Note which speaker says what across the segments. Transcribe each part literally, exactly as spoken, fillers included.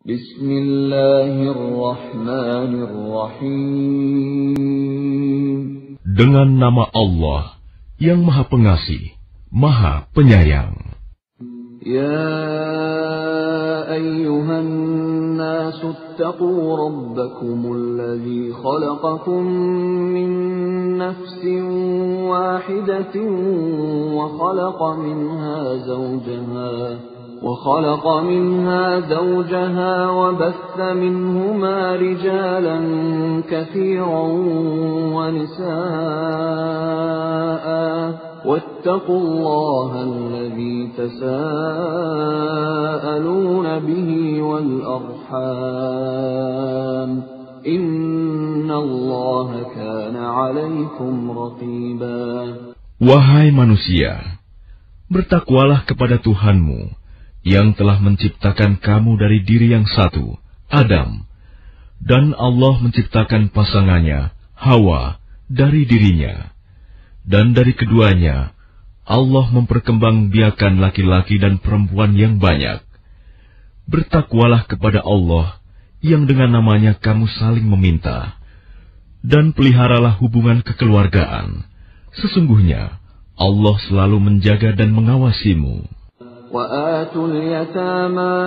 Speaker 1: Bismillahirrahmanirrahim.
Speaker 2: Dengan nama Allah yang Maha Pengasih, Maha Penyayang.
Speaker 1: Ya ayyuhan nasu attaqu rabbakumul ladzi khalaqakum min nafsin wahidatin wa khalaqa minha zawjaha وخلق منها زوجها وبث منهما رجالا كثيرا ونساء واتقوا الله الذي تساءلون به والأرحام إن الله كان عليكم رقيبا.
Speaker 2: Wahai manusia, bertakwalah kepada Tuhanmu yang telah menciptakan kamu dari diri yang satu, Adam, dan Allah menciptakan pasangannya, Hawa, dari dirinya. Dan dari keduanya, Allah memperkembangbiakan laki-laki dan perempuan yang banyak. Bertakwalah kepada Allah yang dengan namanya kamu saling meminta, dan peliharalah hubungan kekeluargaan. Sesungguhnya, Allah selalu menjaga dan mengawasimu.
Speaker 1: وآتوا اليتامى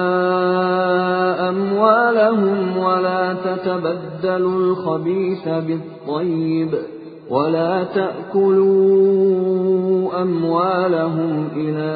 Speaker 1: أموالهم ولا تتبدلوا الخبيث بالطيب ولا تأكلوا أموالهم إلى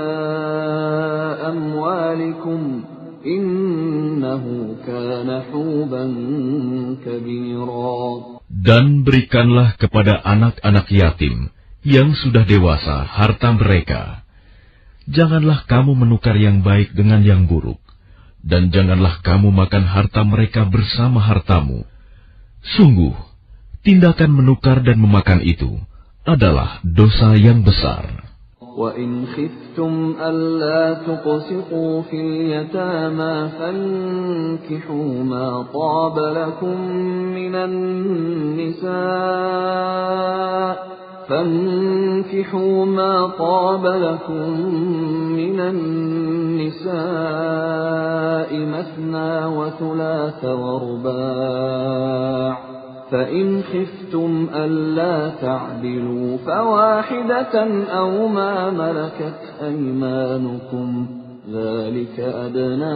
Speaker 1: أموالكم إنه كان حوبا كبيرا.
Speaker 2: Dan berikanlah kepada anak-anak yatim yang sudah dewasa harta mereka. Janganlah kamu menukar yang baik dengan yang buruk, dan janganlah kamu makan harta mereka bersama hartamu. Sungguh, tindakan menukar dan memakan itu adalah dosa yang besar.
Speaker 1: وَإِنْ خِفْتُمْ أَلَّا تُقْسِطُوا فِي الْيَتَامَى فَانكِحُوا مَا طَابَ لَكُم مِّنَ النِّسَاءِ فانكحوا ما طاب لكم من النساء مثنى وثلاث ورباع فإن خفتم ألا تعدلوا فواحدة أو ما ملكت أيمانكم ذلك أدنى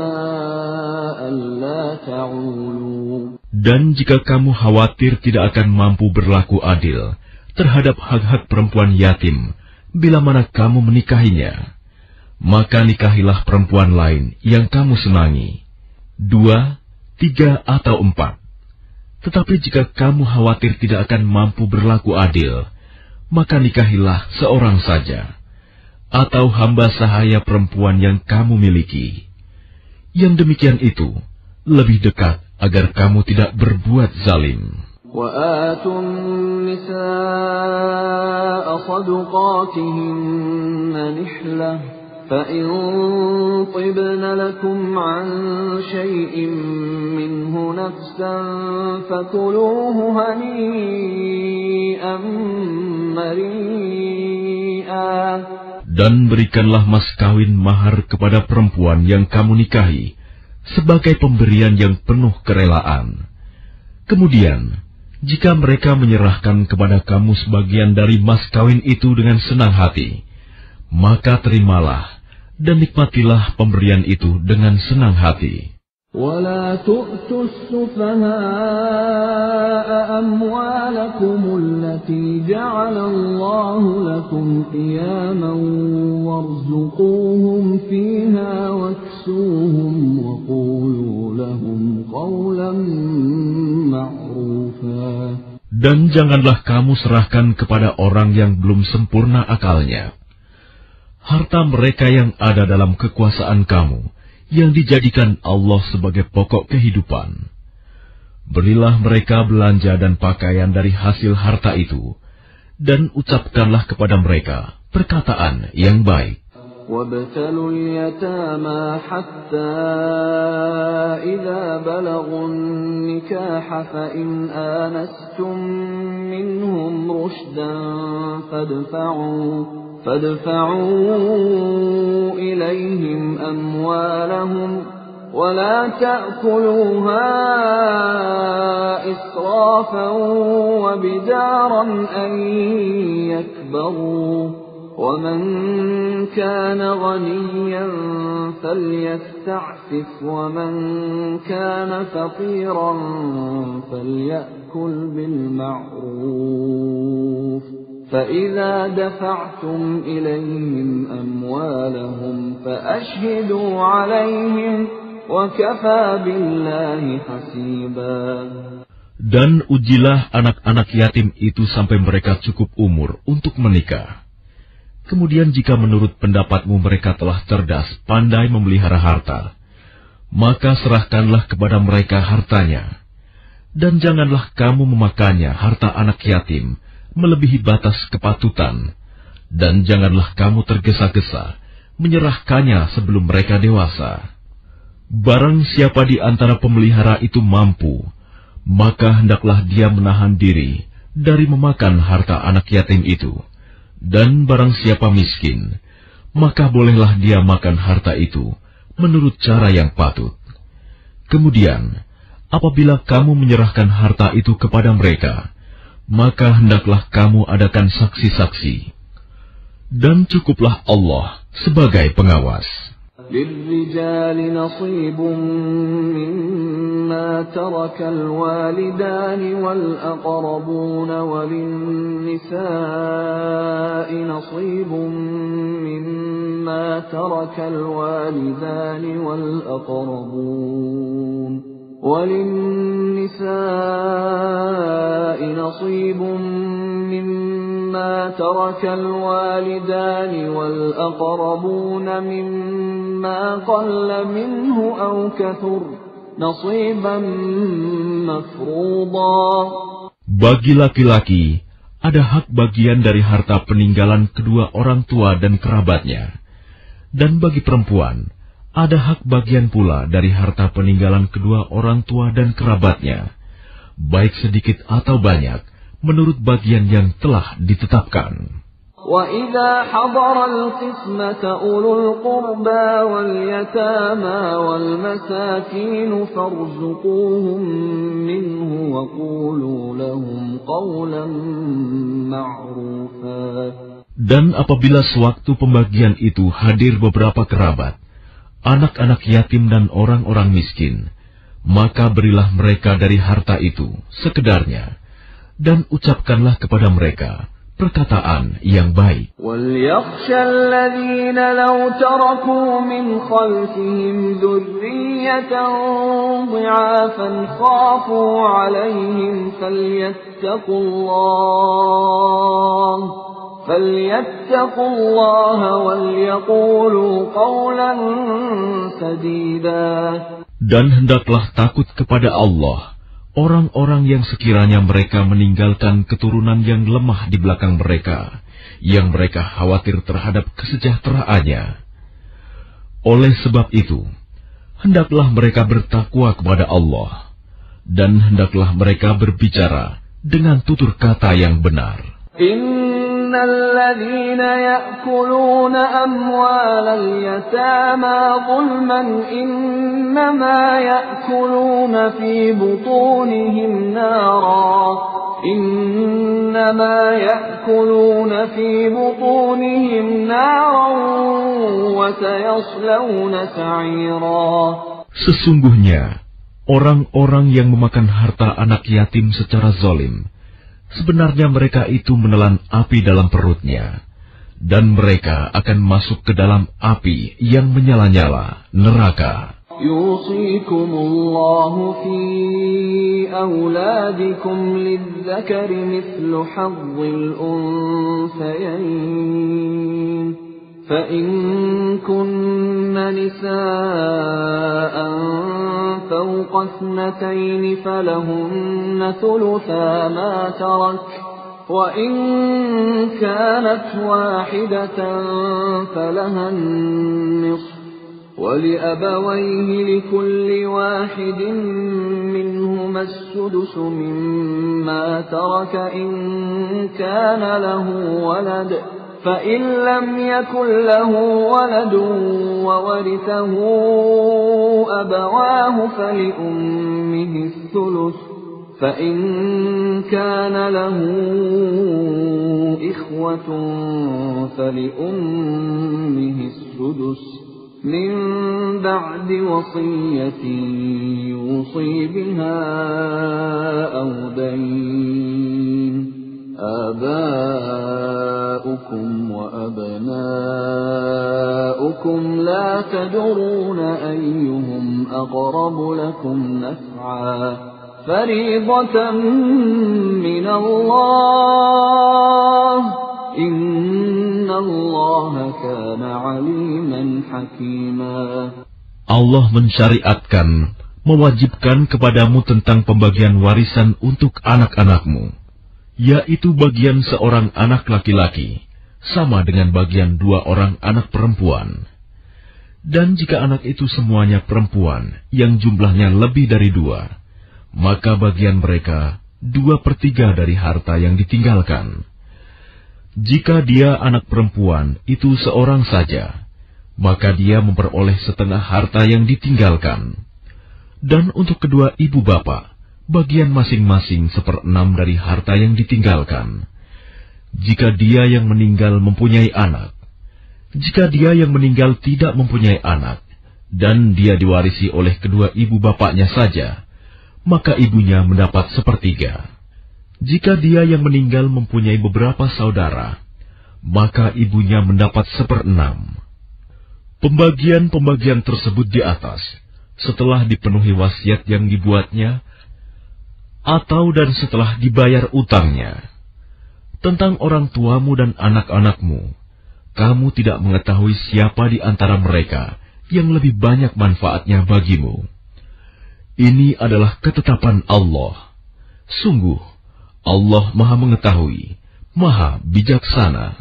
Speaker 1: ألا تعولوا.
Speaker 2: Dan jika kamu khawatir tidak akan mampu berlaku adil terhadap hak-hak perempuan yatim, bila mana kamu menikahinya, maka nikahilah perempuan lain yang kamu senangi, dua, tiga, atau empat. Tetapi jika kamu khawatir tidak akan mampu berlaku adil, maka nikahilah seorang saja, atau hamba sahaya perempuan yang kamu miliki. Yang demikian itu lebih dekat agar kamu tidak berbuat zalim.
Speaker 1: وآتوا النساء صدقاتهن نحلة فإن طبن لكم عن شيء منه نفسا فكلوه هنيئا مريئا.
Speaker 2: Dan berikanlah mas kawin mahar kepada perempuan yang kamu nikahi sebagai pemberian yang penuh kerelaan. Kemudian, jika mereka menyerahkan kepada kamu sebagian dari mas kawin itu dengan senang hati, maka terimalah dan nikmatilah pemberian itu dengan senang hati.
Speaker 1: وَلَا تُؤْتُوا السُّفَهَاءَ أَمْوَالَكُمُ الَّتِي جَعَلَ اللَّهُ لَكُمْ قِيَامًا وَارْزُقُوهُمْ فِيهَا وَاكْسُوهُمْ وَقُولُوا لَهُمْ قَوْلًا مَّعْرُوفًا.
Speaker 2: Dan janganlah kamu serahkan kepada orang yang belum sempurna akalnya harta mereka yang ada dalam kekuasaan kamu, yang dijadikan Allah sebagai pokok kehidupan. Berilah mereka belanja dan pakaian dari hasil harta itu, dan ucapkanlah kepada mereka perkataan yang baik.
Speaker 1: وَابْتَلُوا الْيَتَامَى حَتَّى إِذَا بَلَغُوا النِّكَاحَ فَإِنْ آنَسْتُمْ مِنْهُمْ رُشْدًا فَادْفَعُوا فَادْفَعُوا إِلَيْهِمْ أَمْوَالَهُمْ ولا تأكلوها إسرافا وبدارا أن يكبروا ومن كان غنيا فليستعفف ومن كان فقيرا فليأكل بالمعروف فإذا دفعتم إليهم أموالهم فأشهدوا عليهم وكفى بالله حسيبا.
Speaker 2: Dan ujilah anak-anak yatim itu sampai mereka cukup umur untuk menikah. Kemudian jika menurut pendapatmu mereka telah cerdas, pandai memelihara harta, maka serahkanlah kepada mereka hartanya. Dan janganlah kamu memakannya harta anak yatim melebihi batas kepatutan, dan janganlah kamu tergesa-gesa menyerahkannya sebelum mereka dewasa. Barang siapa di antara pemelihara itu mampu, maka hendaklah dia menahan diri dari memakan harta anak yatim itu. Dan barang siapa miskin, maka bolehlah dia makan harta itu menurut cara yang patut. Kemudian, apabila kamu menyerahkan harta itu kepada mereka, maka hendaklah kamu adakan saksi-saksi. Dan cukuplah Allah sebagai pengawas.
Speaker 1: للرجال نصيب مما ترك الوالدان والأقربون وللنساء نصيب مما ترك الوالدان والأقربون وللنساء نصيب مما ترك الوالدان والأقربون مما قل منه أو كثر نصيبا مفروضا.
Speaker 2: Bagi laki-laki ada hak bagian dari harta peninggalan kedua orang tua dan kerabatnya, dan bagi perempuan ada hak bagian pula dari harta peninggalan kedua orang tua dan kerabatnya, baik sedikit atau banyak, menurut bagian yang telah ditetapkan.
Speaker 1: وَإِذَا حَضَرَ الْقِسْمَةَ أُولُو الْقُرْبَى وَالْيَتَامَى وَالْمَسَاكِينُ فَارْزُقُوهُم مِّنْهُ وَقُولُوا لَهُمْ قَوْلًا مَّعْرُوفًا.
Speaker 2: Dan apabila sewaktu pembagian itu hadir beberapa kerabat, anak-anak yatim dan orang-orang miskin, maka berilah mereka dari harta itu sekedarnya, dan ucapkanlah kepada mereka perkataan yang baik.
Speaker 1: وَلْيَخْشَ الَّذِينَ لَوْ تَرَكُوا مِنْ خَلْفِهِمْ ذُرِّيَّةً ضِعَافًا خَافُوا عَلَيْهِمْ فَلْيَتَّقُوا اللَّهَ فَلْيَتَّقُوا اللَّهَ وَلْيَقُولُوا قَوْلًا سَدِيدًا.
Speaker 2: Dan hendaklah takut kepada Allah orang-orang yang sekiranya mereka meninggalkan keturunan yang lemah di belakang mereka, yang mereka khawatir terhadap kesejahteraannya. Oleh sebab itu, hendaklah mereka bertakwa kepada Allah, dan hendaklah mereka berbicara dengan tutur kata yang benar.
Speaker 1: إِنَّ الَّذِينَ يَأْكُلُونَ أَمْوَالَ الْيَتَامَى ظُلْمًا إِنَّمَا يَأْكُلُونَ فِي بُطُونِهِمْ نَارًا إِنَّمَا يَأْكُلُونَ فِي بُطُونِهِمْ نَارًا وَسَيَصْلَوْنَ سَعِيرًا.
Speaker 2: Sesungguhnya orang-orang yang memakan harta anak yatim secara zalim, sebenarnya mereka itu menelan api dalam perutnya, dan mereka akan masuk ke dalam api yang menyala-nyala, neraka.
Speaker 1: يُوصِيكُمُ اللَّهُ فِي أَوْلَادِكُمْ لِلذَّكَرِ مِثْلُ حَظِّ الْأُنثَيَيْنِ فَإِن كُنَّ نِسَاءً فَوْقَ اثْنَتَيْنِ فَلَهُنَّ ثُلُثَا مَا تَرَكَ وَإِن كَانَتْ وَاحِدَةً فَلَهَا النِّصْفُ وَلِأَبَوَيْهِ لِكُلِّ وَاحِدٍ مِّنْهُمَا السُّدُسُ مِمَّا تَرَكَ إِن كَانَ لَهُ وَلَدٌ فإن لم يكن له ولد وورثه أبواه فلأمه الثلث فإن كان له إخوة فلأمه السدس من بعد وصية يوصي بها أو دين آباؤكم وأبناؤكم لا تدرون أيهم أقرب لكم نفعا فريضة من الله إن الله كان عليما حكيما.
Speaker 2: Allah mensyariatkan, mewajibkan kepadamu tentang pembagian warisan untuk anak-anakmu, yaitu bagian seorang anak laki-laki, sama dengan bagian dua orang anak perempuan. Dan jika anak itu semuanya perempuan, yang jumlahnya lebih dari dua, maka bagian mereka dua per tiga dari harta yang ditinggalkan. Jika dia anak perempuan itu seorang saja, maka dia memperoleh setengah harta yang ditinggalkan. Dan untuk kedua ibu bapak, bagian masing-masing seperenam dari harta yang ditinggalkan. Jika dia yang meninggal mempunyai anak, jika dia yang meninggal tidak mempunyai anak, dan dia diwarisi oleh kedua ibu bapaknya saja, maka ibunya mendapat sepertiga. Jika dia yang meninggal mempunyai beberapa saudara, maka ibunya mendapat seperenam. Pembagian-pembagian tersebut di atas, setelah dipenuhi wasiat yang dibuatnya, atau dan setelah dibayar utangnya. Tentang orang tuamu dan anak-anakmu, kamu tidak mengetahui siapa di antara mereka yang lebih banyak manfaatnya bagimu. Ini adalah ketetapan Allah. Sungguh, Allah Maha Mengetahui, Maha Bijaksana.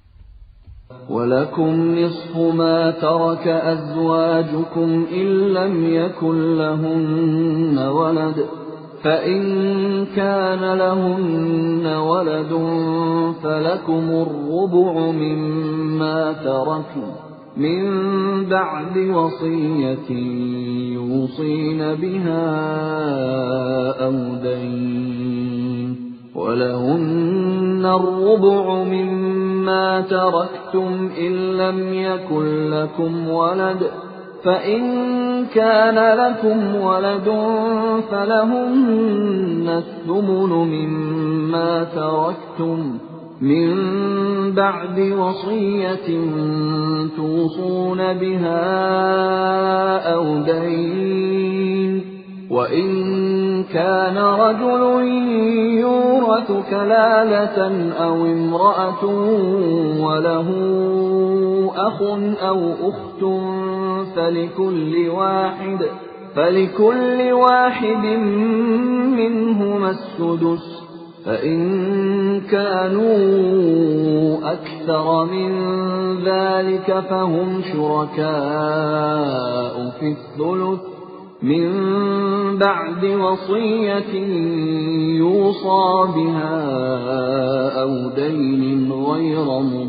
Speaker 1: وَلَكُمْ نِصْفُ مَا تَرَكَ أَزْوَاجُكُمْ إِن لَّمْ يَكُن لَّهُنَّ وَلَدٌ فَإِن كَانَ لَهُنَّ وَلَدٌ فَلَكُمُ الرُّبُعُ مِمَّا تَرَكْنَ مِن بَعْدِ وَصِيَّةٍ يُوصِينَ بِهَا أَوْ دَيْنٍ وَلَهُنَّ الرُّبُعُ مِمَّا تَرَكْتُمْ إِن لَّمْ يَكُن لَّكُمْ وَلَدٌ فَإِن كَانَ لَكُمْ وَلَدٌ فَلَهُنَّ الثُّمُنُ مِمَّا تَرَكْتُمْ مِن بَعْدِ وَصِيَّةٍ تُوصُونَ بِهَا أَوْ دَيْنٍ وَإِن كَانَ رَجُلٌ يُورَثُ كَلَالَةً أَوْ امْرَأَةٌ وَلَهُ أَخٌ أَوْ أُخْتٌ فَلِكُلِّ واحد فَلِكُلِّ واحد مِّنْهُمَا السُّدُسُ فَإِن كَانُوا أَكْثَرَ مِن ذَلِكَ فَهُمْ شُرَكَاءُ فِي الثُّلُثِ مِن بَعْدِ وَصِيَّةٍ يُوصَى بِهَا أَوْ دَيْنٍ غَيْرَ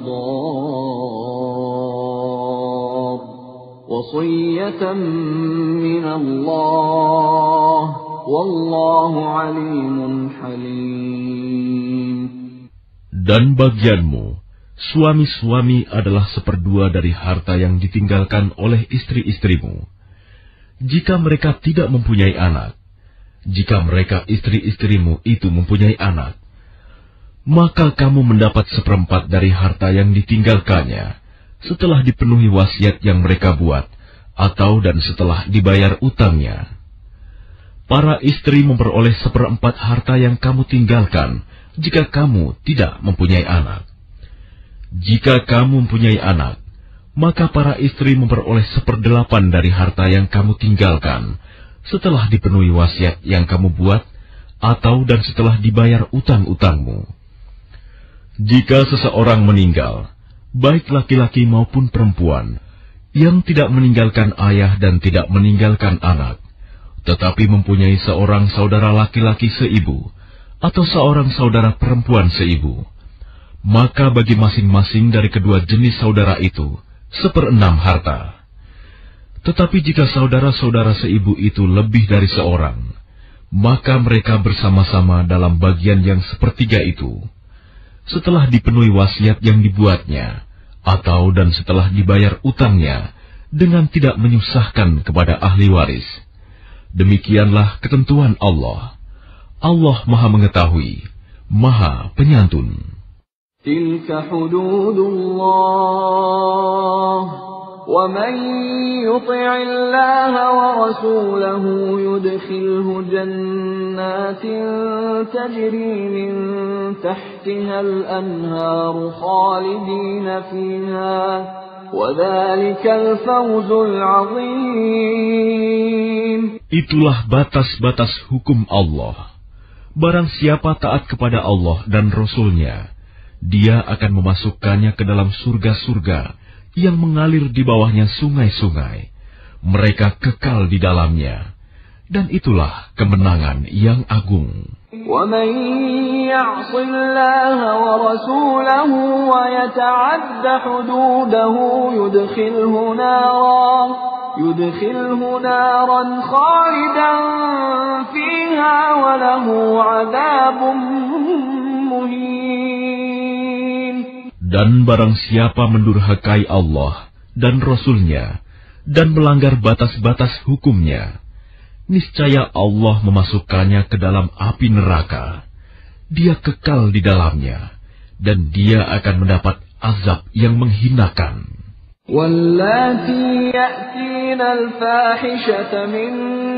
Speaker 1: مُضَارٍّ وَصِيَّةً مِّنَ اللَّهِ وَاللَّهُ عَلِيمٌ حَلِيمٌ.
Speaker 2: Dan bagianmu, suami-suami adalah seperdua dari harta yang ditinggalkan oleh istri-istrimu. Jika mereka tidak mempunyai anak, jika mereka istri-istrimu itu mempunyai anak, maka kamu mendapat seperempat dari harta yang ditinggalkannya, setelah dipenuhi wasiat yang mereka buat, atau dan setelah dibayar utangnya. Para istri memperoleh seperempat harta yang kamu tinggalkan, jika kamu tidak mempunyai anak. Jika kamu mempunyai anak, maka para istri memperoleh seperdelapan dari harta yang kamu tinggalkan, setelah dipenuhi wasiat yang kamu buat, atau dan setelah dibayar utang-utangmu. Jika seseorang meninggal, baik laki-laki maupun perempuan, yang tidak meninggalkan ayah dan tidak meninggalkan anak, tetapi mempunyai seorang saudara laki-laki seibu, atau seorang saudara perempuan seibu, maka bagi masing-masing dari kedua jenis saudara itu seperenam harta. Tetapi jika saudara-saudara seibu itu lebih dari seorang, maka mereka bersama-sama dalam bagian yang sepertiga itu, setelah dipenuhi wasiat yang dibuatnya, atau dan setelah dibayar utangnya, dengan tidak menyusahkan kepada ahli waris. Demikianlah ketentuan Allah. Allah Maha Mengetahui, Maha Penyantun.
Speaker 1: Tilka hududullah. وَمَنْ يُطِعِ اللَّهَ وَرَسُولَهُ يُدْخِلْهُ جَنَّاتٍ تَجْرِي مِنْ تَحْتِهَا الْأَنْهَارُ خَالِدِينَ فِيهَا وَذَلِكَ الْفَوْزُ الْعَظِيمُ.
Speaker 2: Itulah batas-batas hukum Allah. Barang siapa taat kepada Allah dan Rasul-Nya, dia akan memasukkannya ke dalam surga-surga yang mengalir di bawahnya sungai-sungai. Mereka kekal di dalamnya. Dan itulah kemenangan yang agung.
Speaker 1: وَمَنْ يَعْصِ اللَّهَ وَرَسُولَهُ وَيَتَعَدَّ حُدُودَهُ يُدْخِلْهُ نَارًا يُدْخِلْهُ نَارًا خَالِدًا فِيهَا وَلَهُ عَذَابٌ مُهِينٌ.
Speaker 2: Dan barang siapa mendurhakai Allah dan Rasul-Nya dan melanggar batas-batas hukumnya, niscaya Allah memasukkannya ke dalam api neraka. Dia kekal di dalamnya, dan dia akan mendapat azab yang menghinakan.
Speaker 1: وَاللَّاتِي يَأْتِينَ الْفَاحِشَةَ مِن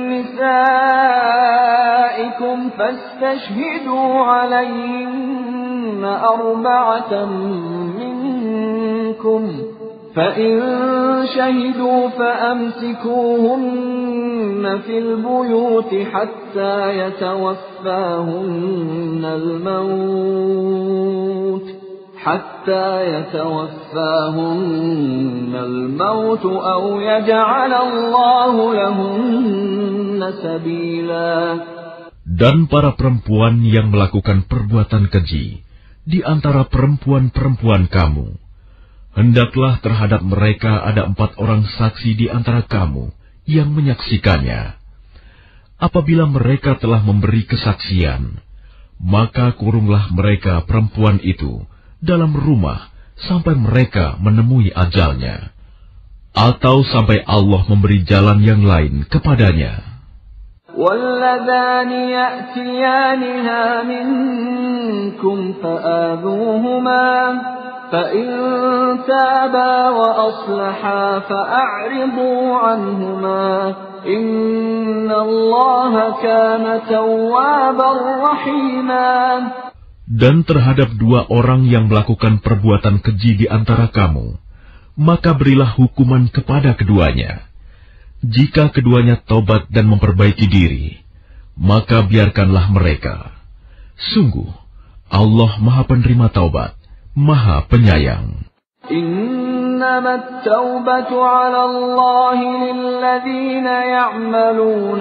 Speaker 1: نِّسَائِكُمْ فَاسْتَشْهِدُوا عَلَيْهِنَّ أَرْبَعَةً مِّنكُمْ فَإِن شَهِدُوا فَأَمْسِكُوهُنَّ فِي الْبُيُوتِ حَتَّى يَتَوَفَّاهُنَّ الْمَوْتُ حَتَّى يَتَوَفَّاهُنَّ الْمَوْتُ أَوْ يَجْعَلَ اللَّهُ لَهُنَّ سَبِيلًا.
Speaker 2: Dan para perempuan yang melakukan perbuatan keji di antara perempuan-perempuan kamu, hendaklah terhadap mereka ada empat orang saksi di antara kamu yang menyaksikannya. Apabila mereka telah memberi kesaksian, maka kurunglah mereka perempuan itu dalam rumah sampai mereka menemui ajalnya, atau sampai Allah memberi jalan yang lain kepadanya.
Speaker 1: وَاللَّذَانِ يَأْتِيَانِهَا مِنكُمْ فَآذُوهُمَا فَإِن تَابَا وَأَصْلَحَا فَأَعْرِضُوا عَنْهُمَا إِنَّ اللَّهَ كَانَ تَوَّابًا رَحِيمًا.
Speaker 2: Dan terhadap dua orang yang melakukan perbuatan keji di antara kamu, maka berilah hukuman kepada keduanya. Jika keduanya tobat dan memperbaiki diri, maka biarkanlah mereka. Sungguh, Allah Maha Penerima Taubat, Maha Penyayang.
Speaker 1: إنما التوبة على الله للذين يعملون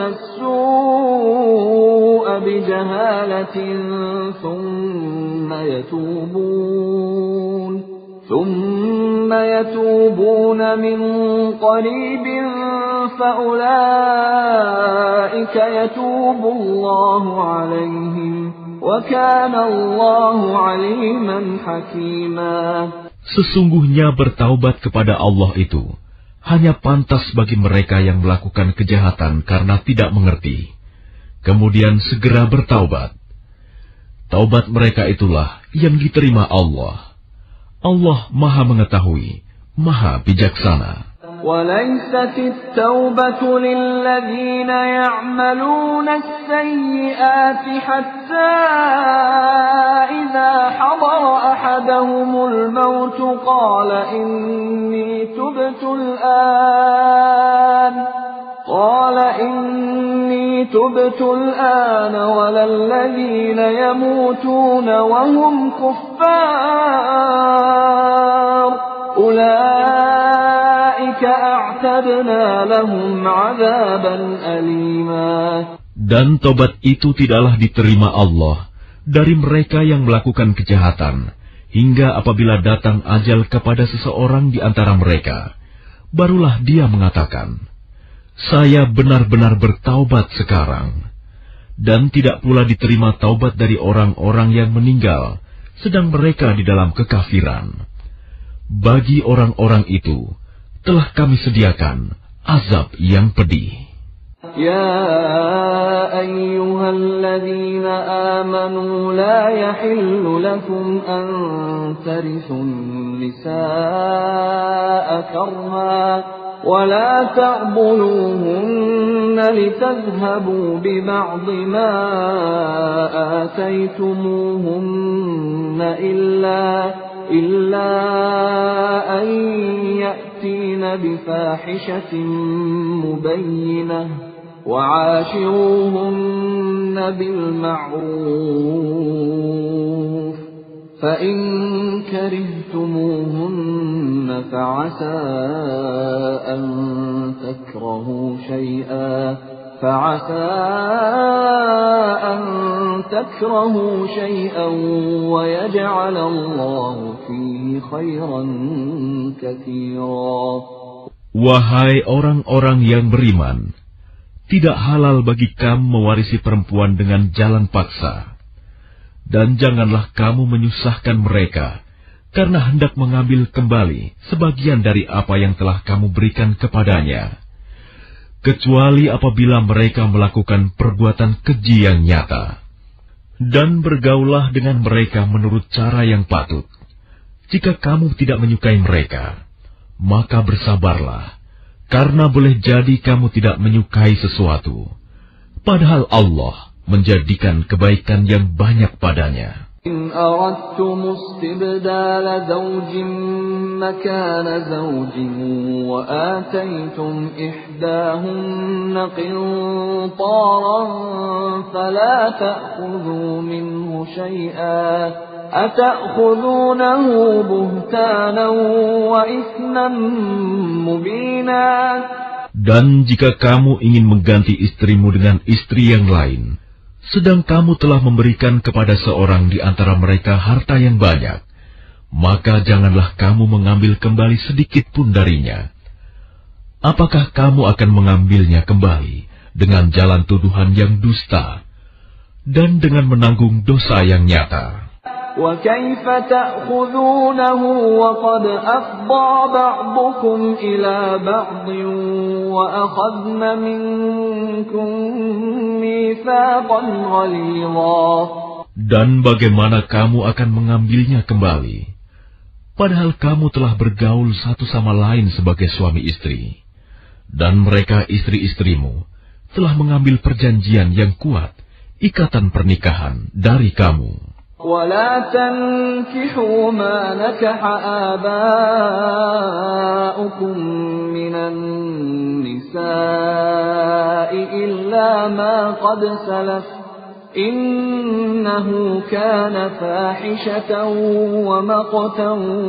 Speaker 1: السوء بجهالة ثم يتوبون ثم يتوبون من قريب فأولئك يتوب الله عليهم وكان الله عليما حكيما.
Speaker 2: Sesungguhnya bertaubat kepada Allah itu hanya pantas bagi mereka yang melakukan kejahatan karena tidak mengerti, kemudian segera bertaubat. Taubat mereka itulah yang diterima Allah. Allah Maha Mengetahui, Maha Bijaksana.
Speaker 1: وَلَيْسَتِ التَّوْبَةُ لِلَّذِينَ يَعْمَلُونَ السَّيِّئَاتِ حَتَّى إِذَا حَضَرَ أَحَدَهُمُ الْمَوْتُ قَالَ إِنِّي تُبْتُ الْآنَ قَالَ إِنِّي تُبْتُ الْآنَ وَلَا الَّذِينَ يَمُوتُونَ وَهُمْ كُفَّارٌ أُولَئِكَ أَعْتَدْنَا لَهُمْ عَذَابًا أَلِيمًا.
Speaker 2: Dan tobat itu tidaklah diterima Allah dari mereka yang melakukan kejahatan hingga apabila datang ajal kepada seseorang di antara mereka, barulah dia mengatakan, "Saya benar-benar bertaubat sekarang." Dan tidak pula diterima taubat dari orang-orang yang meninggal, sedang mereka di dalam kekafiran. Bagi orang-orang itu, telah kami sediakan azab yang pedih.
Speaker 1: يا أيها الذين آمنوا لا يحل لكم أن ترثوا النساء كرها ولا تعضلوهن لتذهبوا ببعض ما آتيتموهن إلا إلا أن يأتين بفاحشة مبينة وعاشروهن بالمعروف فإن كرهتموهن فعسى أن تكرهوا شيئا فعسى أن تكرهوا شيئا ويجعل الله فيه خيرا كثيرا.
Speaker 2: Wahai orang-orang yang beriman, tidak halal bagi kamu mewarisi perempuan dengan jalan paksa. Dan janganlah kamu menyusahkan mereka, karena hendak mengambil kembali sebagian dari apa yang telah kamu berikan kepadanya. Kecuali apabila mereka melakukan perbuatan keji yang nyata. Dan bergaulah dengan mereka menurut cara yang patut. Jika kamu tidak menyukai mereka, maka bersabarlah, karena boleh jadi kamu tidak menyukai sesuatu, padahal Allah menjadikan kebaikan yang banyak padanya.
Speaker 1: إن أردتم استبدال زوج مكان زوج وآتيتم إحداهن قنطارا فلا تأخذوا منه شيئا أتأخذونه بهتانا وإثما مبينا.
Speaker 2: Dan jika kamu ingin mengganti istrimu dengan istri yang lain, sedang kamu telah memberikan kepada seorang di antara mereka harta yang banyak, maka janganlah kamu mengambil kembali sedikit pun darinya. Apakah kamu akan mengambilnya kembali dengan jalan tuduhan yang dusta dan dengan menanggung dosa yang nyata?
Speaker 1: وَكَيْفَ تَأْخُذُونَهُ وَقَدْ أَفْضَىٰ بَعْضُكُمْ إِلَىٰ بَعْضٍ وَأَخَذْنَ مِنكُم مِّيثَاقًا غَلِيظًا.
Speaker 2: Dan bagaimana kamu akan mengambilnya kembali, padahal kamu telah bergaul satu sama lain sebagai suami istri, dan mereka istri-istrimu telah mengambil perjanjian yang kuat, ikatan pernikahan dari kamu.
Speaker 1: ولا تنكحوا ما نكح آباؤكم من النساء إلا ما قد سلف إنه كان فاحشة ومقتا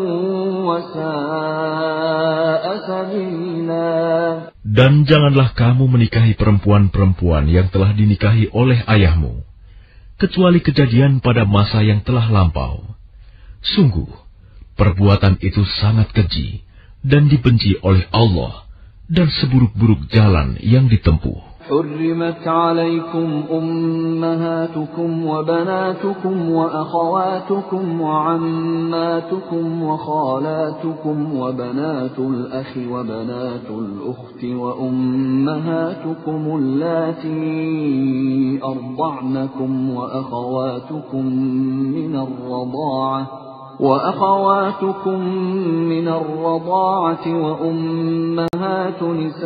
Speaker 1: وساء سبيلا.
Speaker 2: Dan janganlah kamu menikahi perempuan-perempuan yang telah dinikahi oleh ayahmu, kecuali kejadian pada masa yang telah lampau. Sungguh, perbuatan itu sangat keji dan dibenci oleh Allah, dan seburuk-buruk jalan yang ditempuh.
Speaker 1: حرمت عليكم أمهاتكم وبناتكم وأخواتكم وعماتكم وخالاتكم وبنات الأخ وبنات الأخت وأمهاتكم اللاتي أرضعنكم وأخواتكم من الرضاعة وأخواتكم من الرضاعة وأمهات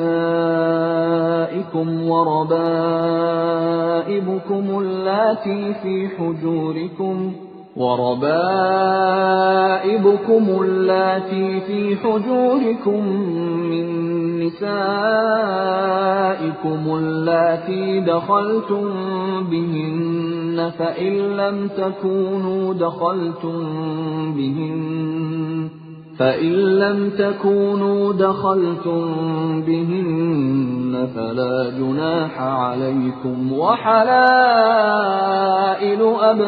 Speaker 1: نسائكم وربائبكم اللاتي في حجوركم وربائبكم اللاتي في حجوركم من نسائكم اللاتي دخلتم بهن فإن لم تكونوا دخلتم بهن فإن لم تكونوا دخلتم بهن فلا جناح عليكم وحلائل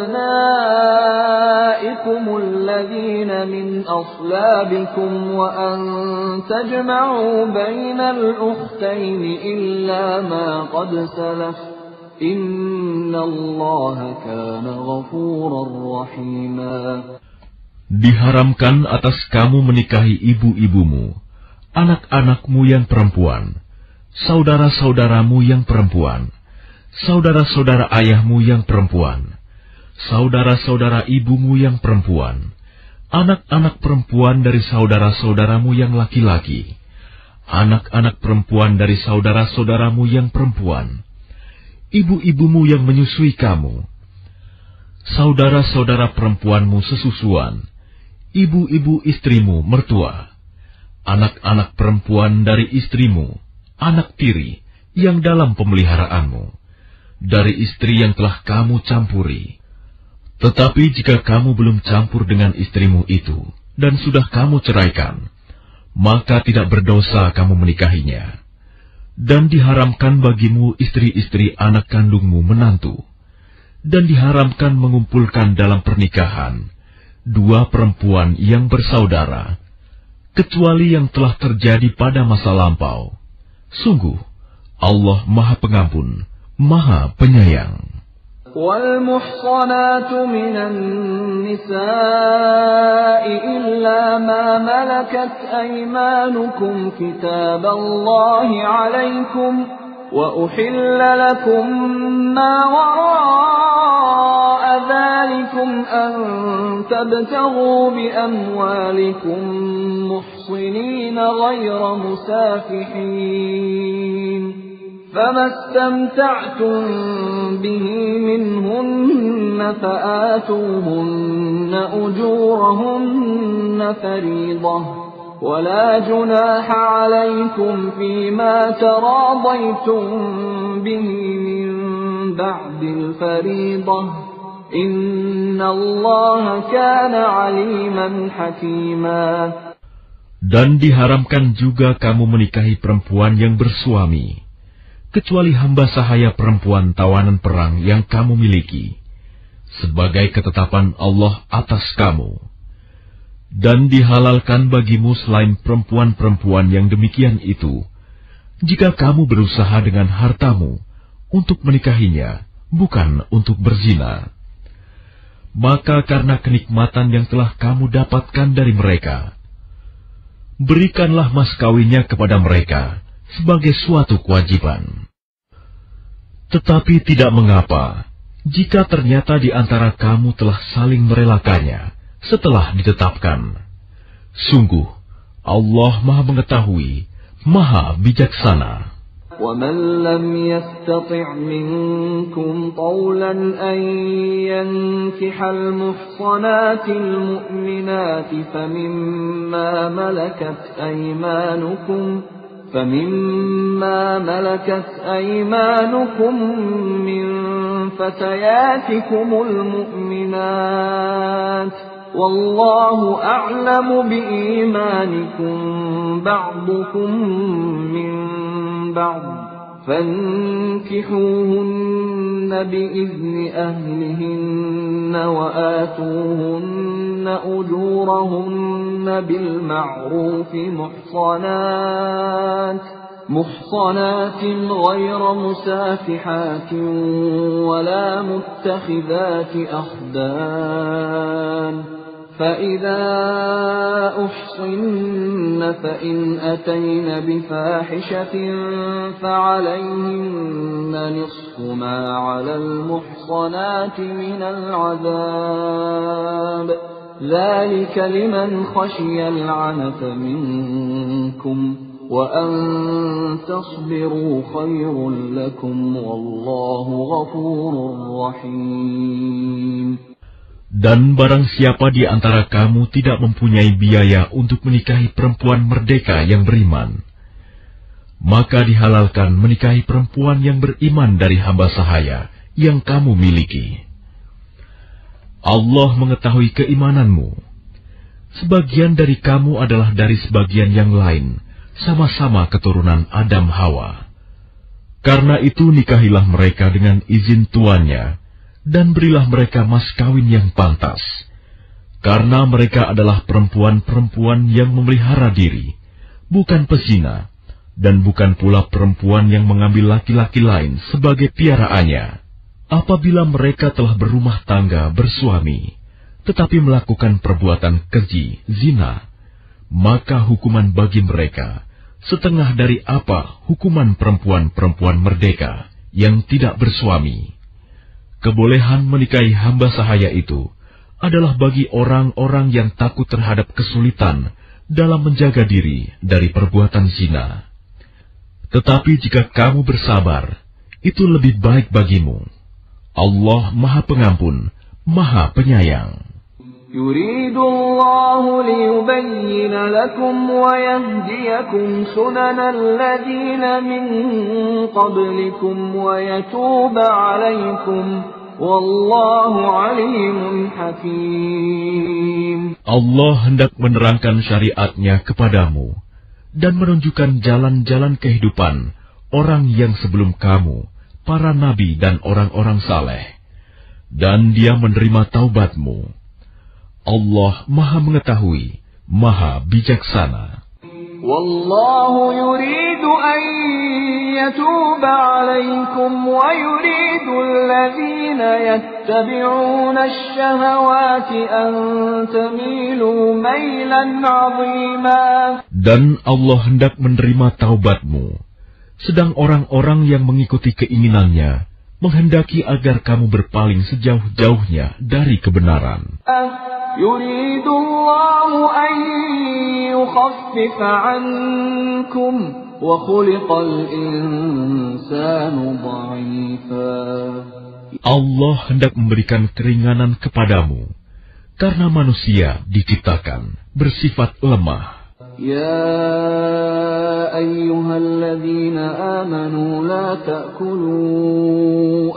Speaker 1: أبنائكم الذين من أصلابكم وأن تجمعوا بين الأختين إلا ما قد سلف إن الله كان غفورا رحيما.
Speaker 2: Diharamkan atas kamu menikahi ibu-ibumu, anak-anakmu yang perempuan, saudara-saudaramu yang perempuan, saudara-saudara ayahmu yang perempuan, saudara-saudara ibumu yang perempuan, anak-anak perempuan dari saudara-saudaramu yang laki-laki, anak-anak perempuan dari saudara-saudaramu yang perempuan, ibu-ibumu yang menyusui kamu, saudara-saudara perempuanmu sesusuan, ibu-ibu istrimu mertua, anak-anak perempuan dari istrimu, anak tiri yang dalam pemeliharaanmu, dari istri yang telah kamu campuri. Tetapi jika kamu belum campur dengan istrimu itu, dan sudah kamu ceraikan, maka tidak berdosa kamu menikahinya. Dan diharamkan bagimu istri-istri anak kandungmu menantu, dan diharamkan mengumpulkan dalam pernikahan dua perempuan yang bersaudara, kecuali yang telah terjadi pada masa lampau. Sungguh, Allah Maha Pengampun, Maha Penyayang.
Speaker 1: وَالْمُحْصَنَاتُ مِنَ النِّسَاءِ إِلَّا مَا مَلَكَتْ أَيْمَانُكُمْ كِتَابَ اللَّهِ عَلَيْكُمْ وَأُحِلَّ لَكُمْ مَا وَرَاءَ ذَلِكُمْ أَن تَبْتَغُوا بِأَمْوَالِكُمْ مُحْصِنِينَ غَيْرَ مُسَافِحِينَ فَمَا اسْتَمْتَعْتُمْ بِهِ مِنْهُنَّ فَآتُوهُنَّ أُجُورَهُنَّ فَرِيضَةً وَلَا جُنَاحَ عَلَيْكُمْ فِيمَا تَرَاضَيْتُمْ بِهِ مِنْ بَعْدِ الْفَرِيضَةِ إِنَّ اللَّهَ كَانَ عَلِيمًا حَكِيمًا.
Speaker 2: Dan diharamkan juga kamu menikahi perempuan yang bersuami, kecuali hamba sahaya perempuan tawanan perang yang kamu miliki, sebagai ketetapan Allah atas kamu. Dan dihalalkan bagimu selain perempuan-perempuan yang demikian itu, jika kamu berusaha dengan hartamu untuk menikahinya, bukan untuk berzina. Maka karena kenikmatan yang telah kamu dapatkan dari mereka, berikanlah mas kawinnya kepada mereka sebagai suatu kewajiban. Tetapi tidak mengapa, jika ternyata di antara kamu telah saling merelakannya setelah ditetapkan. Sungguh, Allah Maha Mengetahui, Maha Bijaksana.
Speaker 1: وَمَنْ لَمْ يَسْتَطِعْ مِنْكُمْ طَوْلًا أَنْ يَنْكِحَ الْمُحْصَنَاتِ الْمُؤْمِنَاتِ فَمِمَّا مَلَكَتْ أَيْمَانُكُمْ فَمِمَّا مَلَكَتْ أَيْمَانُكُمْ مِنْ فَتَيَاتِكُمُ الْمُؤْمِنَاتِ وَاللَّهُ أَعْلَمُ بِإِيمَانِكُمْ بَعْضُكُمْ مِنْ بَعْضٍ فَانكِحُوهُنَّ بِإِذْنِ أَهْلِهِنَّ وَآتُوهُنَّ أُجُورَهُنَّ بِالْمَعْرُوفِ مُحْصَنَاتٍ مُحْصَنَاتٍ غَيْرَ مُسَافِحَاتٍ وَلَا مُتَّخِذَاتِ أَخْدَانٍ فَإِذَا أُحْصِنَّ فَإِنْ أَتَيْنَ بِفَاحِشَةٍ فَعَلَيْهِنَّ نِصْفُ مَا عَلَى الْمُحْصَنَاتِ مِنَ الْعَذَابِ ذَلِكَ لِمَنْ خَشِيَ الْعَنَتَ مِنكُمْ وَأَنْ تَصْبِرُوا خَيْرٌ لَكُمْ وَاللَّهُ غَفُورٌ رَحِيمٌ.
Speaker 2: Dan barang siapa di antara kamu tidak mempunyai biaya untuk menikahi perempuan merdeka yang beriman, maka dihalalkan menikahi perempuan yang beriman dari hamba sahaya yang kamu miliki. Allah mengetahui keimananmu. sebagian dari kamu adalah dari sebagian yang lain, sama-sama keturunan Adam Hawa. Karena itu nikahilah mereka dengan izin tuannya, dan berilah mereka mas kawin yang pantas. Karena mereka adalah perempuan-perempuan yang memelihara diri, bukan pezina, dan bukan pula perempuan yang mengambil laki-laki lain sebagai piaraannya. Apabila mereka telah berumah tangga bersuami, tetapi melakukan perbuatan keji, zina, maka hukuman bagi mereka setengah dari apa hukuman perempuan-perempuan merdeka yang tidak bersuami. Kebolehan menikahi hamba sahaya itu adalah bagi orang-orang yang takut terhadap kesulitan dalam menjaga diri dari perbuatan zina. Tetapi jika kamu bersabar, itu lebih baik bagimu. Allah Maha Pengampun, Maha Penyayang.
Speaker 1: Yuridu Allahu liyubayyina lakum wa yahdiyakum sunanal ladzina min qablikum wa yatuba 'alaikum. Wallahu alimun hakim.
Speaker 2: Allah hendak menerangkan syariatnya kepadamu dan menunjukkan jalan-jalan kehidupan orang yang sebelum kamu, para nabi dan orang-orang saleh. Dan Dia menerima taubatmu. Allah Maha Mengetahui, Maha Bijaksana.
Speaker 1: Wallahu yuridu an yatuba 'alaikum wa yuridu alladhina yattabi'una ash-shahawati an tamilu mailan 'azima.
Speaker 2: Dan Allah hendak menerima taubatmu, sedang orang-orang yang mengikuti keinginannya menghendaki agar kamu berpaling sejauh-jauhnya dari kebenaran.
Speaker 1: Yuridu Allahu an yukhaffifa 'ankum wa khuliqal insanu dha'ifa.
Speaker 2: Allah hendak memberikan keringanan kepadamu karena manusia diciptakan bersifat lemah.
Speaker 1: Ya ayyuhalladzina amanu la ta'kulu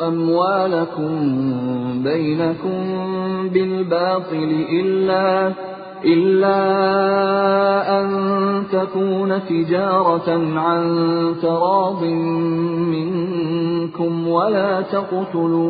Speaker 1: amwalakum bainakum bil batili illa illa an takuna tijaratan an taradin minkum wa la taqtulu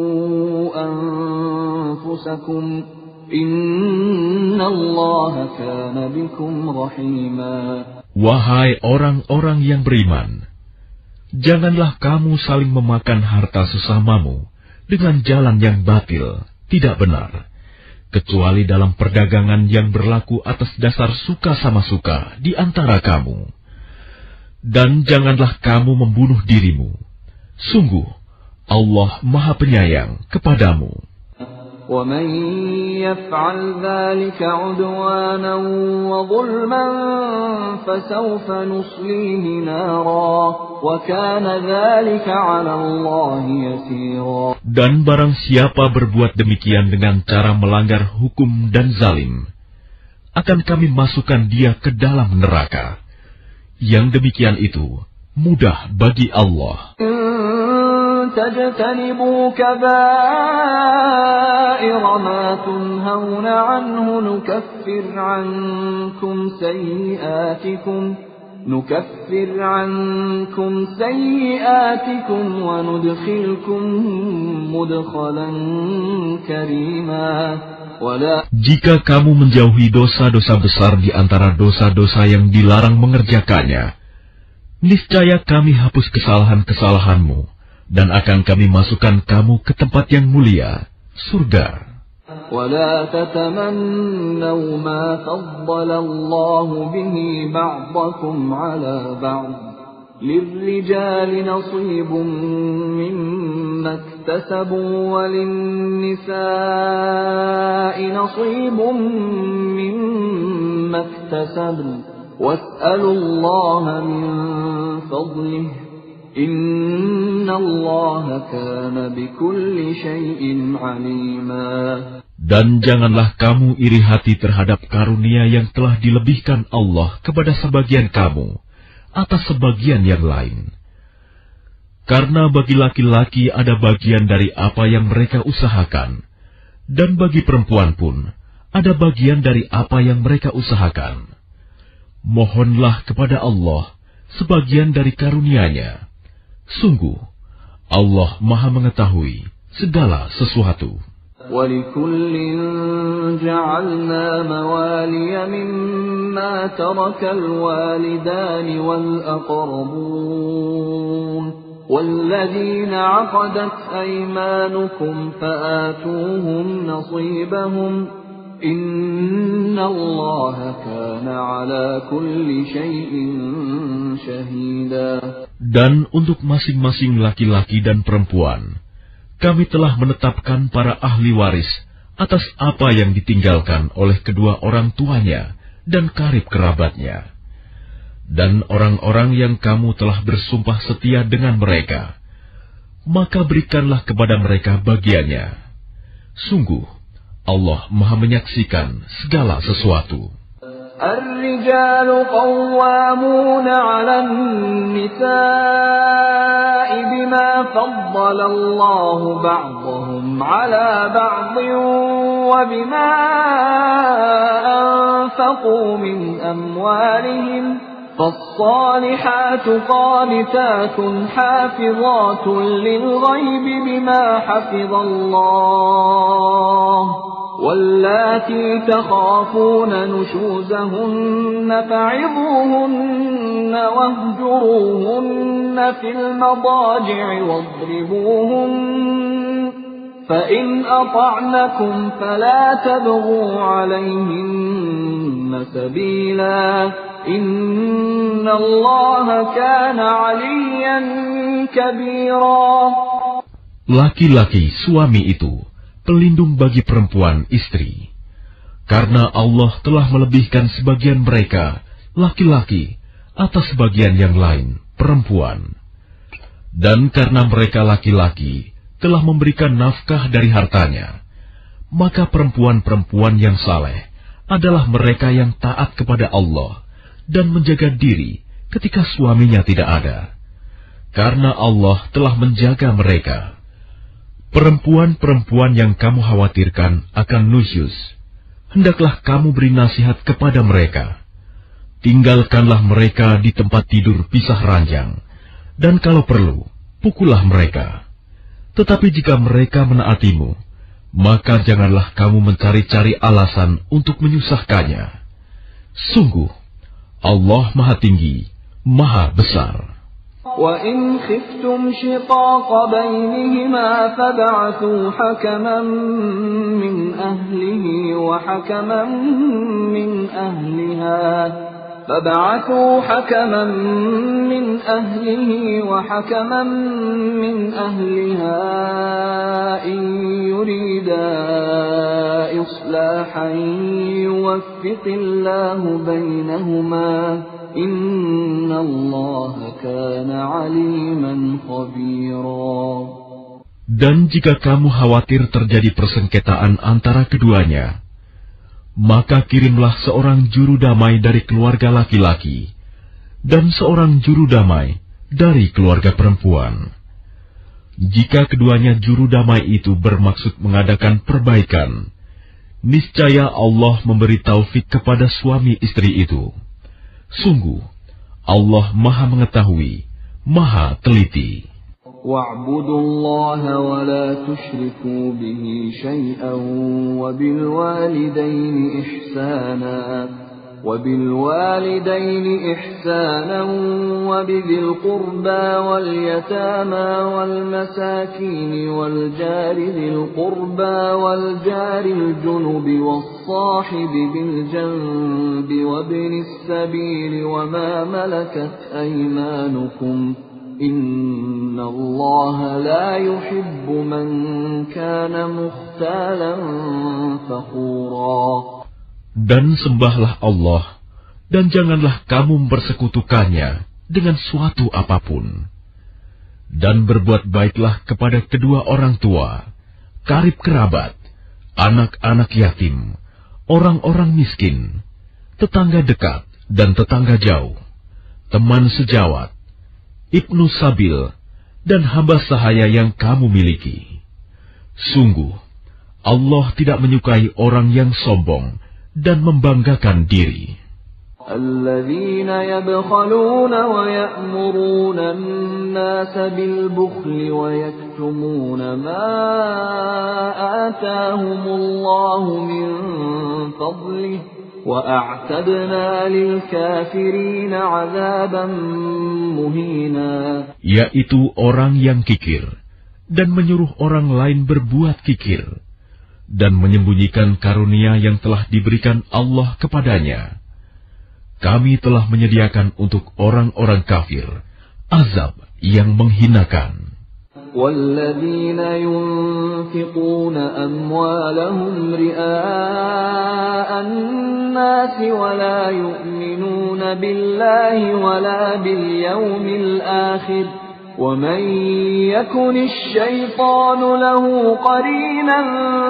Speaker 1: anfusakum. Inna Allah kana bikum rahima.
Speaker 2: Wahai orang-orang yang beriman, janganlah kamu saling memakan harta sesamamu dengan jalan yang batil, tidak benar, kecuali dalam perdagangan yang berlaku atas dasar suka sama suka di antara kamu. Dan janganlah kamu membunuh dirimu. Sungguh, Allah Maha Penyayang kepadamu.
Speaker 1: وَمَنْ يَفْعَلْ ذَلِكَ عُدْوَانًا وَظُلْمًا فَسَوْفَ نُصْلِيهِ نَارًا وَكَانَ ذَلِكَ عَلَى اللَّهِ يَسِيرًا.
Speaker 2: Dan barang siapa berbuat demikian dengan cara melanggar hukum dan zalim, akan kami masukkan dia ke dalam neraka. Yang demikian itu mudah bagi Allah.
Speaker 1: تجتنبوا كبائر ما تنهون عنه نكفر عنكم سيئاتكم نكفر عنكم سيئاتكم وندخلكم مدخلا كريما.
Speaker 2: Jika kamu menjauhi dosa-dosa besar di antara dosa-dosa yang dilarang mengerjakannya, niscaya kami hapus kesalahan-kesalahanmu dan akan kami masukkan kamu ke tempat yang mulia, surga.
Speaker 1: وَلَا تَتَمَنَّوْا مَا فَضَّلَ اللَّهُ بِهِ بَعْضَكُمْ عَلَى بَعْضٍ لِلرِّجَالِ نَصِيبٌ مِّمَّا اكْتَسَبُوا وَلِلنِّسَاءِ نَصِيبٌ مِّمَّا اكْتَسَبْنَ وَاسْأَلُوا اللَّهَ مِن فَضْلِهِ Inna Allah kana bikulli syai'in 'alima.
Speaker 2: Dan janganlah kamu iri hati terhadap karunia yang telah dilebihkan Allah kepada sebagian kamu atas sebagian yang lain. Karena bagi laki-laki ada bagian dari apa yang mereka usahakan, dan bagi perempuan pun ada bagian dari apa yang mereka usahakan. Mohonlah kepada Allah sebagian dari karunia-Nya. Sungguh, Allah Maha Mengetahui segala sesuatu.
Speaker 1: وَلِكُلٍّ جَعَلْنَا مَوَالِيَ مِمَّا تَرَكَ الْوَالِدَانِ وَالْأَقْرَبُونَ وَالَّذِينَ عَقَدَتْ أَيْمَانُكُمْ فَآتُوهُمْ نَصِيبَهُمْ إِنَّ اللَّهَ كَانَ عَلَى كُلِّ شَيْءٍ شَهِيدًا.
Speaker 2: Dan untuk masing-masing laki-laki dan perempuan, kami telah menetapkan para ahli waris atas apa yang ditinggalkan oleh kedua orang tuanya dan karib kerabatnya. Dan orang-orang yang kamu telah bersumpah setia dengan mereka, maka berikanlah kepada mereka bagiannya. Sungguh, Allah Maha Menyaksikan segala sesuatu.
Speaker 1: الرجال قوامون على النساء بما فضل الله بعضهم على بعض وبما أنفقوا من أموالهم فالصالحات قانتات حافظات للغيب بما حفظ الله واللاتي تخافون نشوزهن فعظوهن واهجروهن في المضاجع واضربوهن فإن أطعنكم فلا تبغوا عليهن سبيلا إن الله كان عليا كبيرا.
Speaker 2: Laki-laki suami itu pelindung bagi perempuan istri, karena Allah telah melebihkan sebagian mereka, laki-laki, atas sebagian yang lain, perempuan. Dan karena mereka laki-laki telah memberikan nafkah dari hartanya, maka perempuan-perempuan yang saleh adalah mereka yang taat kepada Allah dan menjaga diri ketika suaminya tidak ada, karena Allah telah menjaga mereka. Perempuan-perempuan yang kamu khawatirkan akan nusyus, hendaklah kamu beri nasihat kepada mereka. Tinggalkanlah mereka di tempat tidur pisah ranjang, dan kalau perlu, pukullah mereka. Tetapi jika mereka menaatimu, maka janganlah kamu mencari-cari alasan untuk menyusahkannya. Sungguh, Allah Maha Tinggi, Maha Besar.
Speaker 1: وَإِنْ خِفْتُمْ شِقَاقَ بَيْنِهِمَا فَابْعَثُوا حَكَمًا مِنْ أَهْلِهِ وَحَكَمًا مِنْ أَهْلِهَا فَابْعَثُوا حَكَمًا مِنْ أَهْلِهِ وَحَكَمًا مِنْ أَهْلِهَا إِنْ يُرِيدَا إِصْلَاحًا يُوَفِّقِ اللَّهُ بَيْنَهُمَا إِنَّ اللَّهَ كَانَ عَلِيمًا خَبِيرًا.
Speaker 2: Dan jika kamu khawatir terjadi persengketaan antara keduanya, maka kirimlah seorang juru damai dari keluarga laki-laki dan seorang juru damai dari keluarga perempuan. Jika keduanya juru damai itu bermaksud mengadakan perbaikan, niscaya Allah memberi taufik kepada suami istri itu. Sungguh, Allah Maha Mengetahui, Maha Teliti.
Speaker 1: وَاعْبُدُوا اللَّهَ وَلَا تُشْرِكُوا بِهِ شَيْئًا وَبِالْوَالِدَيْنِ إِحْسَانًا وَبِالْوَالِدَيْنِ إِحْسَانًا وَبِذِي الْقُرْبَى وَالْيَتَامَى وَالْمَسَاكِينِ وَالْجَارِ ذِي الْقُرْبَى وَالْجَارِ الْجُنُبِ وَالصَّاحِبِ بِالْجَنبِ وَابْنِ السَّبِيلِ وَمَا مَلَكَتْ أَيْمَانُكُمْ إِنَّ اللَّهَ لَا يُحِبُّ مَنْ كَانَ مُخْتَالًا فَخُورًا.
Speaker 2: Dan sembahlah Allah, dan janganlah kamu mempersekutukannya dengan suatu apapun. Dan berbuat baiklah kepada kedua orang tua, karib kerabat, anak-anak yatim, orang-orang miskin, tetangga dekat dan tetangga jauh, teman sejawat, ibnu sabil, dan hamba sahaya yang kamu miliki. Sungguh, Allah tidak menyukai orang yang sombong dan membanggakan diri.
Speaker 1: الذين يبخلون ويأمرون الناس بالبخل ويكتمون ما آتاهم الله من فضله وأعتدنا للكافرين عذابا مهينا.
Speaker 2: Yaitu orang yang kikir dan menyuruh orang lain berbuat kikir dan menyembunyikan karunia yang telah diberikan Allah kepadanya. Kami telah menyediakan untuk orang-orang kafir azab yang menghinakan.
Speaker 1: وَالَّذِينَ يُنْفِقُونَ أَمْوَالَهُمْ رِئَاءَ النَّاسِ وَلَا يُؤْمِنُونَ بِاللَّهِ وَلَا بِالْيَوْمِ الْآخِرِ وَمَنْ يَكُنِ الشَّيْطَانُ لَهُ قَرِينًا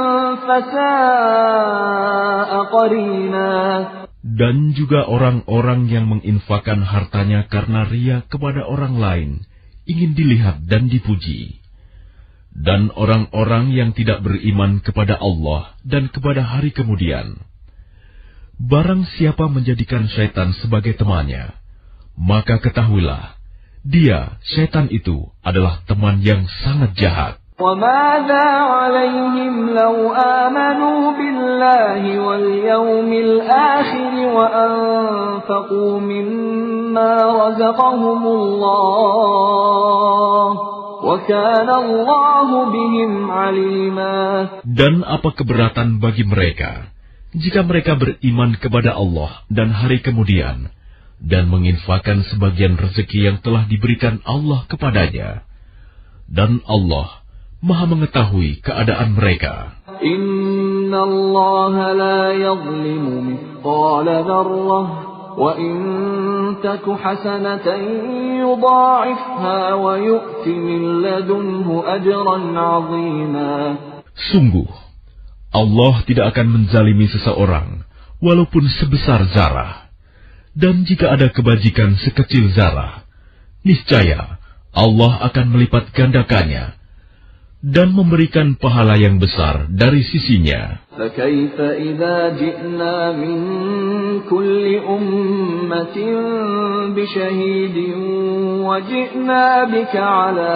Speaker 1: فَسَاءَ قَرِينًا.
Speaker 2: Dan juga orang-orang yang menginfakkan hartanya karena ria kepada orang lain, ingin dilihat dan dipuji. Dan orang-orang yang tidak beriman kepada Allah dan kepada hari kemudian. Barang siapa menjadikan syaitan sebagai temannya, maka ketahuilah, dia, syaitan itu, adalah teman yang sangat jahat.
Speaker 1: وَمَاذَا عَلَيْهِمْ لَوْ آمَنُوا بِاللَّهِ وَالْيَوْمِ الْآخِرِ وَأَنفَقُوا مِمَّا رَزَقَهُمُ اللَّهُ وَكَانَ اللَّهُ بِهِمْ عَلِيمًا.
Speaker 2: Dan apa keberatan bagi mereka jika mereka beriman kepada Allah dan hari kemudian dan menginfakkan sebagian rezeki yang telah diberikan Allah kepadanya, dan Allah Maha mengetahui keadaan mereka.
Speaker 1: Inna Allah la yazlimu mithqala dzarrah wa in taku hasanatan yudha'ifha wa yu'ti min ladunhu ajran 'azima.
Speaker 2: Sungguh, Allah tidak akan menzalimi seseorang walaupun sebesar zarah. Dan jika ada kebajikan sekecil zarah, niscaya Allah akan melipat gandakannya dan memberikan pahala yang besar dari sisinya.
Speaker 1: فَكَيْفَ إِذَا جِئْنَا مِنْ كُلِّ أُمَّةٍ بِشَهِيدٍ وَجِئْنَا بِكَ عَلَى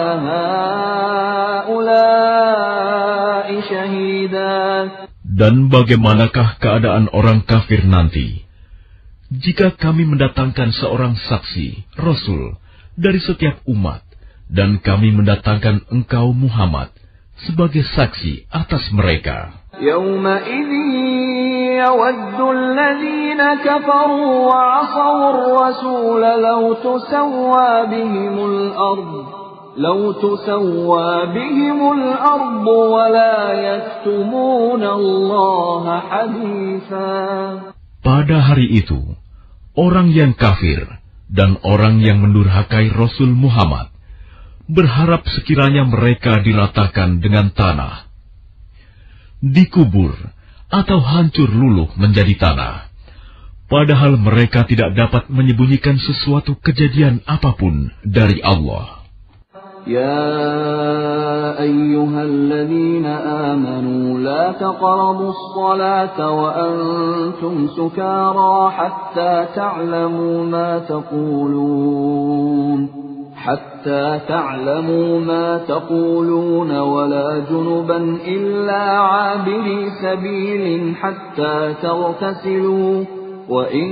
Speaker 1: هَؤُلَاءِ شَهِيدًا.
Speaker 2: Dan bagaimanakah keadaan orang kafir nanti jika kami mendatangkan seorang saksi, Rasul, dari setiap umat, dan kami mendatangkan engkau Muhammad sebagai saksi atas mereka.
Speaker 1: يَوْمَئِذٍ يَوَدُّ الَّذِينَ كَفَرُوا وَعَصَوُا الرَّسُولَ لَوْ تُسَوَّى بِهِمُ الْأَرْضُ لَوْ تُسَوَّى بِهِمُ الْأَرْضُ وَلَا يَكْتُمُونَ اللَّهَ حَدِيثًا. Pada
Speaker 2: hari itu, orang yang kafir dan orang yang mendurhakai Rasul Muhammad berharap sekiranya mereka diratakan dengan tanah, dikubur atau hancur luluh menjadi tanah, padahal mereka tidak dapat menyembunyikan sesuatu kejadian apapun dari Allah.
Speaker 1: Ya ayyuhalladzina amanu la taqrabus salata wa antum sukara hatta ta'lamu ma taqulun حتى تعلموا ما تقولون ولا جنبا إلا عابري سبيل حتى تغتسلوا وإن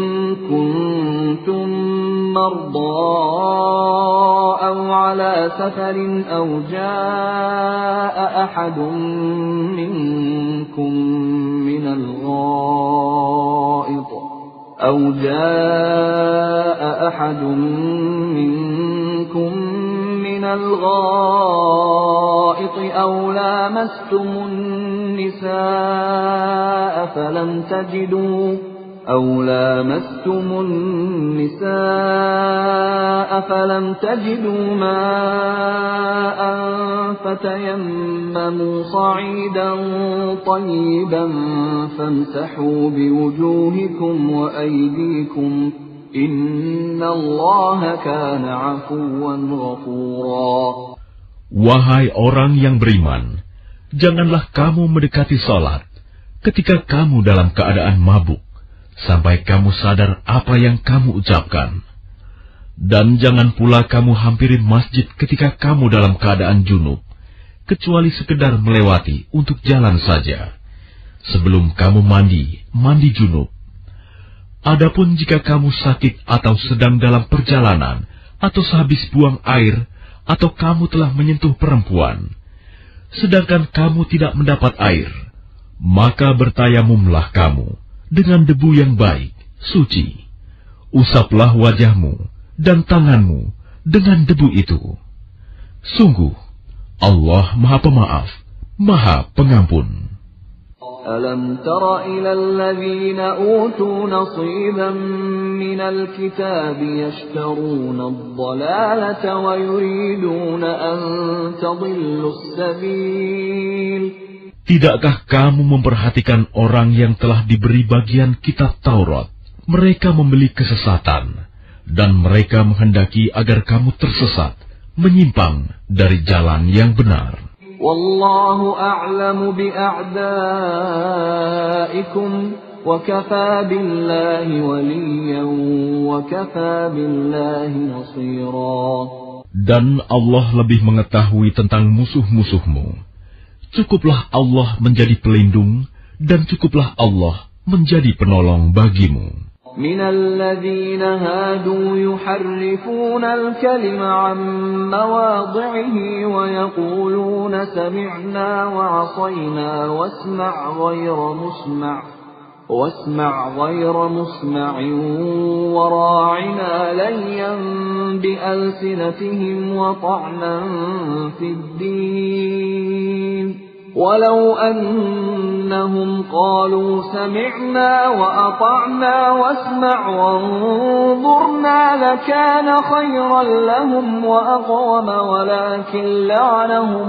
Speaker 1: كنتم مرضى أو على سفر أو جاء أحد منكم من الغائط أو جاء أحد منكم من الغائط أو لامستم النساء فلم تجدوا أو لامستم النساء فلم تجدوا ماء فتيمموا صعيدا طيبا فامسحوا بوجوهكم وأيديكم إن الله كان عفوا غفورا.
Speaker 2: Wahai orang yang beriman, janganlah kamu mendekati sholat ketika kamu dalam keadaan mabuk, sampai kamu sadar apa yang kamu ucapkan. Dan jangan pula kamu hampiri masjid ketika kamu dalam keadaan junub, kecuali sekedar melewati untuk jalan saja. Sebelum kamu mandi, mandi junub. Adapun jika kamu sakit atau sedang dalam perjalanan, atau sehabis buang air, atau kamu telah menyentuh perempuan, sedangkan kamu tidak mendapat air, maka bertayamumlah kamu dengan debu yang baik, suci. Usaplah wajahmu dan tanganmu dengan debu itu. Sungguh, Allah Maha Pemaaf, Maha Pengampun.
Speaker 1: ألم تر إلى الذين أوتوا نصيبا من الكتاب يشترون الضلالة ويريدون أن تضلوا السبيل.
Speaker 2: Tidakkah kamu memperhatikan orang yang telah diberi bagian kitab Taurat? Mereka membeli kesesatan, dan mereka menghendaki agar kamu tersesat, menyimpang dari jalan yang benar.
Speaker 1: Wallahu a'lamu bi'a'daikum wa kafa billahi waliyan wa kafa billahi nasira.
Speaker 2: Dan Allah lebih mengetahui tentang musuh-musuhmu. Cukuplah Allah menjadi pelindung, dan cukuplah Allah menjadi penolong bagimu.
Speaker 1: من الذين هادوا يحرفون الكلم عن مواضعه ويقولون سمعنا وعصينا واسمع غير مسمع واسمع غير مسمع وراعنا ليا بألسنتهم وطعنا في الدين ولو أنهم قالوا سمعنا وأطعنا واسمع وانظرنا لكان خيرا لهم وأقوم ولكن لعنهم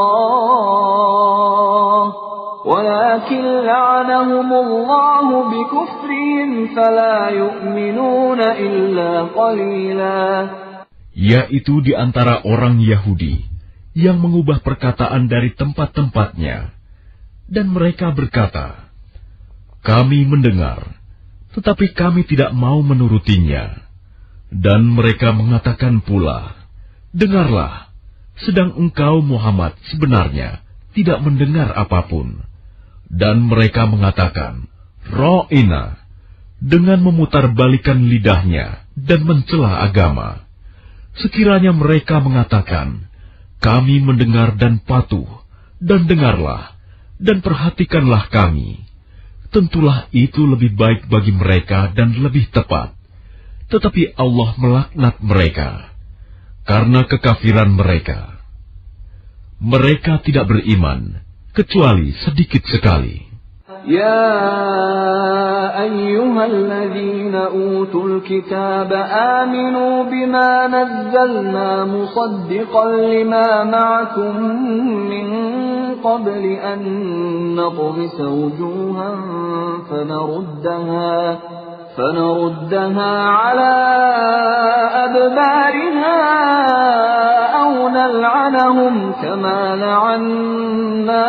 Speaker 1: الله ولكن لعنهم الله بكفرهم فلا يؤمنون إلا قليلا.
Speaker 2: Yaitu di antara orang Yahudi yang mengubah perkataan dari tempat-tempatnya, dan mereka berkata, kami mendengar, tetapi kami tidak mau menurutinya. Dan mereka mengatakan pula, dengarlah, sedang engkau Muhammad sebenarnya tidak mendengar apapun. Dan mereka mengatakan, Ra'ina, dengan memutarbalikkan lidahnya dan mencela agama. Sekiranya mereka mengatakan, kami mendengar dan patuh, dan dengarlah, dan perhatikanlah kami. Tentulah itu lebih baik bagi mereka dan lebih tepat. Tetapi Allah melaknat mereka, karena kekafiran mereka. Mereka tidak beriman, kecuali sedikit sekali.
Speaker 1: يا أيها الذين أوتوا الكتاب آمنوا بما نزلنا مصدقا لما معكم من قبل أن نطمس وجوها فنردها فنردها على أدبارها أو نلعنهم كما لعنا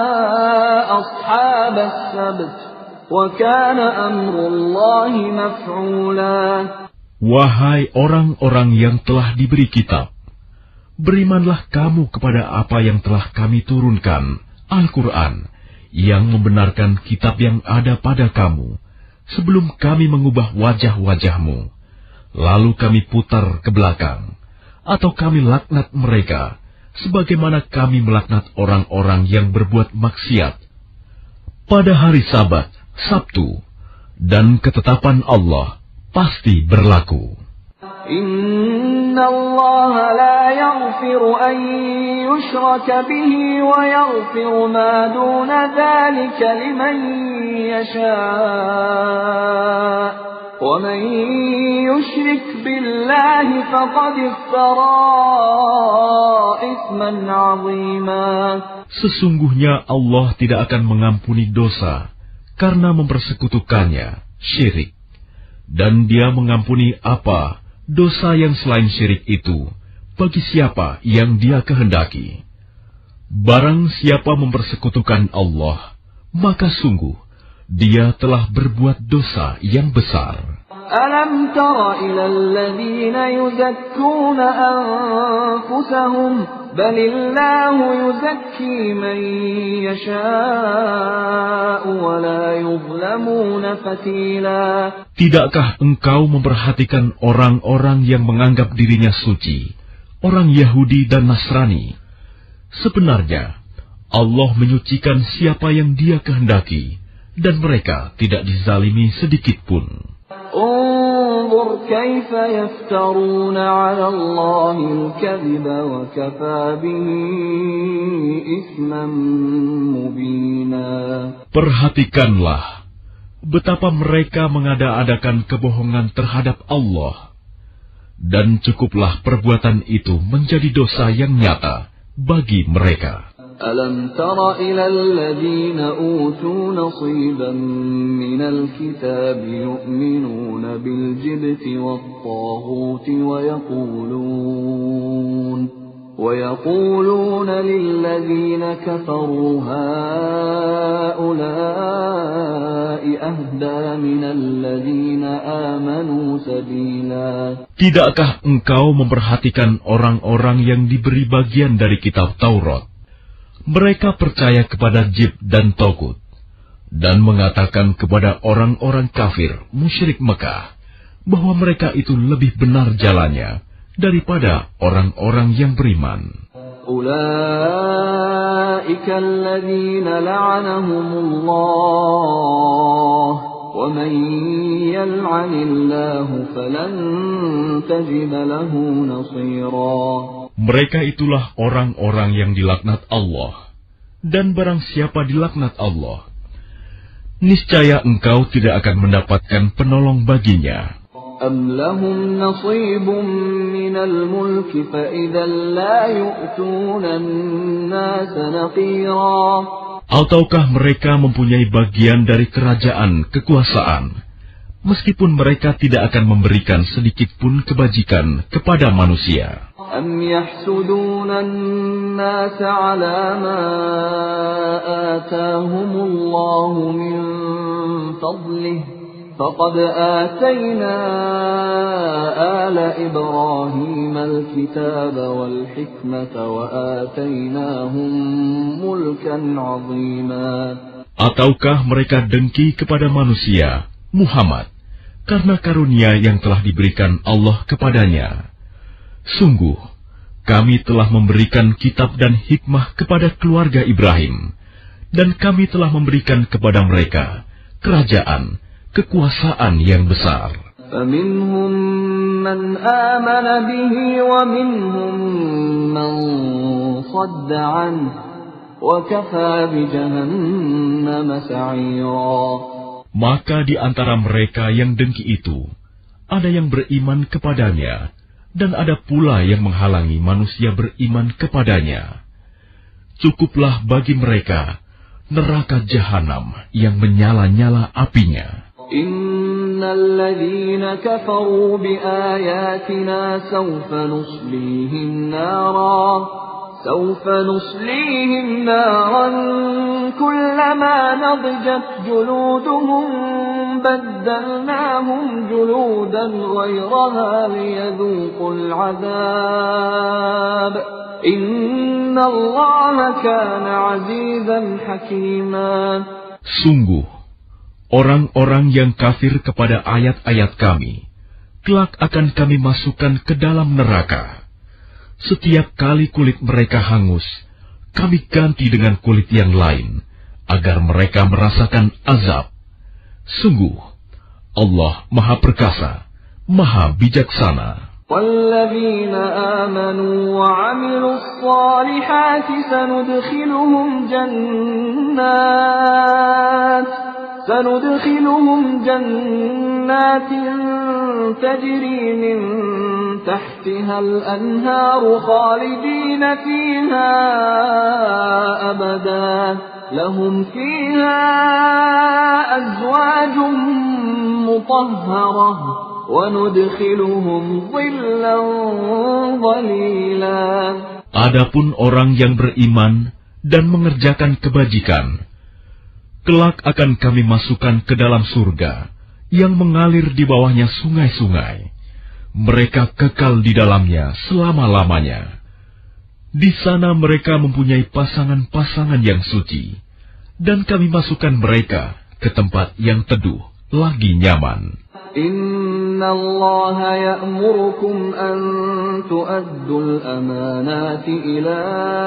Speaker 1: أصحاب السبت وكان أمر الله مفعولا.
Speaker 2: Wahai orang-orang yang telah diberi kitab, berimanlah kamu kepada apa yang telah kami turunkan, Al-Quran, yang membenarkan kitab yang ada pada kamu, sebelum kami mengubah wajah-wajahmu, lalu kami putar ke belakang, atau kami laknat mereka, sebagaimana kami melaknat orang-orang yang berbuat maksiat. Pada hari Sabat, Sabtu, dan ketetapan Allah pasti berlaku.
Speaker 1: Inna Allah la yaghfiru an yushraka bihi wa yaghfiru ma duna dhalika liman yasha' wa man yushrik billahi faqad iftara ithman 'azima.
Speaker 2: Sesungguhnya Allah tidak akan mengampuni dosa karena mempersekutukannya, syirik. Dan Dia mengampuni apa dosa yang selain syirik itu bagi siapa yang Dia kehendaki. Barang siapa mempersekutukan Allah, maka sungguh dia telah berbuat dosa yang besar.
Speaker 1: Alam tara ilal ladzina yuzakkuna anfusahum balillahu yuzakki man yasha'u wa la yuzlamuna fatila.
Speaker 2: Tidakkah engkau memperhatikan orang-orang yang menganggap dirinya suci, orang Yahudi dan Nasrani? Sebenarnya Allah menyucikan siapa yang Dia kehendaki, dan mereka tidak dizalimi sedikit pun.
Speaker 1: Unzur kaifa yaftaruna 'ala Allahi al-kadhiba wa kafa bihi itsman mubina.
Speaker 2: Perhatikanlah betapa mereka mengada-adakan kebohongan terhadap Allah, dan cukuplah perbuatan itu menjadi dosa yang nyata bagi mereka.
Speaker 1: Alam tara ilal ladzina utu nasiban minal kitab yu'minuna bil jibti wat taghuti wa yaqulun wa yaquluna lil ladzina kafaru haula'i ahda minal ladzina amanu sabila.
Speaker 2: Tidakkah engkau memperhatikan orang-orang yang diberi bagian dari kitab Taurat? Mereka percaya kepada Jib dan Togut, dan mengatakan kepada orang-orang kafir musyrik Mekah bahwa mereka itu lebih benar jalannya daripada orang-orang yang beriman.
Speaker 1: Ulaika alladzina la'anahumullah wa man yal'anillahu falan tajida lahu nasira.
Speaker 2: Mereka itulah orang-orang yang dilaknat Allah, dan barang siapa dilaknat Allah, niscaya engkau tidak akan mendapatkan penolong baginya.
Speaker 1: Am lahum nasibun minal mulki fa idzan la yu'tuna an-nasa naqira.
Speaker 2: Ataukah mereka mempunyai bagian dari kerajaan kekuasaan, meskipun mereka tidak akan memberikan sedikit pun kebajikan kepada manusia.
Speaker 1: Am yahsuduna an-nasa 'ala ma atahumullahu min fadlihi faqad atayna ala Ibrahim al-kitaba wal hikmata wa atainahum mulkan 'azima.
Speaker 2: Ataukah mereka dengki kepada manusia, Muhammad, karena karunia yang telah diberikan Allah kepadanya? Sungguh, kami telah memberikan kitab dan hikmah kepada keluarga Ibrahim, dan kami telah memberikan kepada mereka kerajaan, kekuasaan yang besar.
Speaker 1: فَمِنْهُمْ مَنْ آمَنَ بِهِ وَمِنْهُمْ مَنْ صَدَّ عَنْهُ وَكَفَى بِجَهَنَّمَ سَعِيرًا.
Speaker 2: Maka di antara mereka yang dengki itu, ada yang beriman kepadanya, dan ada pula yang menghalangi manusia beriman kepadanya. Cukuplah bagi mereka neraka jahanam yang menyala-nyala apinya.
Speaker 1: Innal ladzina kafaru biayatina sawfa nuslihim nara sawfa nuslihim naran kullama nadjat juluduhum baddalnahum juludan ghayraha liyadhuqul adhab inna Allaha kana azizan hakima.
Speaker 2: Sungguh, orang-orang yang kafir kepada ayat-ayat kami, kelak akan kami masukkan ke dalam neraka. Setiap kali kulit mereka hangus, kami ganti dengan kulit yang lain, agar mereka merasakan azab. Sungguh, Allah Maha Perkasa, Maha Bijaksana.
Speaker 1: وَالَّذِينَ آمَنُوا وَعَمِلُوا الصَّالِحَاتِ سَنُدْخِلُهُمْ جَنَّاتٍ سَنُدْخِلُهُمْ جَنَّاتٍ تَجْرِي مِنْ تَحْتِهَا الْأَنْهَارُ خَالِدِينَ فِيهَا أَبَدًا لَهُمْ فِيهَا أَزْوَاجٌ مُطَهَّرَةٌ
Speaker 2: Adapun orang yang beriman dan mengerjakan kebajikan, kelak akan kami masukkan ke dalam surga yang mengalir di bawahnya sungai-sungai. Mereka kekal di dalamnya selama-lamanya. Di sana mereka mempunyai pasangan-pasangan yang suci, dan kami masukkan mereka ke tempat yang teduh lagi nyaman.
Speaker 1: Inna Allah ya'murukum an tu'addul amanati ila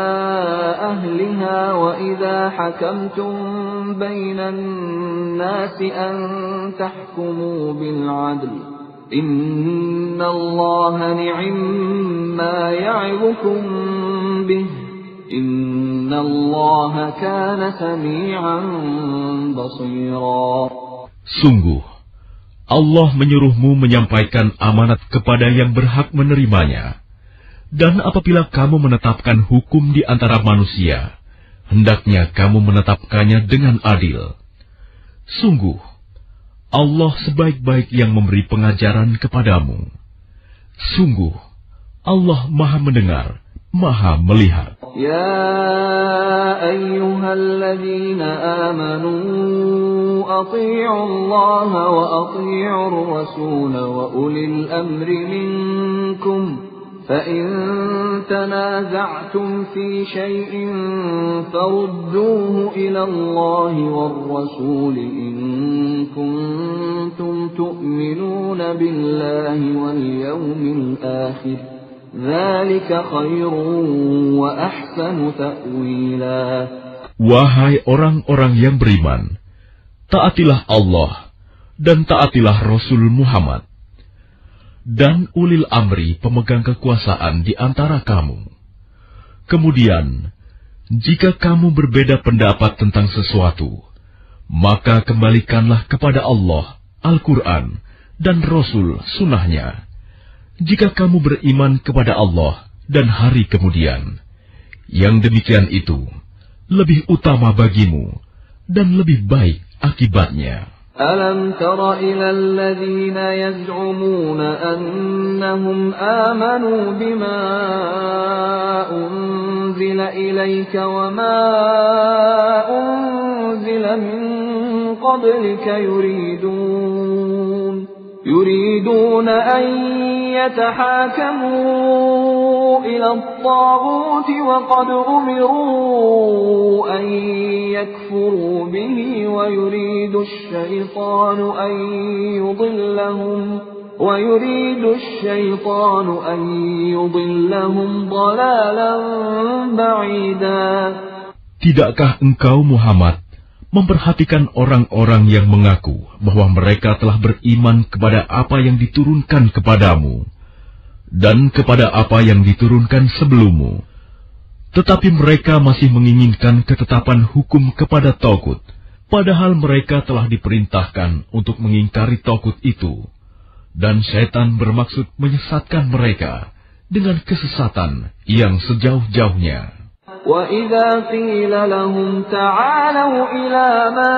Speaker 1: ahliha wa idha hakamtum bainan nasi an tahkumu bil 'adl. Inna Allah ni'imma ya'idukum bih. Inna Allah kana sami'an basira.
Speaker 2: Sungguh, Allah menyuruhmu menyampaikan amanat kepada yang berhak menerimanya. Dan apabila kamu menetapkan hukum di antara manusia, hendaknya kamu menetapkannya dengan adil. Sungguh, Allah sebaik-baik yang memberi pengajaran kepadamu. Sungguh, Allah Maha Mendengar, Maha Melihat.
Speaker 1: Ya ayyuhalladzina amanu ati'u Allah wa ati'u ar-rasul wa ulil amri minkum. فَإِن تَنَازَعْتُمْ فِي شَيْءٍ فَرُدُّوهُ إِلَى اللَّهِ وَالرَّسُولِ إِن كُنتُمْ تُؤْمِنُونَ بِاللَّهِ وَالْيَوْمِ الْآخِرِ ذَلِكَ خَيْرٌ وَأَحْسَنُ تَأْوِيلًا.
Speaker 2: Wahai orang-orang yang beriman, taatilah Allah dan taatilah Rasul Muhammad dan ulil amri pemegang kekuasaan di antara kamu. Kemudian, jika kamu berbeda pendapat tentang sesuatu, maka kembalikanlah kepada Allah, Al-Quran, dan Rasul Sunnahnya. Jika kamu beriman kepada Allah dan hari kemudian, yang demikian itu lebih utama bagimu dan lebih baik akibatnya.
Speaker 1: أَلَمْ تَرَ إِلَى الَّذِينَ يَزْعُمُونَ أَنَّهُمْ آمَنُوا بِمَا أُنزِلَ إِلَيْكَ وَمَا أُنزِلَ مِن قَبْلِكَ يُرِيدُونَ يُرِيدُونَ أَن يَتَحَاكَمُوا إِلَى الطَّاغُوتِ وَقَدْ أُمِرُوا أَن يَكْفُرُوا بِهِ وَيُرِيدُ الشَّيْطَانُ أَن يُضِلَّهُمْ وَيُرِيدُ الشَّيْطَانُ أَن يُضِلَّهُمْ ضَلَالًا بَعِيدًا.
Speaker 2: Tidakkah engkau Muhammad memperhatikan orang-orang yang mengaku bahwa mereka telah beriman kepada apa yang diturunkan kepadamu dan kepada apa yang diturunkan sebelummu, tetapi mereka masih menginginkan ketetapan hukum kepada Tagut, padahal mereka telah diperintahkan untuk mengingkari Tagut itu, dan Syaitan bermaksud menyesatkan mereka dengan kesesatan yang sejauh-jauhnya.
Speaker 1: وَإِذَا قِيلَ لَهُمْ تَعَالَوْا إِلَى مَا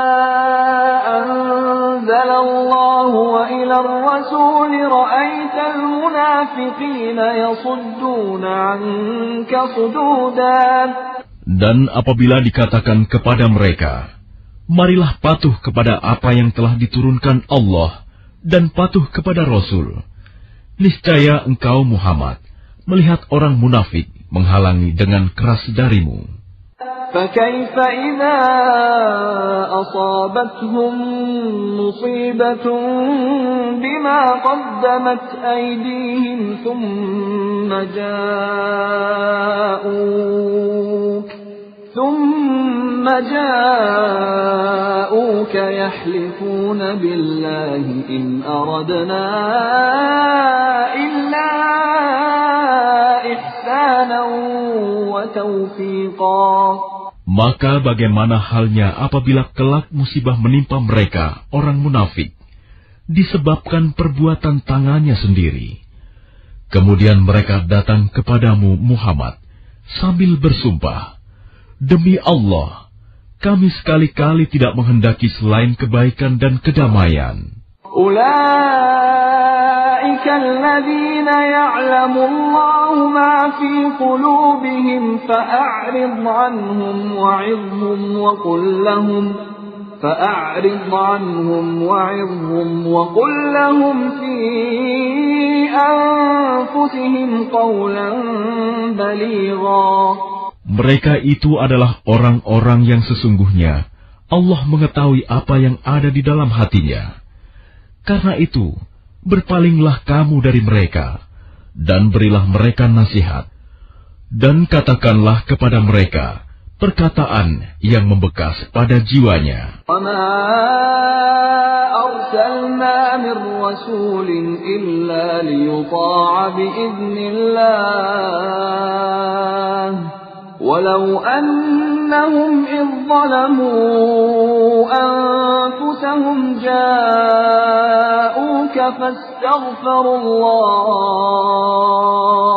Speaker 1: أَنزَلَ اللَّهُ وَإِلَى الرَّسُولِ رَأَيْتَ الْمُنَافِقِينَ يَصُدُّونَ عَنكَ صُدُودًا.
Speaker 2: Dan apabila dikatakan kepada mereka, marilah patuh kepada apa yang telah diturunkan Allah dan patuh kepada Rasul, niscaya engkau Muhammad melihat orang munafik menghalangi dengan keras darimu.
Speaker 1: فَكَيْفَ إِذَا أَصَابَتْهُم مُّصِيبَةٌ بِمَا قَدَّمَتْ أَيْدِيهِمْ ثُمَّ جَاءُوكَ ثُمَّ جَاءُوكَ يَحْلِفُونَ بِاللَّهِ إِنْ أَرَدْنَا إِلَّا إِحْسَانًا وَتَوْفِيقًا.
Speaker 2: Maka bagaimana halnya apabila kelak musibah menimpa mereka, orang munafik, disebabkan perbuatan tangannya sendiri. Kemudian mereka datang kepadamu Muhammad sambil bersumpah, demi Allah, kami sekali-kali tidak menghendaki selain kebaikan dan kedamaian.
Speaker 1: أولئك الذين يعلم الله ما في قلوبهم فأعرض عنهم وعظهم وقل لهم فأعرض عنهم وعظهم وقل لهم في أنفسهم قولا بليغا.
Speaker 2: Mereka itu adalah orang-orang yang sesungguhnya Allah mengetahui apa yang ada di dalam hatinya. Karena itu, berpalinglah kamu dari mereka, dan berilah mereka nasihat. Dan katakanlah kepada mereka perkataan yang membekas pada jiwanya.
Speaker 1: وَمَا أَرْسَلْنَا مِن رَّسُولٍ إِلَّا لِيُطَاعَ بِإِذْنِ اللَّهِ وَلَوْ أَنَّهُمْ إِذ ظَّلَمُوا أَنفُسَهُمْ جَاءُوكَ فَاسْتَغْفَرُوا اللَّهَ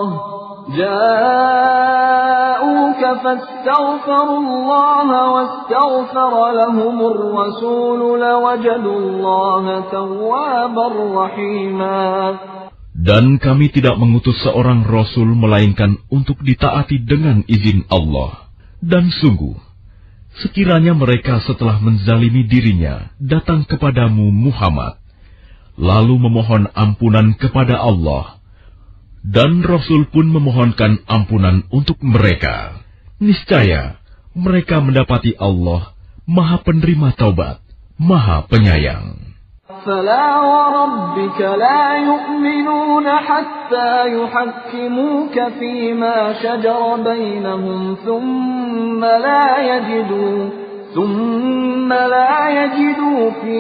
Speaker 1: جاءوك فاستغفروا الله واستغفر لهم الرسول لوجدوا الله توابا رحيما.
Speaker 2: Dan kami tidak mengutus seorang rasul melainkan untuk ditaati dengan izin Allah. Dan sungguh, sekiranya mereka setelah menzalimi dirinya datang kepadamu Muhammad, lalu memohon ampunan kepada Allah, dan Rasul pun memohonkan ampunan untuk mereka, niscaya mereka mendapati Allah Maha Penerima Taubat, Maha Penyayang.
Speaker 1: فَلَا وَرَبِّكَ لَا يُؤْمِنُونَ حَتَّى يُحَكِّمُوكَ فِيمَا شَجَرَ بَيْنَهُمْ ثُمَّ لَا يَجِدُوا ثُمَّ لَا يَجِدُوا فِي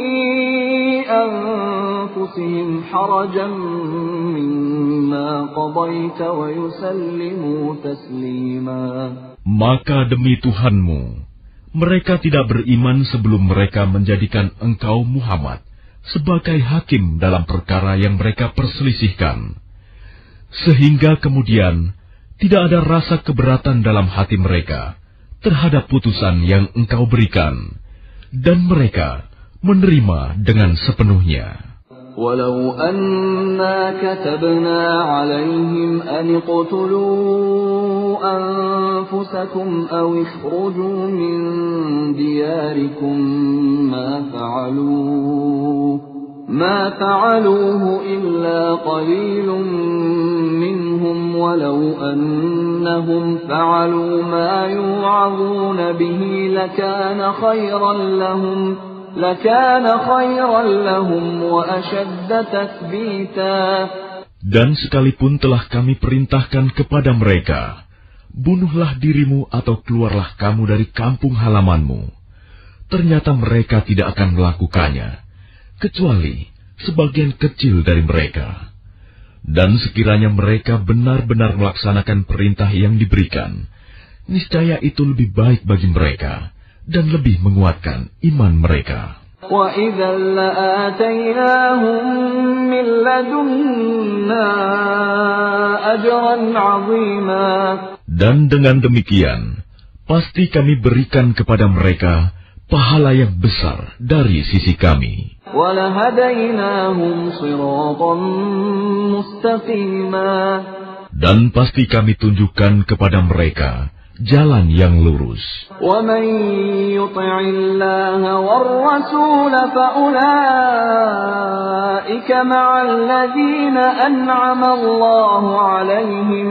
Speaker 1: أَنفُسِهِمْ حَرَجًا مِّمَّا قَضَيْتَ وَيُسَلِّمُوا تَسْلِيمًا.
Speaker 2: Maka demi Tuhanmu, mereka tidak beriman sebelum mereka menjadikan engkau Muhammad sebagai hakim dalam perkara yang mereka perselisihkan, sehingga kemudian tidak ada rasa keberatan dalam hati mereka terhadap putusan yang engkau berikan, dan mereka menerima dengan sepenuhnya.
Speaker 1: ولو أنا كتبنا عليهم أن اقتلوا أنفسكم أو اخرجوا من دياركم ما فعلوه ما فعلوه إلا قليل منهم ولو أنهم فعلوا ما يوعظون به لكان خيرا لهم لَكَانَ خَيْرًا لَهُمْ وَأَشَدَّ تَثْبِيتًا.
Speaker 2: Dan sekalipun telah kami perintahkan kepada mereka, bunuhlah dirimu atau keluarlah kamu dari kampung halamanmu, ternyata mereka tidak akan melakukannya, kecuali sebagian kecil dari mereka. Dan sekiranya mereka benar-benar melaksanakan perintah yang diberikan, niscaya itu lebih baik bagi mereka dan lebih menguatkan iman mereka.
Speaker 1: وَإِذًا لَآتَيْنَاهُم مِّن لَّدُنَّا أَجْرًا عَظِيمًا.
Speaker 2: Dan dengan demikian, pasti kami berikan kepada mereka pahala yang besar dari sisi kami.
Speaker 1: وَلَهَدَيْنَاهُمْ صِرَاطًا مُّسْتَقِيمًا.
Speaker 2: Dan pasti kami tunjukkan kepada mereka jalan yang lurus.
Speaker 1: وَمَن يُطِعِ اللَّهَ وَالرَّسُولَ فَأُولَٰئِكَ مَعَ الَّذِينَ أَنْعَمَ اللَّهُ عَلَيْهِمْ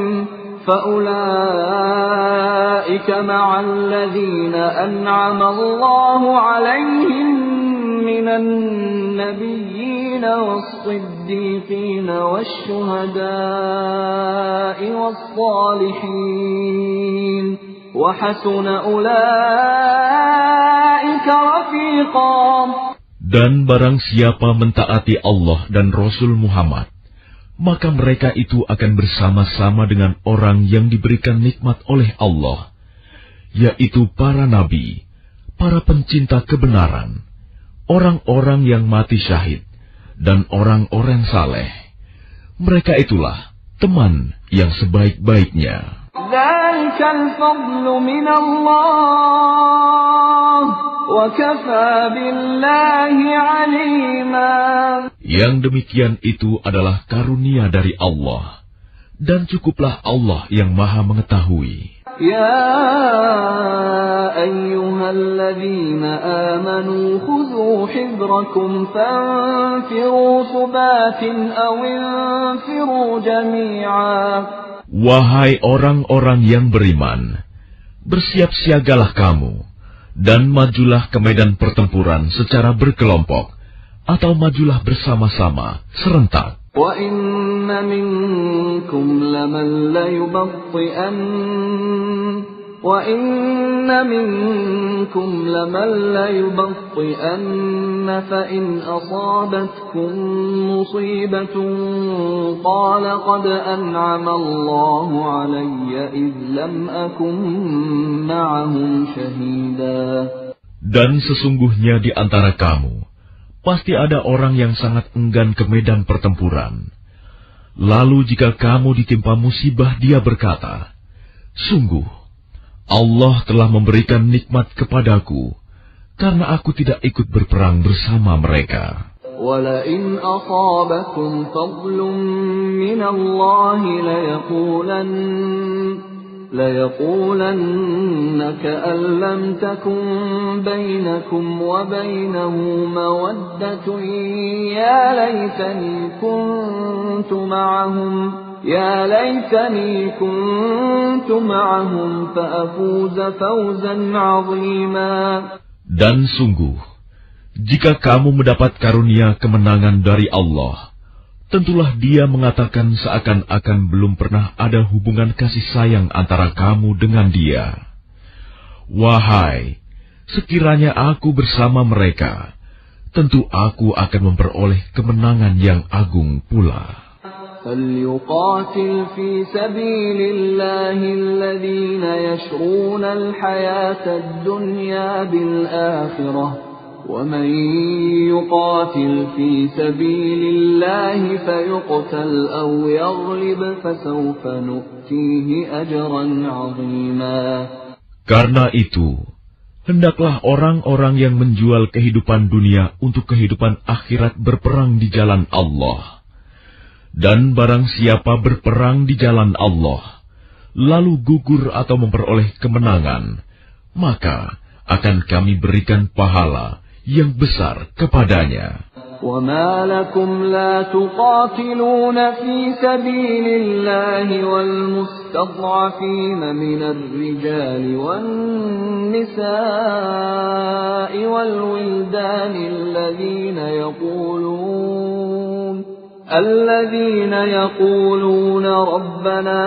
Speaker 1: فَأُولَٰئِكَ مَعَ الَّذِينَ أَنْعَمَ اللَّهُ عَلَيْهِمْ مِنَ النَّبِيِّينَ وَالصِّدِّيقِينَ وَالشُّهَدَاءِ وَالصَّالِحِينَ وَحَسُنَ أُولَٰئِكَ رَفِيقًا.
Speaker 2: Dan barang siapa mentaati Allah dan Rasul Muhammad, maka mereka itu akan bersama-sama dengan orang yang diberikan nikmat oleh Allah, yaitu para nabi, para pencinta kebenaran, orang-orang yang mati syahid, dan orang-orang saleh. Mereka itulah teman yang sebaik-baiknya.
Speaker 1: ذَلِكَ الْفَضْلُ مِنَ اللَّهِ وكفى بالله عليما.
Speaker 2: Yang demikian itu adalah karunia dari Allah, dan cukuplah Allah yang Maha mengetahui.
Speaker 1: يا أيها الذين آمنوا خذوا حذركم فانفروا ثبات أو انفروا جميعا.
Speaker 2: Wahai orang-orang yang beriman, bersiap-siagalah kamu, dan majulah ke medan pertempuran secara berkelompok, atau majulah bersama-sama, serentak.
Speaker 1: وَإِنَّ مِنكُمْ لَمَن لَّيُبَطِّئَنَّ وَإِنَّ مِنكُمْ لَمَن لَّيُبَطِّئَنَّ فَإِنْ أَصَابَتْكُم مُّصِيبَةٌ قَالَ قَدْ أَنْعَمَ اللَّهُ عَلَيَّ إِذْ لَمْ أَكُن مَّعَهُمْ شَهِيدًا.
Speaker 2: Dan sesungguhnya di antara kamu pasti ada orang yang sangat enggan ke medan pertempuran. Lalu jika kamu ditimpa musibah, dia berkata, "Sungguh, Allah telah memberikan nikmat kepadaku, karena aku tidak ikut berperang bersama mereka."
Speaker 1: وَلَئِنْ أَصَابَكُمْ فَضْلٌ مِّنَ اللَّهِ لَيَقُولَنَّ لَيَقُولَنَّ كَأَن لَّمْ تَكُن بَيْنَكُمْ وَبَيْنَهُ مَوَدَّةٌ يَا لَيْتَنِي كُنتُ مَعَهُمْ يَا لَيْتَنِي كُنتُ مَعَهُمْ فَأَفُوزَ فَوْزًا عَظِيمًا.
Speaker 2: Dan sungguh, jika kamu mendapat karunia kemenangan dari Allah, tentulah Dia mengatakan seakan-akan belum pernah ada hubungan kasih sayang antara kamu dengan Dia. Wahai, sekiranya aku bersama mereka, tentu aku akan memperoleh kemenangan yang agung pula.
Speaker 1: فَلْيُقَاتِلْ فِي سَبِيلِ اللَّهِ الَّذِينَ يَشْرُونَ الْحَيَاةَ الدُّنْيَا بِالْآخِرَةِ وَمَن يُقَاتِلْ فِي سَبِيلِ اللَّهِ فَيُقْتَلْ أَوْ يَغْلِبْ فَسَوْفَ نُؤْتِيهِ أَجْرًا عَظِيمًا.
Speaker 2: Karena itu, hendaklah orang-orang yang menjual kehidupan dunia untuk kehidupan akhirat berperang di jalan Allah. Dan barang siapa berperang di jalan Allah, lalu gugur atau memperoleh kemenangan, maka akan kami berikan pahala yang besar kepadanya.
Speaker 1: وَمَا لَكُمْ لَا تُقَاتِلُونَ فِي سَبِيلِ اللَّهِ وَالْمُسْتَضْعَفِينَ مِنَ الرِّجَالِ وَالنِّسَاءِ وَالْوِلْدَانِ الَّذِينَ يَقُولُونَ الذين يقولون ربنا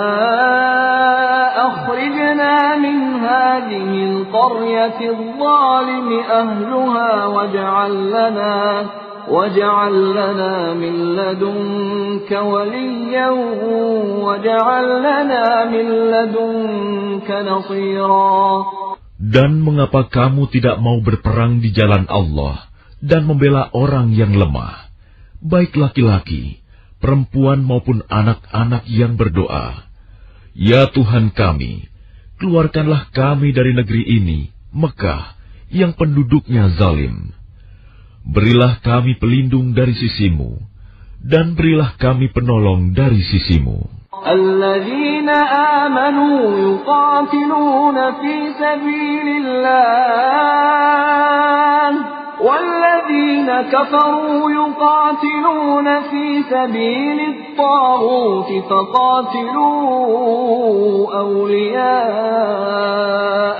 Speaker 1: أخرجنا من هذه القرية الظالم أهلها واجعل لنا واجعل لنا من لدنك وليا واجعل لنا من لدنك نصيرا.
Speaker 2: Dan mengapa kamu tidak mau berperang di jalan Allah dan membela orang yang lemah, baik laki-laki, perempuan maupun anak-anak yang berdoa, "Ya Tuhan kami, keluarkanlah kami dari negeri ini, Mekah, yang penduduknya zalim. Berilah kami pelindung dari sisimu, dan berilah kami penolong dari sisimu."
Speaker 1: Alladzina amanu yuqatiluna fi sabilillah وَالَّذِينَ كَفَرُوا يُقَاتِلُونَ فِي سَبِيلِ الطَّاغُوتِ فَقَاتِلُوا أَوْلِيَاءَ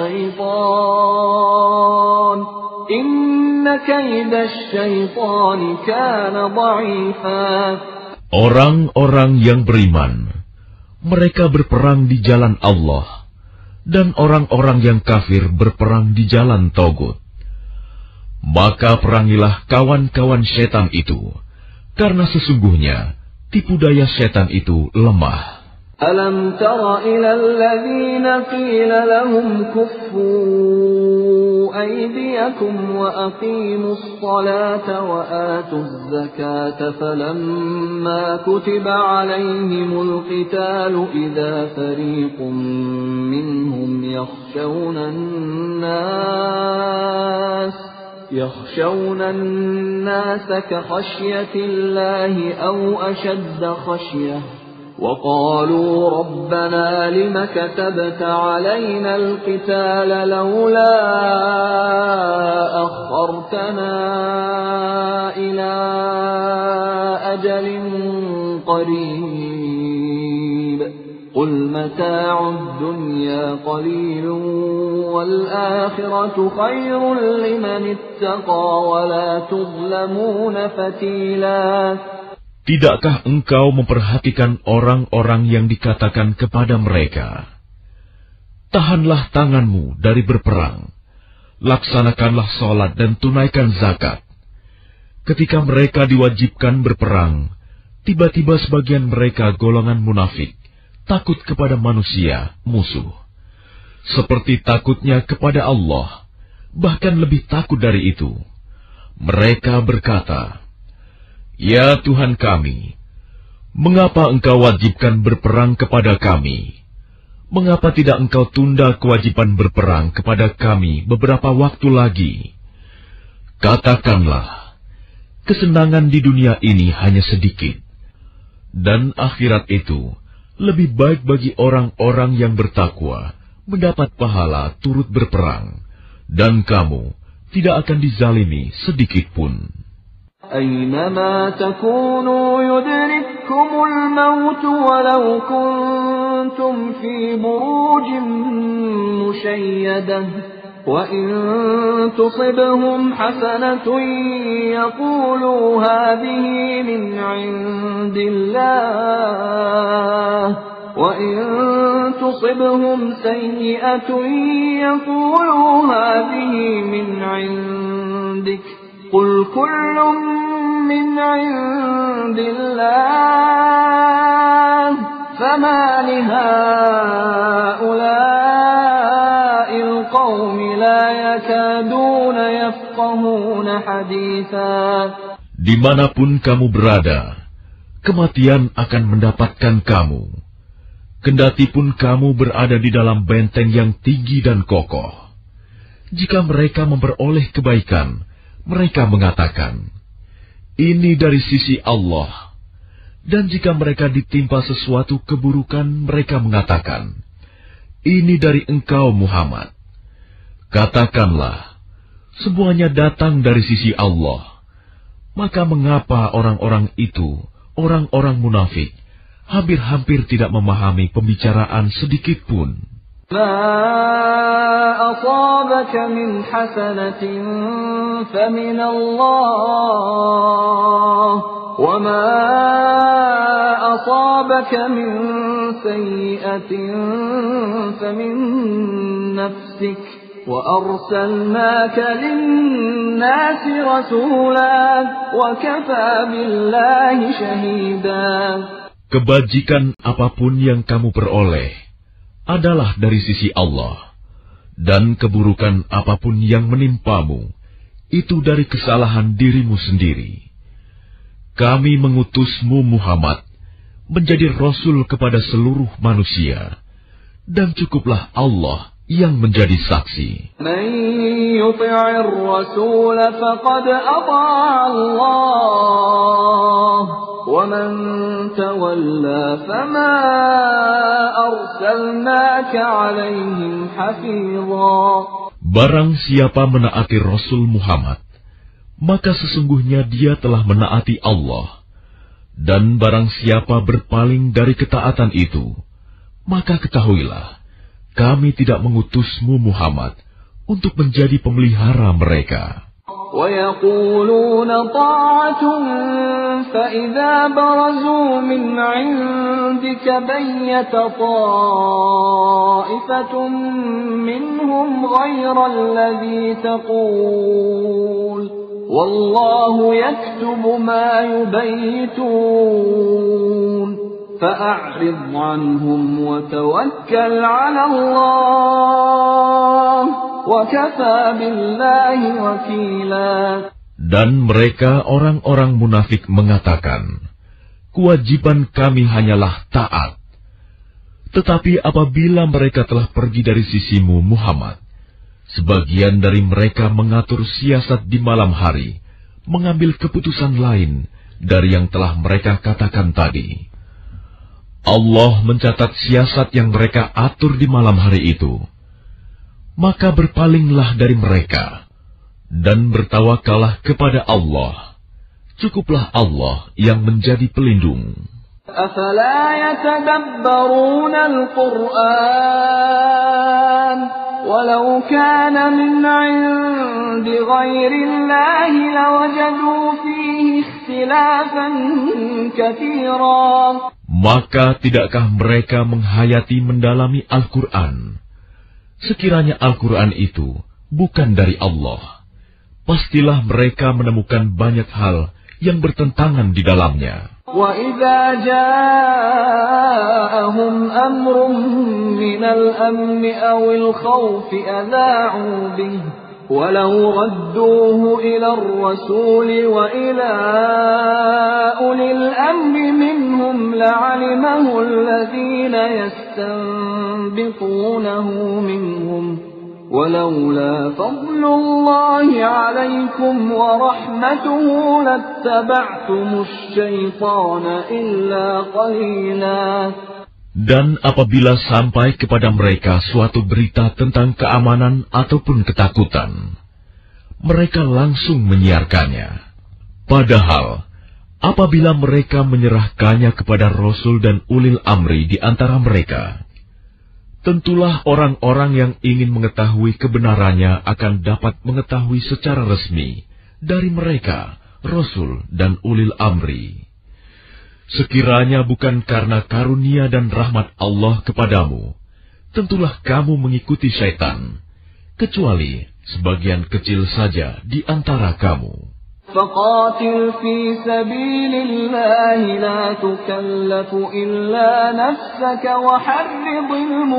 Speaker 1: الشَّيْطَانِ إِنَّ كَيْدَ الشَّيْطَانِ كَانَ ضَعِيفًا.
Speaker 2: Orang-orang yang beriman, mereka berperang di jalan Allah, dan orang-orang yang kafir berperang di jalan Togut. Maka perangilah kawan-kawan setan itu, karena sesungguhnya tipu daya setan itu lemah.
Speaker 1: Alam tara ila alladhina qila lahum kuffu aydiyakum wa aqimus salata wa atuz zakata falamma kutiba alayhimul qitalu idza fariqun minhum yakhshawna an-nas يخشون الناس كخشية الله أو أشد خشية وقالوا ربنا لم كتبت علينا القتال لولا أخرتنا إلى أجل قريب قل متاع الدنيا قليل والآخرة خير لمن اتقى ولا تظلمون فتيلا.
Speaker 2: Tidakkah engkau memperhatikan orang-orang yang dikatakan kepada mereka, tahanlah tanganmu dari berperang, laksanakanlah sholat dan tunaikan zakat. Ketika mereka diwajibkan berperang, tiba-tiba sebagian mereka golongan munafik, takut kepada manusia, musuh. Seperti takutnya kepada Allah, bahkan lebih takut dari itu. Mereka berkata, ya Tuhan kami, mengapa engkau wajibkan berperang kepada kami? Mengapa tidak engkau tunda kewajiban berperang kepada kami beberapa waktu lagi? Katakanlah, kesenangan di dunia ini hanya sedikit, dan akhirat itu lebih baik bagi orang-orang yang bertakwa, mendapat pahala turut berperang, dan kamu tidak akan dizalimi sedikit pun.
Speaker 1: أينما تكونوا يدرككم الموت ولو كنتم في بروج مشيدة وإن تصبهم حسنة يقولوا هذه من عند الله وإن تصبهم سيئة يقولوا هذه من عندك قل كل من عند الله فما لهؤلاء القوم لا يكادون يفقهون حديثا.
Speaker 2: Dimanapun kamu berada, kematian akan mendapatkan kamu. Kendatipun kamu berada di dalam benteng yang tinggi dan kokoh. Jika mereka memperoleh kebaikan, mereka mengatakan, ini dari sisi Allah. Dan jika mereka ditimpa sesuatu keburukan, mereka mengatakan, ini dari engkau Muhammad. Katakanlah, semuanya datang dari sisi Allah. Maka mengapa orang-orang itu, orang-orang munafik, hampir-hampir tidak memahami pembicaraan sedikit pun?
Speaker 1: ما أصابك من حسنة فمن الله وما أصابك من سيئة فمن نفسك وأرسلناك للناس رسولا وكفى بالله شهيدا.
Speaker 2: Kebajikan apapun yang kamu peroleh adalah dari sisi Allah, dan keburukan apapun yang menimpamu, itu dari kesalahan dirimu sendiri. Kami mengutusmu Muhammad, menjadi Rasul kepada seluruh manusia, dan cukuplah Allah yang menjadi saksi.
Speaker 1: Man yuti'ir rasul faqad ata'a Allah. وَمَنْ تَوَلَّى فَمَا أَرْسَلْنَاكَ عَلَيْهِمْ حَفِيظًا.
Speaker 2: Barang siapa menaati Rasul Muhammad, maka sesungguhnya dia telah menaati Allah. Dan barang siapa berpaling dari ketaatan itu, maka ketahuilah, kami tidak mengutusmu Muhammad untuk menjadi pemelihara mereka.
Speaker 1: وَيَقُولُونَ طَاعَةٌ فَإِذَا بَرَزُوا مِنْ عِنْدِكَ بَيَّتَ طَائِفَةٌ مِّنْهُمْ غَيْرَ الَّذِي تَقُولُ وَاللَّهُ يَكْتُبُ مَا يُبَيِّتُونَ فَأَعْرِضْ عَنْهُمْ وَتَوَكَّلْ عَلَى اللَّهِ وَكَفَى بِاللَّهِ وَكِيلًا.
Speaker 2: Dan mereka orang-orang munafik mengatakan, kewajiban kami hanyalah taat. Tetapi apabila mereka telah pergi dari sisimu Muhammad, Sebagian dari mereka mengatur siasat di malam hari, mengambil keputusan lain dari yang telah mereka katakan tadi. Allah mencatat siasat yang mereka atur di malam hari itu. Maka berpalinglah dari mereka, dan bertawakallah kepada Allah. Cukuplah Allah yang menjadi pelindung.
Speaker 1: أَفَلَا يَتَدَبَّرُونَ الْقُرْآنَ وَلَوْ كَانَ مِنْ عِنْدِ غَيْرِ اللَّهِ لَوَجَدُوا فِيهِ اخْتِلَافًا كَثِيرًا.
Speaker 2: Maka tidakkah mereka menghayati mendalami Al-Quran? Sekiranya Al-Quran itu bukan dari Allah, pastilah mereka menemukan banyak hal yang bertentangan di dalamnya.
Speaker 1: وَإِذَا جَاءَهُمْ أَمْرٌ مِّنَ الْأَمْنِ أَوِ الْخَوْفِ أَذَاعُوا بِهِ وَلَوْ رَدُّوهُ إِلَى الرَّسُولِ وَإِلَى أُولِي الْأَمْرِ مِنْهُمْ لَعَلِمَهُ الَّذِينَ يَسْتَنبِطُونَهُ مِنْهُمْ وَلَوْلَا فَضْلُ اللَّهِ عَلَيْكُمْ وَرَحْمَتُهُ لَاتَّبَعْتُمُ الشَّيْطَانَ إِلَّا قَلِيلًا.
Speaker 2: Dan apabila sampai kepada mereka suatu berita tentang keamanan ataupun ketakutan, mereka langsung menyiarkannya. Padahal, apabila mereka menyerahkannya kepada Rasul dan ulil amri di antara mereka, tentulah orang-orang yang ingin mengetahui kebenarannya akan dapat mengetahui secara resmi dari mereka, Rasul dan ulil amri. Sekiranya bukan karena karunia dan rahmat Allah kepadamu, tentulah kamu mengikuti syaitan, kecuali sebagian kecil saja di antara kamu.
Speaker 1: فَقَاتِلْ فِي سَبِيلِ اللَّهِ لَا تُكَلَّفُ إِلَّا نَفْسَكَ وَحَرِّضِ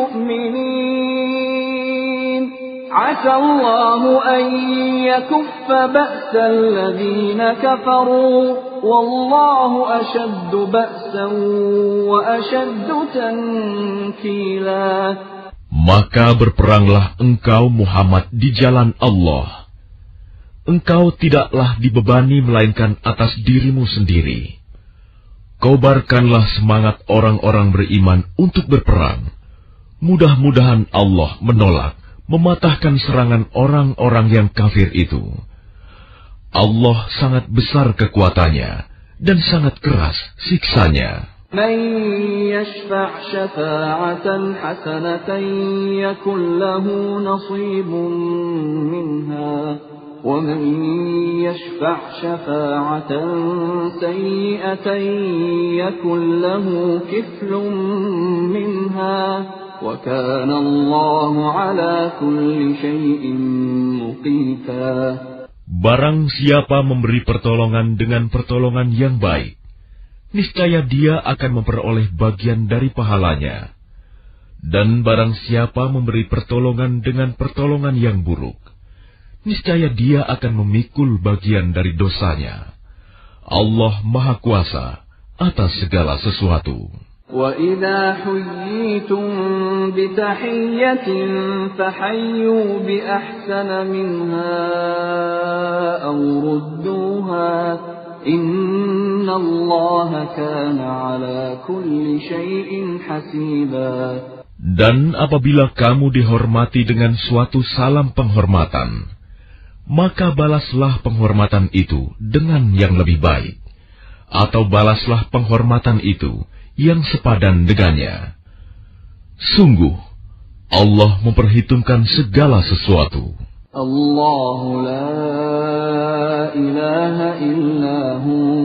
Speaker 1: الْمُؤْمِنِينَ عَسَى اللَّهُ أَن يَكُفَّ بَأْسَ الَّذِينَ كَفَرُوا وَاللَّهُ أَشَدُّ بَأْسًا وَأَشَدُّ تَنكِيلًا.
Speaker 2: Maka berperanglah engkau Muhammad di jalan Allah. Engkau tidaklah dibebani melainkan atas dirimu sendiri. Kobarkanlah semangat orang-orang beriman untuk berperang. Mudah-mudahan Allah menolak, mematahkan serangan orang-orang yang kafir itu. Allah sangat besar kekuatannya dan sangat keras siksanya.
Speaker 1: مَن يَشْفَعْ شَفَاعَةً حَسَنَةً يَكُنْ لَهُ نَصِيبٌ مِّنْهَا وَمَن يَشْفَعْ شَفَاعَةً سَيِّئَةً يَكُنْ لَهُ كِفْلٌ مِّنْهَا وَكَانَ اللَّهُ عَلَى كُلِّ شَيْءٍ مُقِيتًا.
Speaker 2: Barang siapa memberi pertolongan dengan pertolongan yang baik, niscaya dia akan memperoleh bagian dari pahalanya. Dan barang siapa memberi pertolongan dengan pertolongan yang buruk, niscaya dia akan memikul bagian dari dosanya. Allah Maha Kuasa atas segala sesuatu.
Speaker 1: وَإِذَا حُيِّيتُم بِتَحِيَّةٍ فَحَيُّوا بِأَحْسَنَ مِنْهَا أَوْ رُدُّوهَا إِنَّ اللَّهَ كَانَ عَلَى كُلِّ شَيْءٍ حَسِيبًا.
Speaker 2: Dan apabila kamu dihormati dengan suatu salam penghormatan, maka balaslah penghormatan itu dengan yang lebih baik, atau balaslah penghormatan itu yang sepadan dengannya. Sungguh, Allah memperhitungkan segala sesuatu.
Speaker 1: الله لا إله إلا هو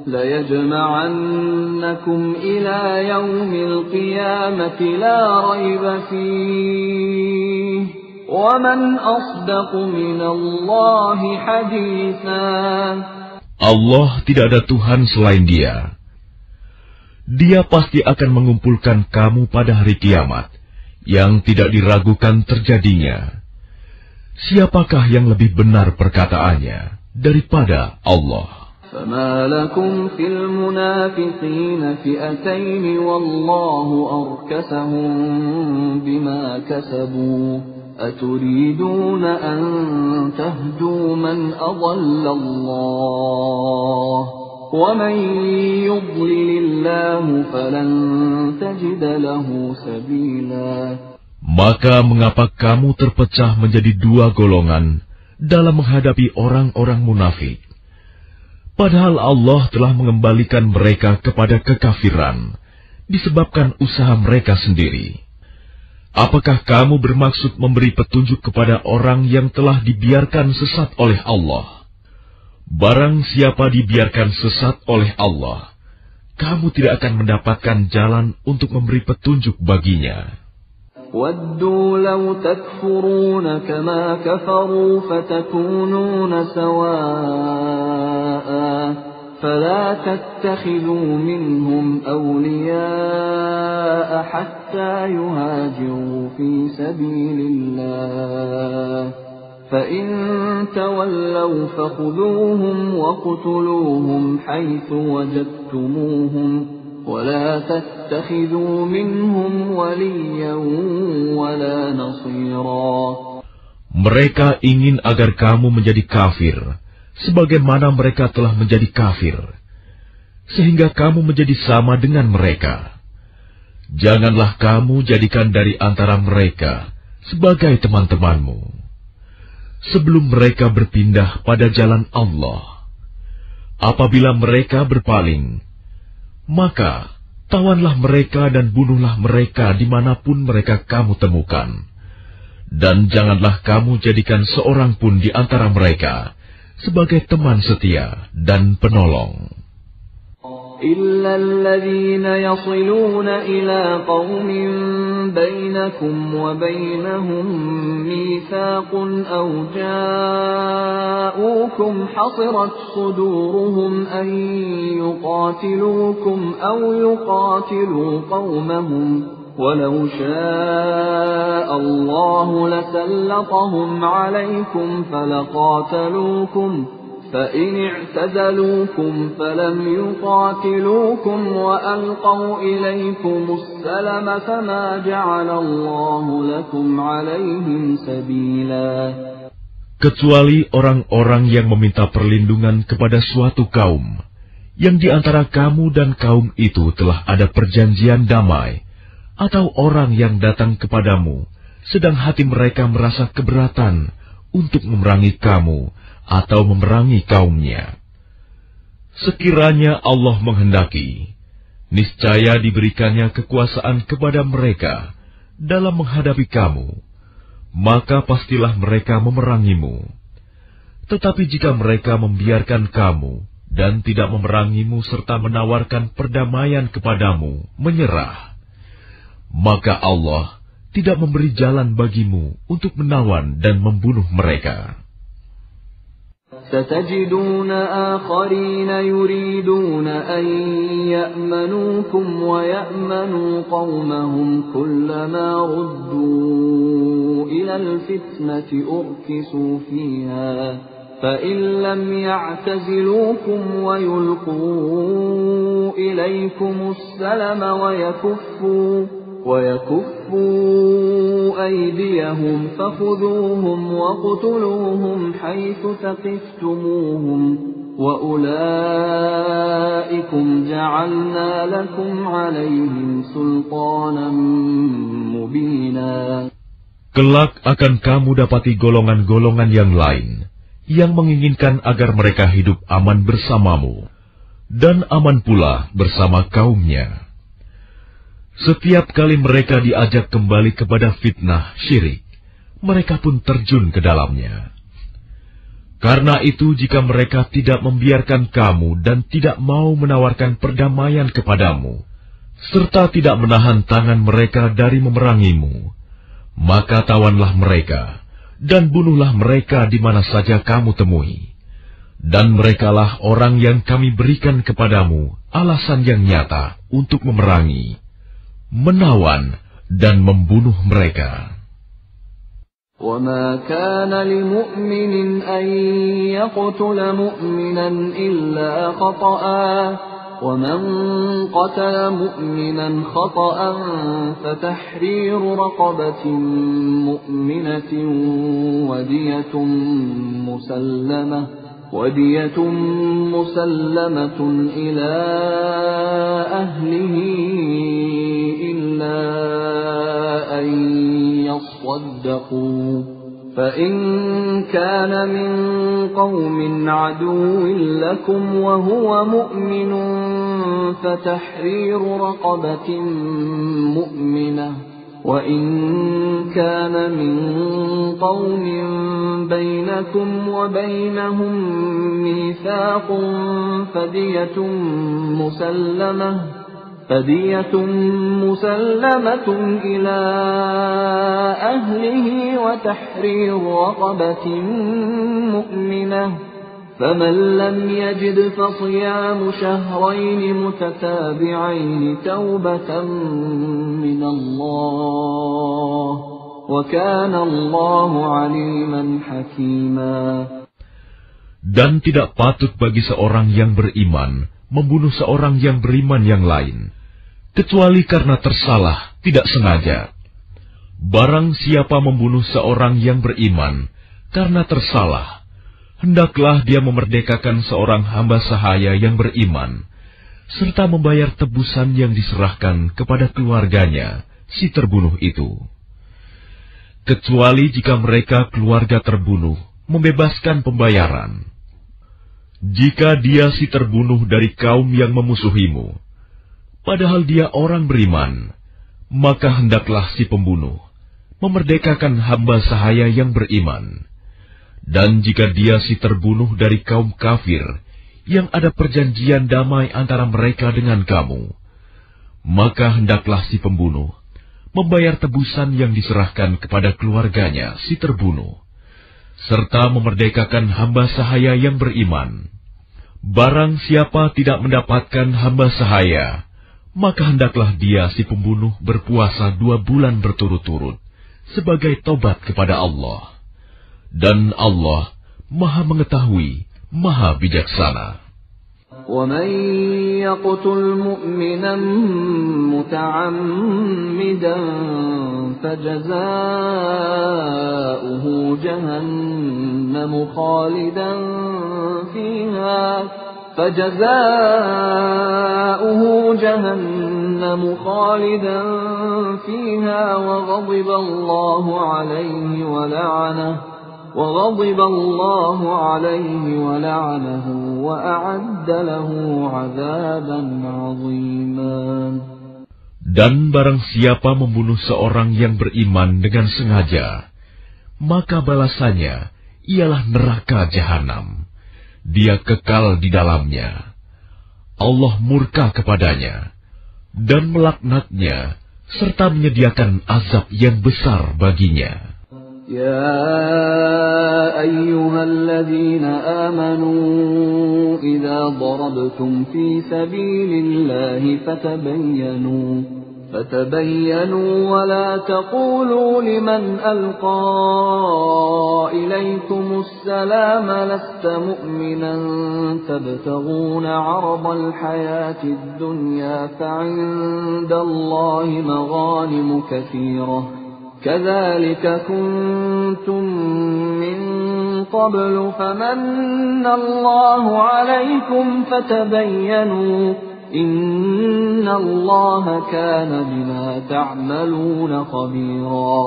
Speaker 1: ليجمعنكم إلى يوم القيامة لا ريب فيه ومن أصدق من الله حديثا.
Speaker 2: Allah tidak ada Tuhan selain Dia. Dia pasti akan mengumpulkan kamu pada hari kiamat yang tidak diragukan terjadinya. Siapakah yang lebih benar perkataannya daripada Allah?
Speaker 1: فَمَا لَكُمْ فِي الْمُنَافِقِينَ فِئَتَيْنِ وَاللَّهُ أَرْكَسَهُم بِمَا كَسَبُوا أتريدون أن تهدوا من أضل الله ومن يضلل الله فلن تجد له سبيلا.
Speaker 2: Maka mengapa kamu terpecah menjadi dua golongan dalam menghadapi orang-orang munafik? Padahal Allah telah mengembalikan mereka kepada kekafiran disebabkan usaha mereka sendiri. Apakah kamu bermaksud memberi petunjuk kepada orang yang telah dibiarkan sesat oleh Allah? Barang siapa dibiarkan sesat oleh Allah, kamu tidak akan mendapatkan jalan untuk memberi petunjuk baginya.
Speaker 1: وَدُّوا لَوْ تَكْفُرُونَ كَمَا كَفَرُوا فَتَكُونُونَ سَوَاءً فَلَا تَتَّخِذُوا مِنْهُمْ أَوْلِيَاءَ حَتَّى يُهَاجِرُوا فِي سَبِيلِ اللَّهِ فَإِنْ تَوَلَّوْا فَخُذُوهُمْ وَاقْتُلُوهُمْ حَيْثُ وَجَدتُّمُوهُمْ وَلَا تَتَّخِذُوا مِنْهُمْ وَلِيًّا وَلَا نَصِيرًا.
Speaker 2: Mereka ingin agar kamu menjadi kafir, sebagaimana mereka telah menjadi kafir, sehingga kamu menjadi sama dengan mereka. Janganlah kamu jadikan dari antara mereka sebagai teman-temanmu, sebelum mereka berpindah pada jalan Allah. Apabila mereka berpaling, maka tawanlah mereka dan bunuhlah mereka dimanapun mereka kamu temukan. Dan janganlah kamu jadikan seorang pun di antara mereka sebagai teman setia dan penolong.
Speaker 1: إِلَّا الَّذِينَ يَصِلُونَ إِلَى قَوْمٍ بَيْنَكُمْ وَبَيْنَهُم مِّيثَاقٌ أَوْ جَاءُوكُمْ حَصِرَتْ صُدُورُهُمْ أَن يُقَاتِلُوكُمْ أَوْ يُقَاتِلُوا قَوْمَهُمْ وَلَوْ شَاءَ اللَّهُ لَسَلَّطَهُمْ عَلَيْكُمْ فَلَقَاتَلُوكُمْ فَإِنِ اعْتَزَلُوكُمْ فَلَمْ يُقَاتِلُوكُمْ وَأَلْقَوْا إِلَيْكُمُ السَّلَمَ فَمَا جَعَلَ اللَّهُ لَكُمْ عَلَيْهِمْ سَبِيلًا.
Speaker 2: Kecuali orang-orang yang meminta perlindungan kepada suatu kaum, yang di antara kamu dan kaum itu telah ada perjanjian damai, atau orang yang datang kepadamu, sedang hati mereka merasa keberatan untuk memerangi kamu, atau memerangi kaumnya. Sekiranya Allah menghendaki, niscaya diberikannya kekuasaan kepada mereka dalam menghadapi kamu, maka pastilah mereka memerangimu. Tetapi jika mereka membiarkan kamu dan tidak memerangimu serta menawarkan perdamaian kepadamu, menyerah, maka Allah tidak memberi jalan bagimu untuk menawan dan membunuh mereka.
Speaker 1: سَتَجِدُونَ آخَرِينَ يُرِيدُونَ أَن يَأْمَنُوكُمْ وَيَأْمَنُوا قَوْمَهُمْ كُلَّمَا رُدُّوا إِلَى الْفِتْنَةِ أُرْكِسُوا فِيهَا فَإِن لَّمْ يَعْتَزِلُوكُمْ وَيُلْقُوا إِلَيْكُمُ السَّلَمَ وَيَكُفُّوا وَيَكُفُّوا أَيْدِيَهُمْ فَخُذُوهُمْ وَاقْتُلُوهُمْ حَيْثُ ثَقِفْتُمُوهُمْ وَأُولَئِكُمْ جَعَلْنَا لَكُمْ عَلَيْهِمْ سُلْطَانًا مُبِينًا.
Speaker 2: Kelak akan kamu dapati golongan-golongan yang lain yang menginginkan agar mereka hidup aman bersamamu dan aman pula bersama kaumnya. Setiap kali mereka diajak kembali kepada fitnah syirik, mereka pun terjun ke dalamnya. Karena itu, jika mereka tidak membiarkan kamu dan tidak mau menawarkan perdamaian kepadamu, serta tidak menahan tangan mereka dari memerangimu, maka tawanlah mereka dan bunuhlah mereka di mana saja kamu temui. Dan merekalah orang yang kami berikan kepadamu alasan yang nyata untuk memerangi, menawan dan membunuh mereka.
Speaker 1: وَمَا كَانَ لِمُؤْمِنٍ أَن يَقْتُلَ مُؤْمِنًا إِلَّا خَطَأً وَمَنْ قَتَلَ مُؤْمِنًا خَطَأً فَتَحْرِيرُ رَقَبَةٍ مُؤْمِنَةٍ بينة ودية مسلمة ودية مسلمة إلى أهله إلا أن يصدقوا فإن كان من قوم عدو لكم وهو مؤمن فتحرير رقبة مؤمنة وإن كان من قوم بينكم وبينهم ميثاق فدية مسلمة فدية مسلمة إلى أهله وتحرير رقبة مؤمنة فمن لم يجد فصيام شهرين متتابعين توبة من الله وكان الله عليما حكيما.
Speaker 2: Dan tidak patut bagi seorang yang beriman membunuh seorang yang beriman yang lain, kecuali karena tersalah, tidak sengaja. Barang siapa membunuh seorang yang beriman karena tersalah, hendaklah dia memerdekakan seorang hamba sahaya yang beriman, serta membayar tebusan yang diserahkan kepada keluarganya, si terbunuh itu. Kecuali jika mereka keluarga terbunuh membebaskan pembayaran. Jika dia si terbunuh dari kaum yang memusuhimu, padahal dia orang beriman, maka hendaklah si pembunuh memerdekakan hamba sahaya yang beriman. Dan jika dia si terbunuh dari kaum kafir, yang ada perjanjian damai antara mereka dengan kamu, maka hendaklah si pembunuh membayar tebusan yang diserahkan kepada keluarganya si terbunuh, serta memerdekakan hamba sahaya yang beriman. Barang siapa tidak mendapatkan hamba sahaya, maka hendaklah dia si pembunuh berpuasa dua bulan berturut-turut sebagai tobat kepada Allah. Dan Allah Maha Mengetahui, Maha Bijaksana.
Speaker 1: وَمَنْ يَقْتُلْ مُؤْمِنًا مُتَعَمِّدًا فَجَزَاؤُهُ جَهَنَّمُ خَالِدًا فِيهَا فَجَزَاؤُهُ جَهَنَّمُ خَالِدًا فِيهَا وَغَضِبَ اللَّهُ عَلَيْهِ وَلَعَنَهُ وغضب الله عليه ولعنه وأعد له عذابا عظيما.
Speaker 2: Dan barang siapa membunuh seorang yang beriman dengan sengaja, maka balasannya ialah neraka jahanam. Dia kekal di dalamnya. Allah murka kepadanya dan melaknatnya serta menyediakan azab yang besar baginya.
Speaker 1: يا أيها الذين آمنوا إذا ضربتم في سبيل الله فتبينوا فتبينوا ولا تقولوا لمن ألقى إليكم السلام لست مؤمنا تبتغون عرض الحياة الدنيا فعند الله مغانم كثيرة كذلك كنتم من قبل فمن الله عليكم فتبينوا إن الله كان بما تعملون خبيرا.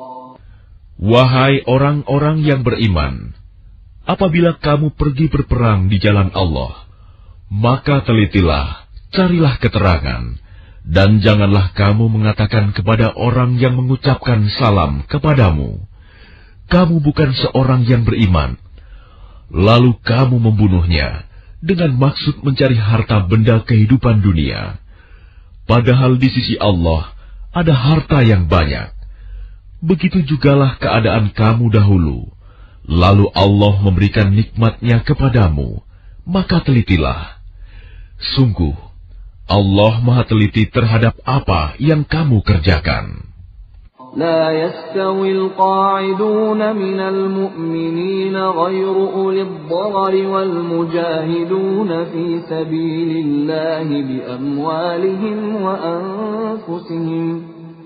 Speaker 2: Wahai orang-orang yang beriman, apabila kamu pergi berperang di jalan Allah, maka telitilah, carilah keterangan. Dan janganlah kamu mengatakan kepada orang yang mengucapkan salam kepadamu, kamu bukan seorang yang beriman, lalu kamu membunuhnya dengan maksud mencari harta benda kehidupan dunia. Padahal di sisi Allah ada harta yang banyak. Begitu jugalah keadaan kamu dahulu, lalu Allah memberikan nikmat-Nya kepadamu, maka telitilah. Sungguh, Allah Maha Teliti terhadap apa yang kamu kerjakan.
Speaker 1: لا يستوي القاعدون من المؤمنين غير أولي الضرر والمجاهدون في سبيل الله بأموالهم وأنفسهم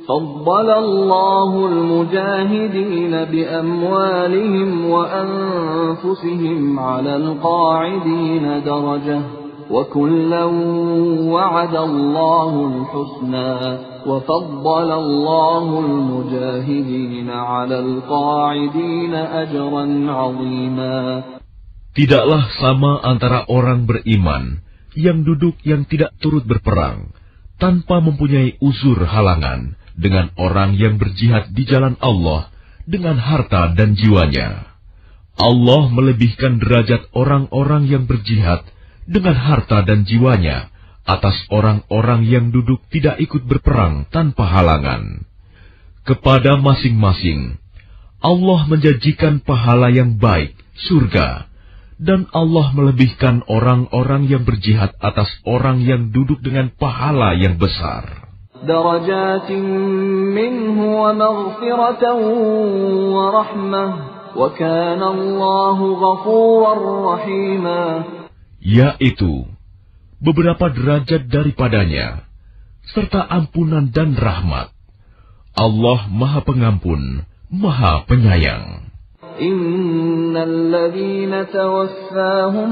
Speaker 1: فضل الله المجاهدين بأموالهم وأنفسهم على القاعدين درجة وكلا وعد الله الحسنى وفضل الله المجاهدين على القاعدين أجرا عظيما.
Speaker 2: Tidaklah sama antara orang beriman yang duduk yang tidak turut berperang tanpa mempunyai uzur halangan dengan orang yang berjihad di jalan Allah dengan harta dan jiwanya. Allah melebihkan derajat orang-orang yang berjihad dengan harta dan jiwanya atas orang-orang yang duduk tidak ikut berperang tanpa halangan. Kepada masing-masing, Allah menjanjikan pahala yang baik, surga, dan Allah melebihkan orang-orang yang berjihad atas orang yang duduk dengan pahala yang besar.
Speaker 1: درجات منه ومغفرة ورحمة وكان الله غفورا رحيما.
Speaker 2: Yaitu beberapa derajat daripadanya serta ampunan dan rahmat. Allah Maha Pengampun, Maha Penyayang.
Speaker 1: إن الذين توفاهم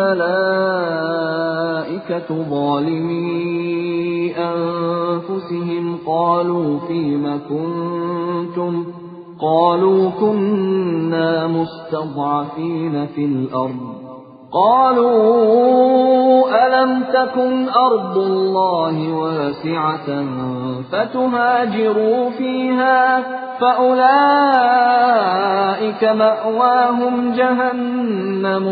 Speaker 1: الملائكة ظالمي أنفسهم قالوا فيم كنتم قالوا كنا مستضعفين في الأرض قالوا ألم تكن أرض الله واسعة فتهاجروا فيها فأولئك مأواهم جهنم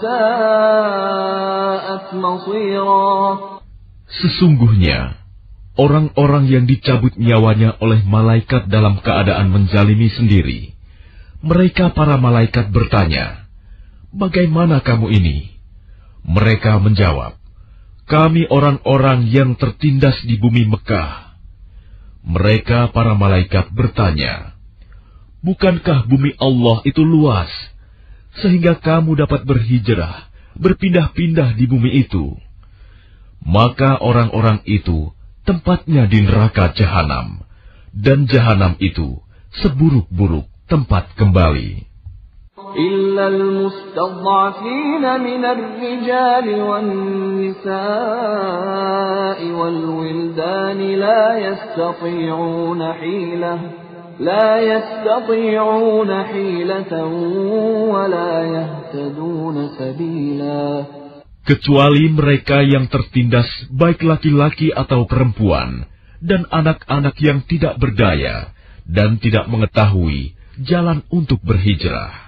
Speaker 1: وساءت مصيرا.
Speaker 2: Sesungguhnya, orang-orang yang dicabut nyawanya oleh malaikat dalam keadaan menzalimi sendiri, mereka para malaikat bertanya, "Bagaimana kamu ini?" Mereka menjawab, "Kami orang-orang yang tertindas di bumi Mekah." Mereka para malaikat bertanya, "Bukankah bumi Allah itu luas, sehingga kamu dapat berhijrah, berpindah-pindah di bumi itu?" Maka orang-orang itu tempatnya di neraka Jahanam, dan Jahanam itu seburuk-buruk tempat kembali.
Speaker 1: إلا المستضعفين من الرجال والنساء والولدان لا يستطيعون حيلة لا يستطيعون حيلة ولا يهتدون سبيلا.
Speaker 2: Kecuali mereka yang tertindas baik laki-laki atau perempuan dan anak-anak yang tidak berdaya dan tidak mengetahui jalan untuk berhijrah.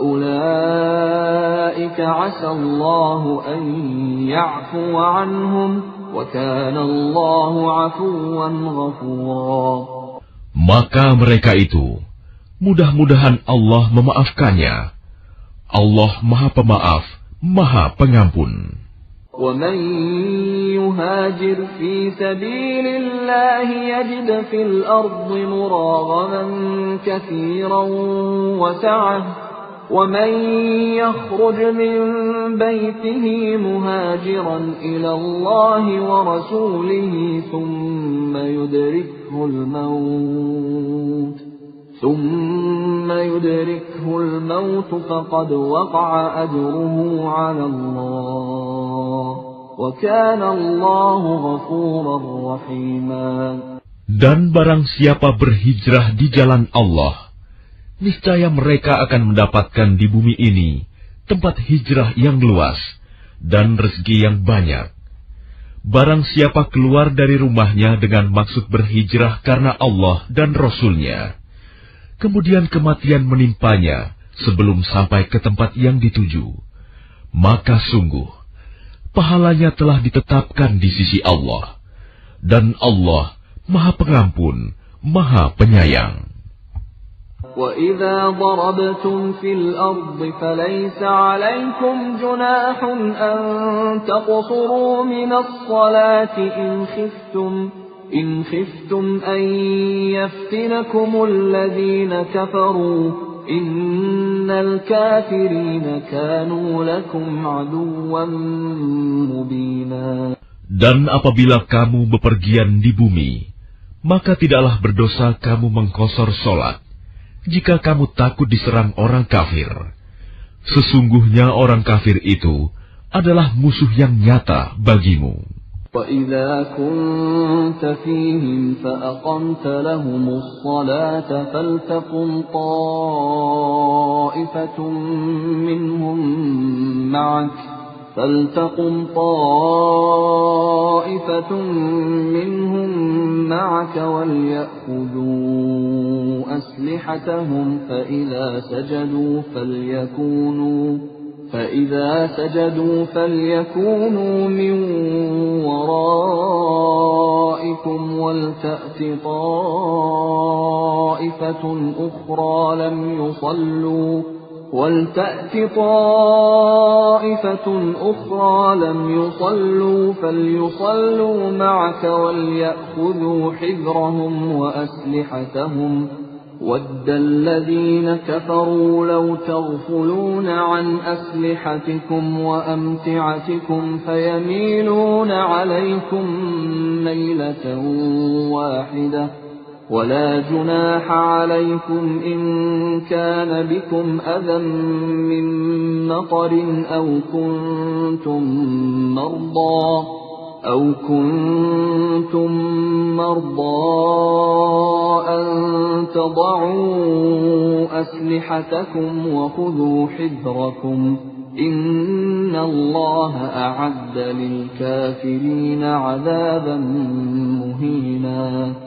Speaker 1: فَأُولَئِكَ عَسَى اللَّهُ أَن يَعْفُوَ عَنْهُمْ وَكَانَ اللَّهُ عَفُوًّا غَفُورًا.
Speaker 2: Maka mereka itu, mudah-mudahan Allah memaafkannya. Allah Maha Pemaaf, Maha Pengampun.
Speaker 1: وَمَن يُهَاجِرْ فِي سَبِيلِ اللَّهِ يَجِدْ فِي الْأَرْضِ مُرَاغَمًا كَثِيرًا وَسَعَةً وَمَن يَخْرُجْ مِن بَيْتِهِ مُهَاجِرًا إِلَى اللَّهِ وَرَسُولِهِ ثُمَّ يُدْرِكْهُ الْمَوْتُ ثُمَّ يُدْرِكْهُ الْمَوْتُ فَقَدْ وَقَعَ أَجْرُهُ عَلَى اللَّهِ وَكَانَ اللَّهُ غَفُورًا رَّحِيمًا.
Speaker 2: Dan barang siapa berhijrah di jalan Allah, niscaya mereka akan mendapatkan di bumi ini tempat hijrah yang luas dan rezeki yang banyak. Barang siapa keluar dari rumahnya dengan maksud berhijrah karena Allah dan Rasul-Nya, kemudian kematian menimpanya sebelum sampai ke tempat yang dituju, maka sungguh pahalanya telah ditetapkan di sisi Allah, dan Allah Maha Pengampun, Maha Penyayang.
Speaker 1: وَإِذَا ضَرَبْتُمْ فِي الْأَرْضِ فَلَيْسَ عَلَيْكُمْ جُنَاحٌ أَن تَقْصُرُوا مِنَ الصَّلَاةِ إِنْ خِفْتُمْ إِنْ خِفْتُمْ أَن يَفْتِنَكُمُ الَّذِينَ كَفَرُوا إِنَّ الْكَافِرِينَ كَانُوا لَكُمْ عَدُوًّا مُبِينًا.
Speaker 2: Dan apabila kamu bepergian di bumi, maka tidaklah berdosa kamu mengkosor solat, jika kamu takut diserang orang kafir. Sesungguhnya orang kafir itu adalah musuh yang nyata bagimu.
Speaker 1: وَإِذَا كُنْتَ فِيهِمْ فَأَقَمْتَ لَهُمُ الصَّلَاةَ فَلْتَقُمْ طَائِفَةٌ مِّنْهُمْ مَعَكَ فَلْتَقُمْ طَائِفَةٌ مِّنْهُمْ مَعَكَ وَلْيَأْخُذُوا أَسْلِحَتَهُمْ فَإِذَا سَجَدُوا فَلْيَكُونُوا فَإِذَا سَجَدُوا فَلْيَكُونُوا مِنْ وَرَائِكُمْ وَلْتَأْتِ طَائِفَةٌ أُخْرَى لَمْ يُصَلُّوا وَلْتَأْتِ طَائِفَةٌ أُخْرَى لَمْ يُصَلُّوا فَلْيُصَلُّوا مَعَكَ وَلْيَأْخُذُوا حِذْرَهُمْ وَأَسْلِحَتَهُمْ وَدَّ الَّذِينَ كَفَرُوا لَوْ تَغْفُلُونَ عَنْ أَسْلِحَتِكُمْ وَأَمْتِعَتِكُمْ فَيَمِيلُونَ عَلَيْكُمْ مَيْلَةً وَاحِدَةً وَلَا جُنَاحَ عَلَيْكُمْ إِن كَانَ بِكُمْ أَذًى مِّن مَّطَرٍ أَوْ كُنتُم مَّرْضَىٰ أَوْ كُنتُم مَّرْضَىٰ أَن تَضَعُوا أَسْلِحَتَكُمْ وَخُذُوا حِذْرَكُمْ إِنَّ اللَّهَ أَعَدَّ لِلْكَافِرِينَ عَذَابًا مُّهِينًا.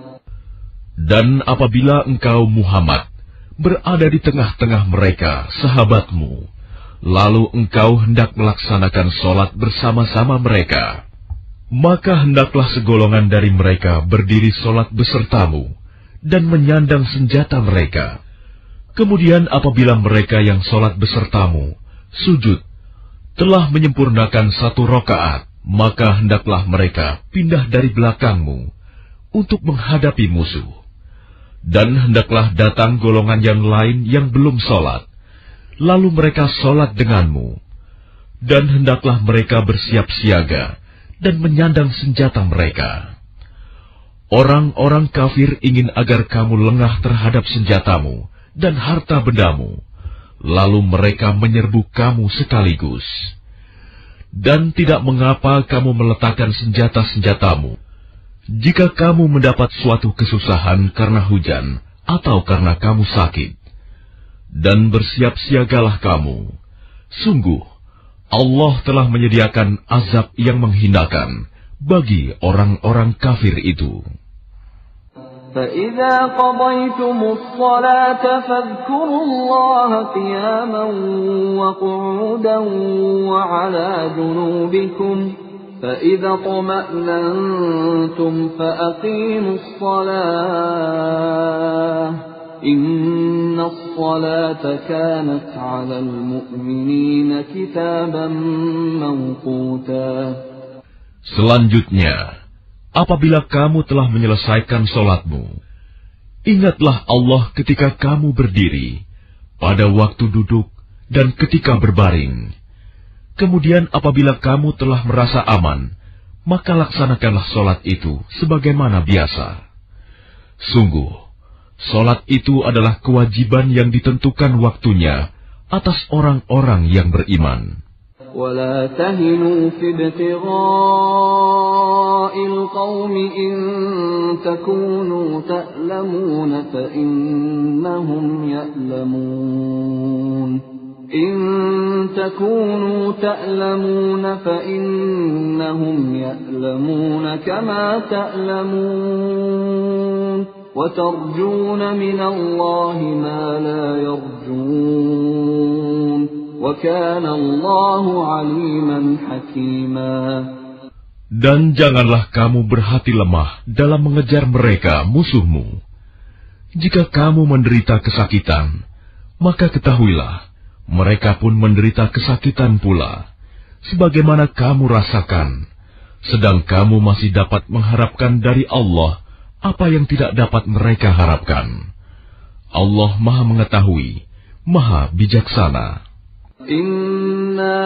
Speaker 2: Dan apabila engkau Muhammad berada di tengah-tengah mereka, sahabatmu, lalu engkau hendak melaksanakan sholat bersama-sama mereka, maka hendaklah segolongan dari mereka berdiri sholat besertamu dan menyandang senjata mereka. Kemudian apabila mereka yang sholat besertamu sujud telah menyempurnakan satu rakaat, maka hendaklah mereka pindah dari belakangmu untuk menghadapi musuh. Dan hendaklah datang golongan yang lain yang belum sholat, lalu mereka sholat denganmu. Dan hendaklah mereka bersiap siaga dan menyandang senjata mereka. Orang-orang kafir ingin agar kamu lengah terhadap senjatamu dan harta bendamu, lalu mereka menyerbu kamu sekaligus. Dan tidak mengapa kamu meletakkan senjata-senjatamu, jika kamu mendapat suatu kesusahan karena hujan atau karena kamu sakit. Dan bersiap siagalah kamu. Sungguh, Allah telah menyediakan azab yang menghinakan bagi orang-orang kafir itu.
Speaker 1: فَإِذَا قَضَيْتُمُ الصَّلَاةَ فَاذْكُرُوا اللَّهَ قِيَامًا وَقُعُودًا وَعَلَى جُنُوبِكُمْ فَإِذَا اطْمَأْنَنْتُمْ فَأَقِيمُوا الصَّلَاةَ إِنَّ الصَّلَاةَ كَانَتْ عَلَى الْمُؤْمِنِينَ كِتَابًا مَّوْقُوتًا.
Speaker 2: Selanjutnya, apabila kamu telah menyelesaikan sholatmu, ingatlah Allah ketika kamu berdiri, pada waktu duduk, dan ketika berbaring. Kemudian apabila kamu telah merasa aman, maka laksanakanlah sholat itu sebagaimana biasa. Sungguh, sholat itu adalah kewajiban yang ditentukan waktunya atas orang-orang yang beriman.
Speaker 1: وَلَا تَهِنُوا فِي ابْتِغَاءِ الْقَوْمِ إِن تَكُونُوا تَأْلَمُونَ فَإِنَّهُمْ يَأْلَمُونَ إِن تَكُونُوا تَأْلَمُونَ فَإِنَّهُمْ يَأْلَمُونَ كَمَا تَأْلَمُونَ وَتَرْجُونَ مِنَ اللَّهِ مَا لَا يَرْجُونَ وَكَانَ اللَّهُ عَلِيمًا حَكِيمًا.
Speaker 2: Dan janganlah kamu berhati lemah dalam mengejar mereka musuhmu. Jika kamu menderita kesakitan, maka ketahuilah, mereka pun menderita kesakitan pula, sebagaimana kamu rasakan, sedang kamu masih dapat mengharapkan dari Allah apa yang tidak dapat mereka harapkan. Allah Maha Mengetahui, Maha Bijaksana.
Speaker 1: Inna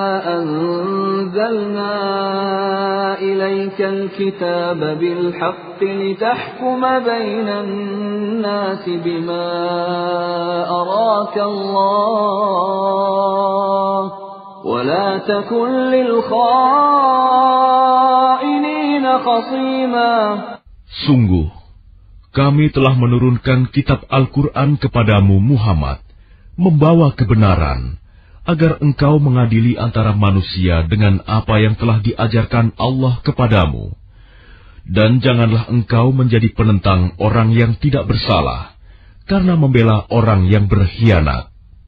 Speaker 1: anzalna ilaikal kitaba bil haqq بالحق لتحكم بين الناس بما أراك الله ولا تكن للخائنين خصيما.
Speaker 2: Sungguh, kami telah menurunkan kitab Al-Quran kepadamu Muhammad, membawa kebenaran, agar engkau mengadili antara manusia dengan apa yang telah diajarkan Allah kepadamu. Dan janganlah engkau menjadi penentang orang yang tidak bersalah, karena membela orang yang berkhianat.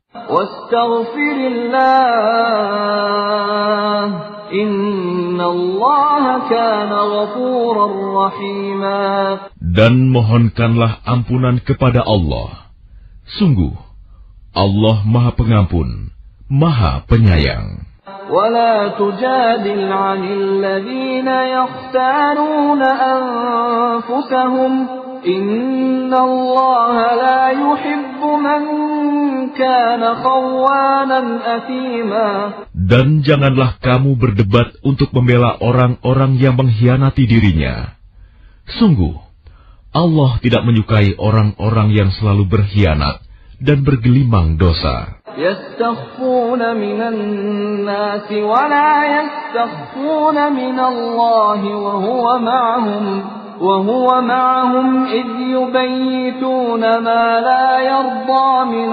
Speaker 1: Wastaghfirillah, innallaha kana ghafurar rahima.
Speaker 2: Dan mohonkanlah ampunan kepada Allah. Sungguh, Allah Maha Pengampun, Maha Penyayang.
Speaker 1: ولا تجادل عن الذين يختارون أنفسهم إن الله لا يحب من كان خوانا أثيما. Dan
Speaker 2: janganlah kamu berdebat untuk membela orang-orang yang mengkhianati dirinya. Sungguh, Allah tidak menyukai orang-orang yang selalu berkhianat dan bergelimang dosa.
Speaker 1: يستخفون من الناس ولا يستخفون من الله وهو معهم وهو معهم إذ يبيتون ما لا يرضى من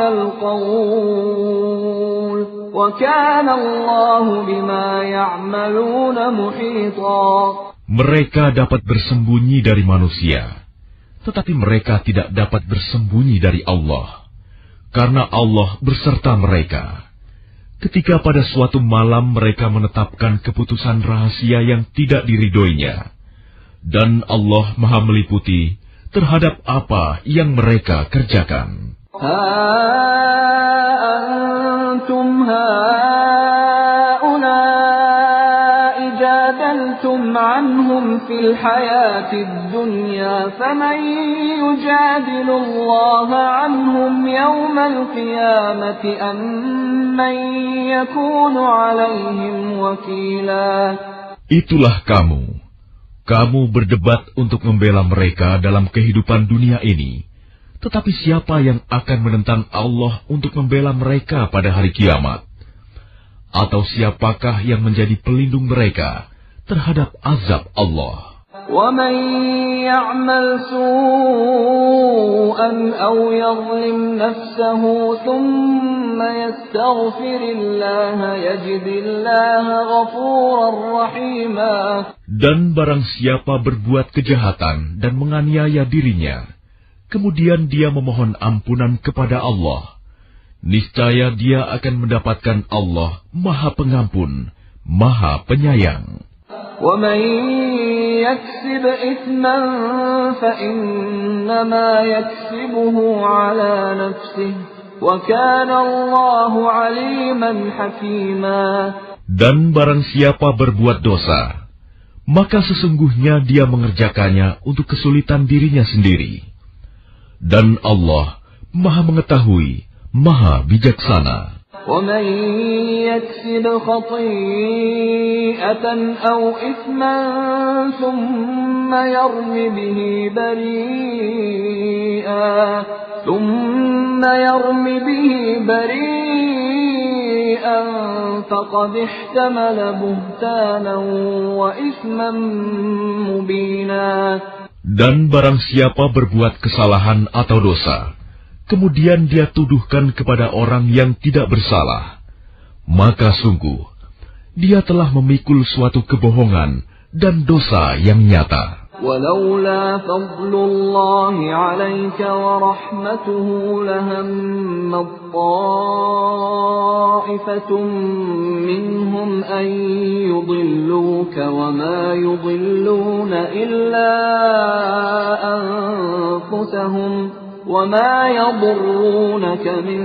Speaker 1: القول وكان الله بما يعملون محيطا.
Speaker 2: Mereka dapat bersembunyi dari manusia, tetapi mereka tidak dapat bersembunyi dari Allah. Karena Allah berserta mereka. Ketika pada suatu malam mereka menetapkan keputusan rahasia yang tidak diridhoinya. Dan Allah Maha meliputi terhadap apa yang mereka kerjakan.
Speaker 1: Ha antum haula'i jadaltum anhum fil hayatid dunya faman yujadilu Allah anhum yawmal qiyamati amman yakunu alaihim wakila.
Speaker 2: Itulah kamu. Kamu berdebat untuk membela mereka dalam kehidupan dunia ini. Tetapi siapa yang akan menentang Allah untuk membela mereka pada hari kiamat? Atau siapakah yang menjadi pelindung mereka terhadap azab Allah?
Speaker 1: وَمَنْ يَعْمَلْ سُوءًا أَوْ يَظْلِمْ نَفْسَهُ ثُمَّ يَسْتَغْفِرِ اللَّهَ يَجِدِ اللَّهَ غَفُورًا رَحِيمًا.
Speaker 2: Dan barang siapa berbuat kejahatan dan menganiaya dirinya, kemudian dia memohon ampunan kepada Allah, niscaya dia akan mendapatkan Allah Maha Pengampun, Maha Penyayang.
Speaker 1: وَمَنْ يَكْسِبْ إِثْمًا فَإِنَّمَا يَكْسِبُهُ عَلَى نَفْسِهِ وَكَانَ اللَّهُ عَلِيمًا حَكِيمًا. Dan
Speaker 2: barang siapa berbuat dosa, maka sesungguhnya dia mengerjakannya untuk kesulitan dirinya sendiri. Dan Allah Maha mengetahui, Maha bijaksana.
Speaker 1: وَمَنْ يَكْسِبْ خَطِيئَةً أَوْ إِثْمًا ثُمَّ يَرْمِ بِهِ بَرِيئًا ثُمَّ يَرْمِ بِهِ بَرِيئًا فَقَدِ احْتَمَلَ بُهْتَانًا وَإِثْمًا مُبِينًا.
Speaker 2: Dan barang siapa berbuat kesalahan atau dosa, kemudian dia tuduhkan kepada orang yang tidak bersalah, maka sungguh dia telah memikul suatu kebohongan dan dosa yang nyata.
Speaker 1: ولولا فضل الله عليك ورحمته لهم طائفة منهم أن يضلوك وما يضلون إلا أنفسهم وما يضرونك من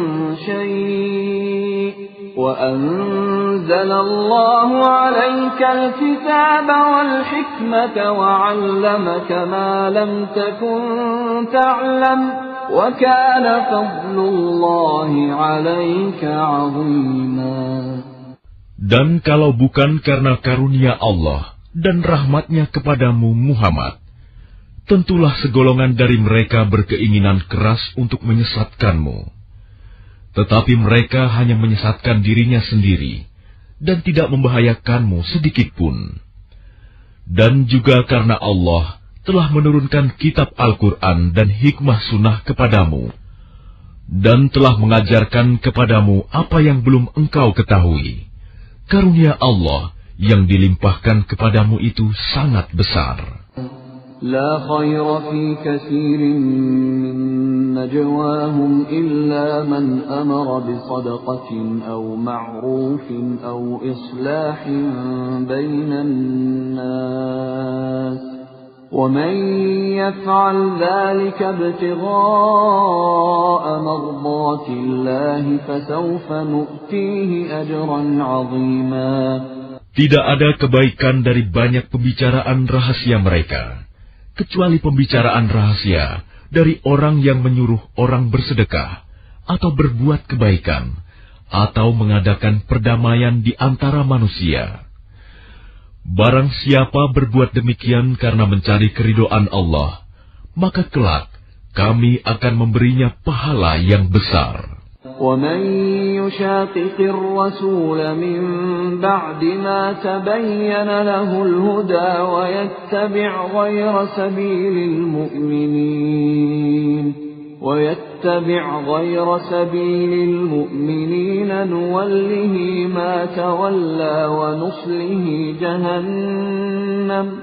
Speaker 1: شيء وأنزل الله عليك الكتاب والحكمة وعلمك ما لم تكن تعلم وكان فضل الله عليك عظيما.
Speaker 2: Dan kalau bukan karena karunia Allah dan rahmatnya kepadamu Muhammad, tentulah segolongan dari mereka berkeinginan keras untuk menyesatkanmu. Tetapi mereka hanya menyesatkan dirinya sendiri dan tidak membahayakanmu sedikitpun. Dan juga karena Allah telah menurunkan kitab Al-Quran dan hikmah sunnah kepadamu, dan telah mengajarkan kepadamu apa yang belum engkau ketahui. Karunia Allah yang dilimpahkan kepadamu itu sangat besar.
Speaker 1: لا خير في كثير من نجواهم إلا من أمر بصدقة أو معروف أو إصلاح بين الناس ومن يفعل ذلك ابتغاء مرضات الله فسوف نؤتيه أجرا عظيما.
Speaker 2: Tidak ada kebaikan dari banyak pembicaraan rahasia mereka, kecuali pembicaraan rahasia dari orang yang menyuruh orang bersedekah, atau berbuat kebaikan, atau mengadakan perdamaian di antara manusia. Barang siapa berbuat demikian karena mencari keridhaan Allah, maka kelak kami akan memberinya pahala yang besar.
Speaker 1: وَمَنْ يُشَاقِقِ الرَّسُولَ مِنْ بَعْدِ مَا تَبَيَّنَ لَهُ الْهُدَى وَيَتَّبِعْ غَيْرَ سَبِيلِ الْمُؤْمِنِينَ وَيَتَّبِعْ غَيْرَ سَبِيلِ الْمُؤْمِنِينَ نُوَلِّهِ مَا تَوَلَّى وَنُصْلِهِ جَهَنَّمَ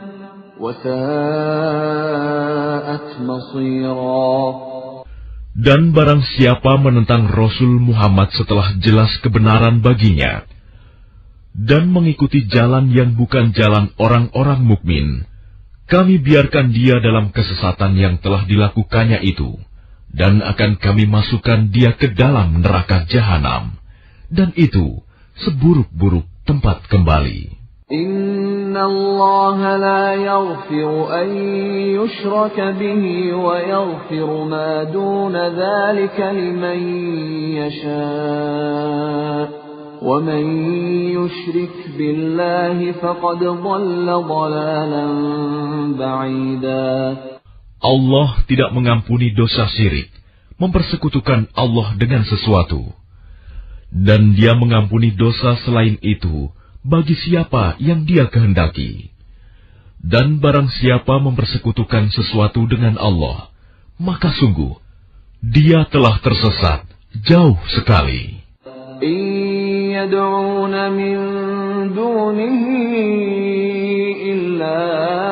Speaker 1: وَسَاءَتْ مَصِيرًا.
Speaker 2: Dan barang siapa menentang Rasul Muhammad setelah jelas kebenaran baginya, dan mengikuti jalan yang bukan jalan orang-orang mukmin, kami biarkan dia dalam kesesatan yang telah dilakukannya itu, dan akan kami masukkan dia ke dalam neraka jahanam, dan itu seburuk-buruk tempat kembali.
Speaker 1: Inna Allah la yaghfiru an yushraka bihi wa yaghfiru ma duna dhalika liman yasha' wa man yushrik billahi faqad dhalla dhalalan ba'ida.
Speaker 2: Allah tidak mengampuni dosa syirik, mempersekutukan Allah dengan sesuatu, dan Dia mengampuni dosa selain itu bagi siapa yang Dia kehendaki. Dan barang siapa mempersekutukan sesuatu dengan Allah, maka sungguh dia telah tersesat jauh sekali.
Speaker 1: In yad'una min dunihi illa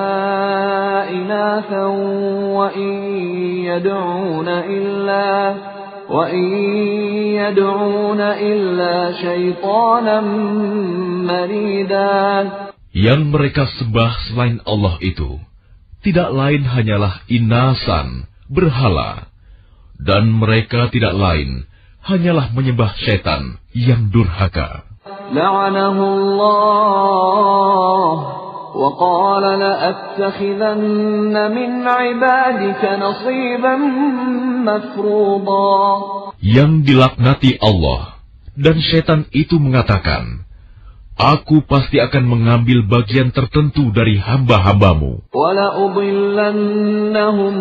Speaker 1: inathan wa in yad'una illa وَإِنْ يَدْعُونَ إِلَّا شَيْطَانًا مَرِيدًا.
Speaker 2: Yang mereka sembah selain Allah itu tidak lain hanyalah inasan, berhala, dan mereka tidak lain hanyalah menyembah setan yang durhaka.
Speaker 1: La'anahu Allah wa qala la'attakhidanna min 'ibadika nasiban mafruḍa.
Speaker 2: Yang dilaknati Allah, dan setan itu mengatakan, Aku pasti akan mengambil bagian tertentu dari hamba-hambamu.
Speaker 1: وَلَأُضِلَّنَّهُمْ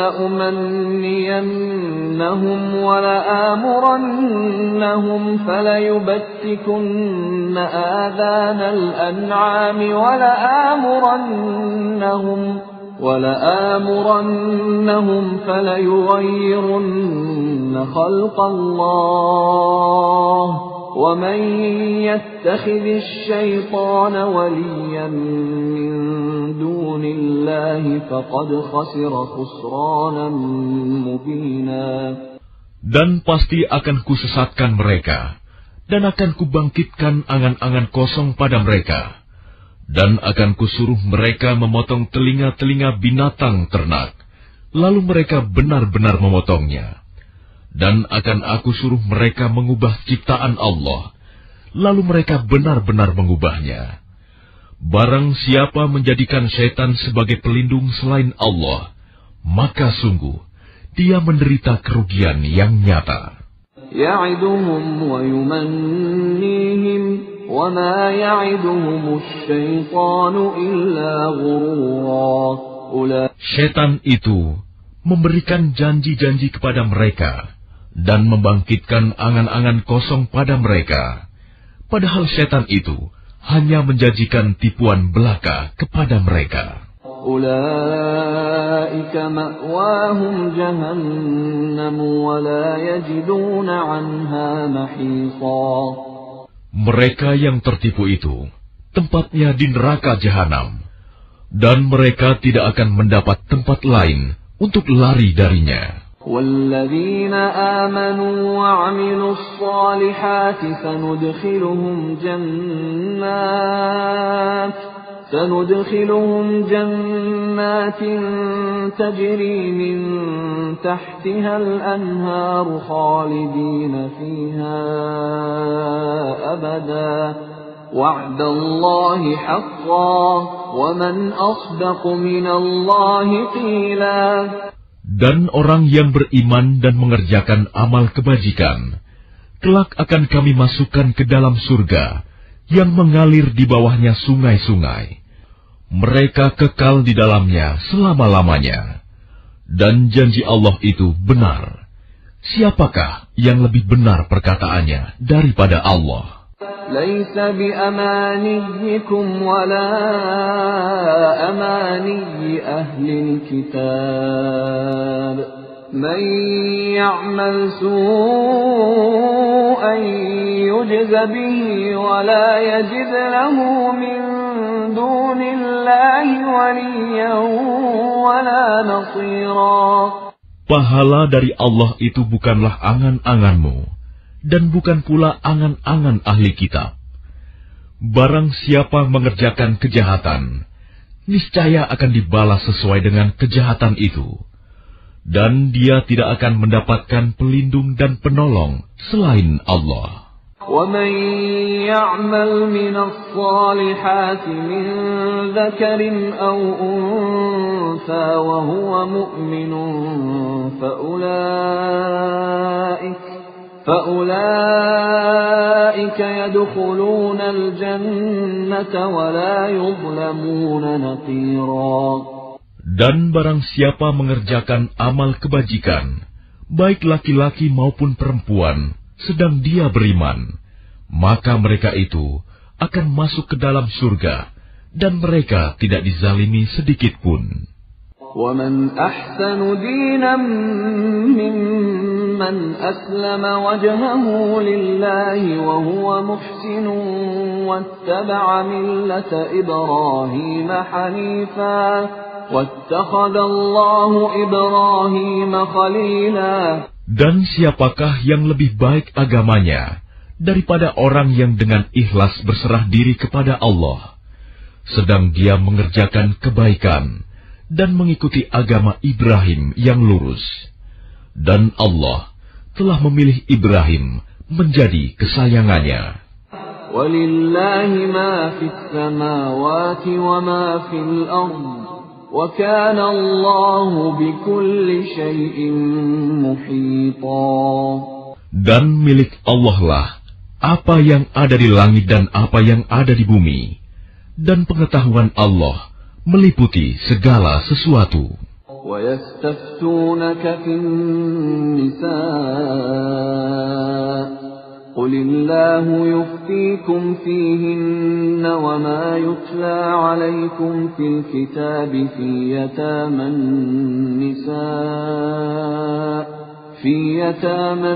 Speaker 1: وَلَأُمَنِّيَنَّهُمْ وَلَآمُرَنَّهُمْ فَلَيُبَتِّكُنَّ آذَانَ الْأَنْعَامِ وَلَآمُرَنَّهُمْ وَلَآمُرَنَّهُمْ فَلَيُغَيِّرُنَّ خَلْقَ اللَّهِ وَمَنْ يَتَّخِذِ الشَّيْطَانَ وَلِيًّا مِنْ دُونِ اللَّهِ فَقَدْ خَسِرَ خُسْرَانًا مُبِينًا.
Speaker 2: Dan pasti akan kusesatkan mereka, dan akan kubangkitkan angan-angan kosong pada mereka, dan akan kusuruh mereka memotong telinga-telinga binatang ternak, lalu mereka benar-benar memotongnya. Dan akan aku suruh mereka mengubah ciptaan Allah, lalu mereka benar-benar mengubahnya. Barang siapa menjadikan setan sebagai pelindung selain Allah, maka sungguh dia menderita kerugian yang nyata.
Speaker 1: Ya'iduhum wa yumannihim wa ma ya'iduhumus syaitanu illa ghurura.
Speaker 2: Setan itu memberikan janji-janji kepada mereka dan membangkitkan angan-angan kosong pada mereka. Padahal setan itu hanya menjanjikan tipuan belaka kepada mereka.
Speaker 1: Ulaika ma'wahum jahannam wa la yajiduna 'anha mahisa.
Speaker 2: Mereka yang tertipu itu tempatnya di neraka jahanam, dan mereka tidak akan mendapat tempat lain untuk lari darinya.
Speaker 1: وَالَّذِينَ آمَنُوا وَعَمِلُوا الصَّالِحَاتِ سَنُدْخِلُهُمْ جَنَّاتٍ سَنُدْخِلُهُمْ جَنَّاتٍ تَجْرِي مِنْ تَحْتِهَا الْأَنْهَارُ خَالِدِينَ فِيهَا أَبَدًا وَعْدَ اللَّهِ حَقًّا وَمَنْ أَصْدَقُ مِنَ اللَّهِ قِيلًا.
Speaker 2: Dan orang yang beriman dan mengerjakan amal kebajikan, kelak akan kami masukkan ke dalam surga yang mengalir di bawahnya sungai-sungai. Mereka kekal di dalamnya selama-lamanya. Dan janji Allah itu benar. Siapakah yang lebih benar perkataannya daripada Allah?
Speaker 1: ليس بأمانيكم ولا أماني أهل الكتاب من يعمل سوءا يجز به ولا يجد له من دون الله وليا ولا نصيرا.
Speaker 2: Pahala dari Allah itu bukanlah angan-anganmu, dan bukan pula angan-angan ahli kitab. Barang siapa mengerjakan kejahatan, niscaya akan dibalas sesuai dengan kejahatan itu, dan dia tidak akan mendapatkan pelindung dan penolong selain Allah.
Speaker 1: وَمَنْ يَعْمَلْ مِنَ الصَّالِحَاتِ مِنْ ذَكَرٍ أَوْ أُنْثَى وَهُوَ مُؤْمِنٌ فَأُولَئِكَ فَأُولَئِكَ يَدْخُلُونَ الْجَنَّةَ وَلَا يُظْلَمُونَ نَقِيرًا.
Speaker 2: Dan barang siapa mengerjakan amal kebajikan, baik laki-laki maupun perempuan, sedang dia beriman, maka mereka itu akan masuk ke dalam surga, dan mereka tidak dizalimi sedikit pun.
Speaker 1: وَمَنْ أَحْسَنُ دِينًا مِّمَّنْ أَسْلَمَ وَجْهَهُ لِلَّهِ وَهُوَ مُحْسِنٌ وَاتَّبَعَ مِلَّةَ إِبْرَاهِيمَ حَنِيفًا وَاتَّخَذَ اللَّهُ إِبْرَاهِيمَ خَلِيلًا.
Speaker 2: Dan siapakah yang lebih baik agamanya daripada orang yang dengan ikhlas berserah diri kepada Allah, sedang dia mengerjakan kebaikan dan mengikuti agama Ibrahim yang lurus. Dan Allah telah memilih Ibrahim menjadi kesayangannya.
Speaker 1: وَلِلَّهِ مَا فِي السَّمَاوَاتِ وَمَا فِي الْأَرْضِ وَكَانَ اللَّهُ بِكُلِّ شَيْءٍ مُحِيطًا. Dan
Speaker 2: milik Allah lah apa yang ada di langit dan apa yang ada di bumi, dan pengetahuan Allah meliputi segala sesuatu.
Speaker 1: وَيَسْتَفْتُونَكَ فِي النِّسَاءِ قُلِ اللَّهُ يُفْتِيكُمْ فِيهِنَّ وَمَا يُتْلَى عَلَيْكُمْ فِي الْكِتَابِ فِي يَتَامَى النِّسَاءِ في يتامى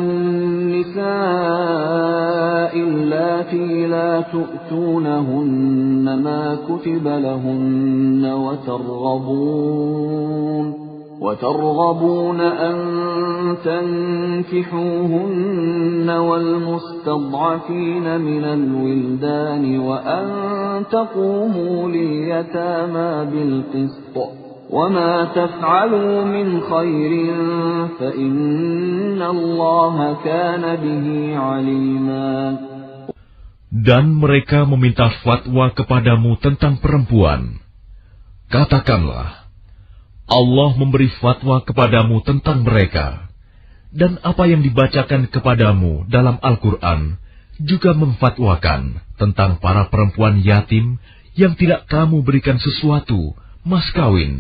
Speaker 1: النساء اللاتي لا تؤتونهن ما كتب لهن وترغبون وترغبون أن تنكحوهن والمستضعفين من الولدان وأن تقوموا لليتامى بالقسط وَمَا تَفْعَلُوا مِنْ خَيْرٍ فَإِنَّ اللَّهَ كَانَ بِهِ عَلِيمًا.
Speaker 2: Dan mereka meminta fatwa kepadamu tentang perempuan. Katakanlah, Allah memberi fatwa kepadamu tentang mereka, dan apa yang dibacakan kepadamu dalam Al-Quran juga memfatwakan tentang para perempuan yatim yang tidak kamu berikan sesuatu, mas kawin,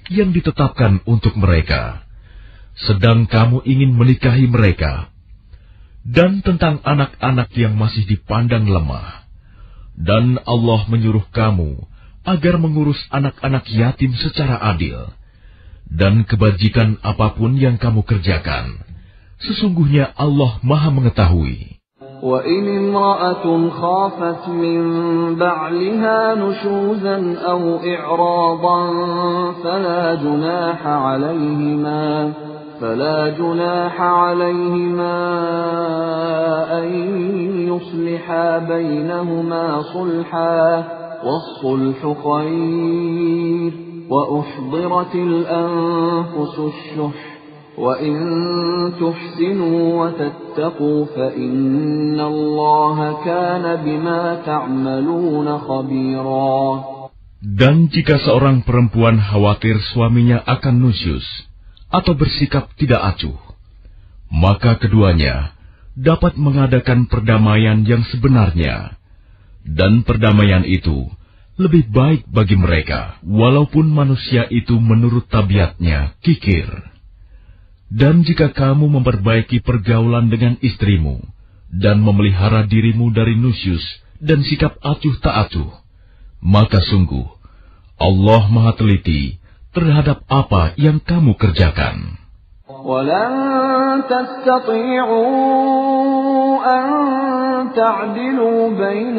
Speaker 2: yang ditetapkan untuk mereka, sedang kamu ingin menikahi mereka, dan tentang anak-anak yang masih dipandang lemah, dan Allah menyuruh kamu agar mengurus anak-anak yatim secara adil, dan kebajikan apapun yang kamu kerjakan, sesungguhnya Allah Maha Mengetahui.
Speaker 1: وَإِنِ امْرَأَةٌ خَافَتْ مِنْ بَعْلِهَا نُشُوزًا أَوْ إِعْرَاضًا فَلَا جُنَاحَ عَلَيْهِمَا فَلَا جُنَاحَ عَلَيْهِمَا أَنْ يُصْلِحَا بَيْنَهُمَا صُلْحًا وَالصُّلْحُ خَيْرٌ وَأُحْضِرَتِ الْأَنْفُسُ الشُّحَّ وَإِن تُحْسِنُوا وَتَتَّقُوا فَإِنَّ اللَّهَ كَانَ بِمَا تَعْمَلُونَ خَبِيرًا.
Speaker 2: Dan jika seorang perempuan khawatir suaminya akan nusyus atau bersikap tidak acuh, maka keduanya dapat mengadakan perdamaian yang sebenarnya, dan perdamaian itu lebih baik bagi mereka, walaupun manusia itu menurut tabiatnya kikir. Dan jika kamu memperbaiki pergaulan dengan istrimu, dan memelihara dirimu dari nusyus dan sikap acuh tak acuh, maka sungguh Allah Maha Teliti terhadap apa yang kamu kerjakan.
Speaker 1: وَلَن تَسْتَطِيعُوا أَن تَعْدِلُوا بَيْنَ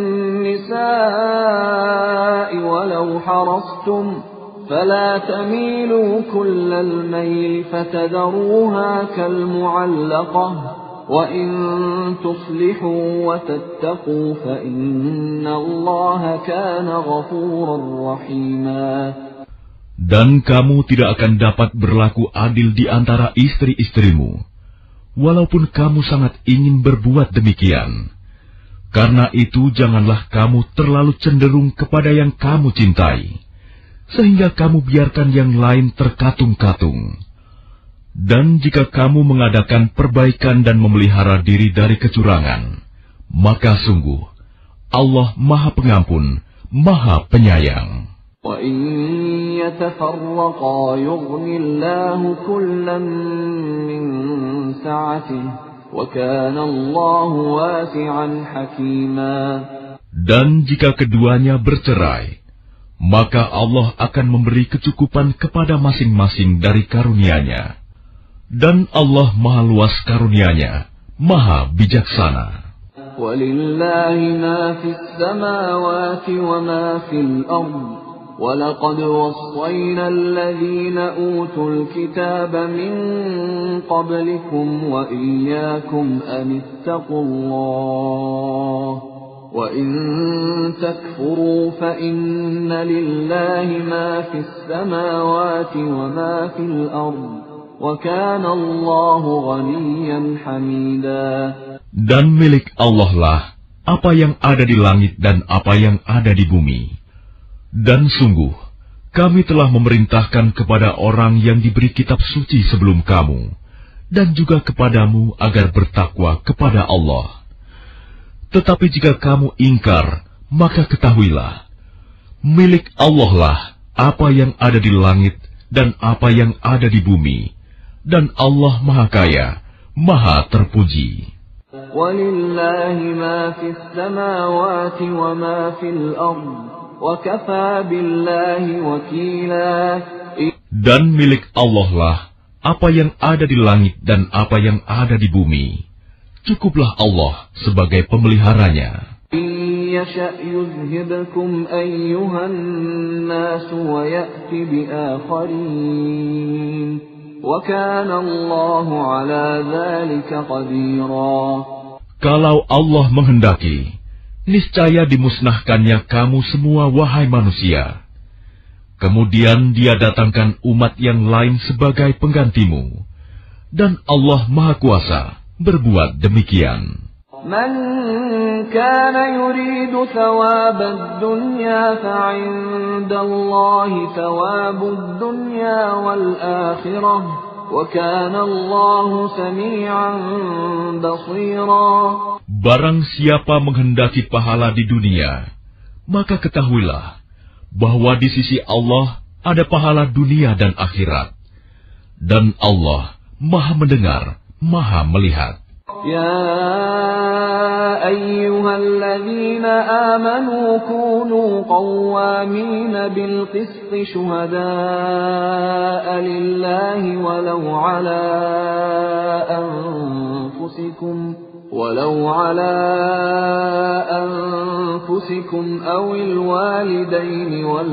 Speaker 1: النِّسَاءِ وَلَوْ حَرَصْتُمْ فَلَا تَمِيلُوا كُلَّ الْمَيْلِ فَتَذَرُوهَا كَالْمُعَلَّقَةِ وَإِن تُصْلِحُوا وَتَتَّقُوا فَإِنَّ اللَّهَ كَانَ غَفُورًا رَّحِيمًا.
Speaker 2: Dan kamu tidak akan dapat berlaku adil di antara istri-istrimu, walaupun kamu sangat ingin berbuat demikian. Karena itu janganlah kamu terlalu cenderung kepada yang kamu cintai, sehingga kamu biarkan yang lain terkatung-katung. Dan jika kamu mengadakan perbaikan dan memelihara diri dari kecurangan, maka sungguh Allah Maha Pengampun, Maha Penyayang.
Speaker 1: وَإِن يَتَفَرَّقَا يُغْنِ اللَّهُ كُلًّا مِّن سَعَتِهِ وَكَانَ اللَّهُ وَاسِعًا حَكِيمًا.
Speaker 2: Dan jika keduanya bercerai, maka Allah akan memberi kecukupan kepada masing-masing dari karunia-Nya. Dan Allah Maha Luas karunia-Nya, Maha Bijaksana.
Speaker 1: وَلِلَّهِ مَا فِي السَّمَاوَاتِ وَمَا فِي الْأَرْضِ وَلَقَدْ وَصَّيْنَا الَّذِينَ أُوتُوا الْكِتَابَ مِنْ قَبْلِكُمْ وَإِيَّاكُمْ أَنِ اتَّقُوا اللَّهَ وَإِن تَكْفُرُوا فَإِنَّ لِلَّهِ مَا فِي السَّمَاوَاتِ وَمَا فِي الْأَرْضِ وَكَانَ اللَّهُ غَنِيًّا حَمِيدًا.
Speaker 2: Dan milik Allah lah apa yang ada di langit dan apa yang ada di bumi. Dan sungguh, kami telah memerintahkan kepada orang yang diberi kitab suci sebelum kamu, dan juga kepadamu agar bertakwa kepada Allah. Tetapi jika kamu ingkar, maka ketahuilah, milik Allah lah apa yang ada di langit dan apa yang ada di bumi, dan Allah Maha Kaya, Maha Terpuji.
Speaker 1: وَلِلَّهِ مَا فِي السَّمَاوَاتِ وَمَا فِي الْأَرْضِ وَكَفَى بِاللَّهِ وَكِيلًا.
Speaker 2: Dan milik Allah lah apa yang ada di langit dan apa yang ada di bumi. Cukuplah Allah sebagai pemeliharanya.
Speaker 1: إِن يَشَأْ يُذْهِبْكُمْ أَيُّهَا النَّاسُ وَيَأْتِ بِآخَرِينَ وَكَانَ اللَّهُ عَلَى ذَلِكَ قَدِيرًا.
Speaker 2: Kalau Allah menghendaki, niscaya dimusnahkannya kamu semua wahai manusia. Kemudian Dia datangkan umat yang lain sebagai penggantimu. Dan Allah Maha Kuasa berbuat demikian.
Speaker 1: من كان يريد ثواب الدنيا فعند الله ثواب الدنيا والآخرة وكان الله سميعا بصيرا.
Speaker 2: Barang siapa menghendaki pahala di dunia, maka ketahuilah bahwa di sisi Allah ada pahala dunia dan akhirat. Dan Allah Maha mendengar, Maha melihat.
Speaker 1: Ya ayyuhalladzina amanu kunu qawwamina bil qisti syuhada'a lillahi walau ala anfusikum walau ala anfusikum awil walidaini wal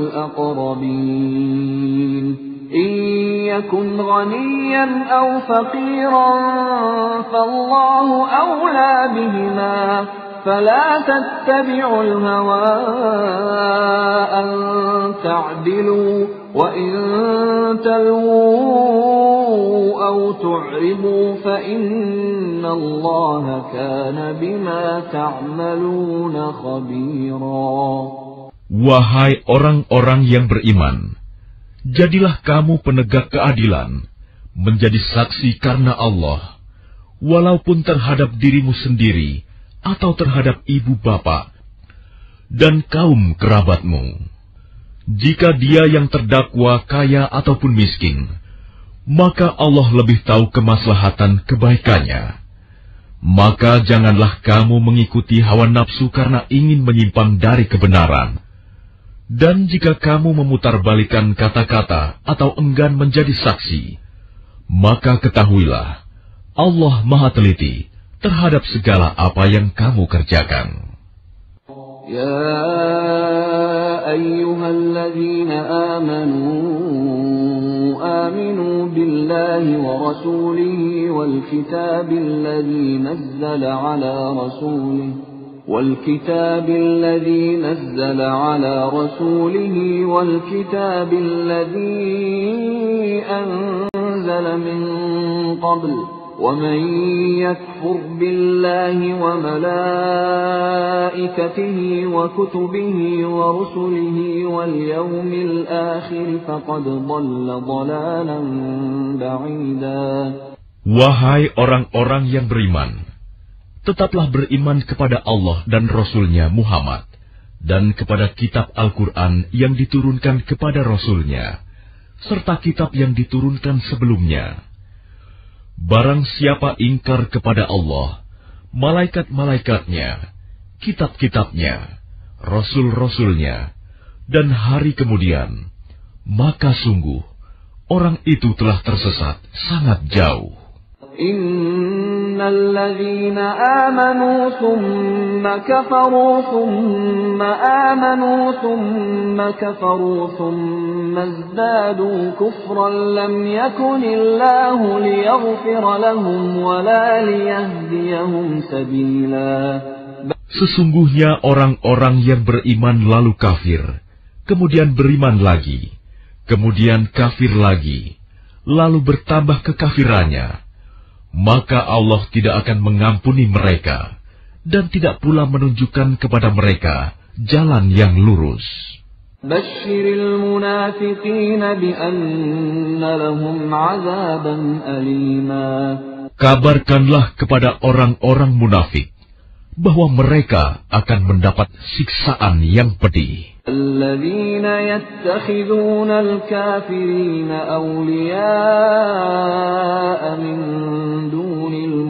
Speaker 1: aqrabin إن يكن غنيا أو فقيرا فالله أولى بهما فلا تتبعوا الهوى أن تعدلوا وإن تلووا أو تعرضوا فإن الله كان بما تعملون خبيرا.
Speaker 2: Wahai orang-orang yang beriman, jadilah kamu penegak keadilan, menjadi saksi karena Allah, walaupun terhadap dirimu sendiri atau terhadap ibu bapa dan kaum kerabatmu. Jika dia yang terdakwa kaya ataupun miskin, maka Allah lebih tahu kemaslahatan kebaikannya. Maka janganlah kamu mengikuti hawa nafsu karena ingin menyimpang dari kebenaran. Dan jika kamu memutarbalikan kata-kata atau enggan menjadi saksi, maka ketahuilah, Allah Maha Teliti terhadap segala apa yang kamu kerjakan.
Speaker 1: Ya ayyuhalladzina amanu aminu billahi wa rasulihi wal kitabil ladzi nazzala ala rasulihi والكتاب الذي نزل على رسوله والكتاب الذي أنزل من قبل ومن يكفر بالله وملائكته وكتبه ورسله واليوم الآخر فقد ضل ضلالا بعيدا.
Speaker 2: Wahai orang-orang yang beriman, tetaplah beriman kepada Allah dan Rasul-Nya Muhammad, dan kepada kitab Al-Quran yang diturunkan kepada Rasul-Nya, serta kitab yang diturunkan sebelumnya. Barang siapa ingkar kepada Allah, malaikat-malaikatnya, kitab-kitabnya, Rasul-Rasul-Nya, dan hari kemudian, maka sungguh, orang itu telah tersesat sangat jauh.
Speaker 1: Innal ladzina amanu thumma kafaru thumma amanu thumma kafaru thumma izdadu kufran lam yakunillahu liyaghfira lahum wa la liyahdiyahum sabila.
Speaker 2: Sesungguhnya orang-orang yang beriman lalu kafir, kemudian beriman lagi, kemudian kafir lagi, lalu bertambah kekafirannya, maka Allah tidak akan mengampuni mereka dan tidak pula menunjukkan kepada mereka jalan yang lurus.
Speaker 1: Basyiril munafiqina bi anna lahum 'adzaban alima.
Speaker 2: Kabarkanlah kepada orang-orang munafik bahwa mereka akan mendapat siksaan yang pedih.
Speaker 1: الذين يتخذون الكافرين أولياء من دون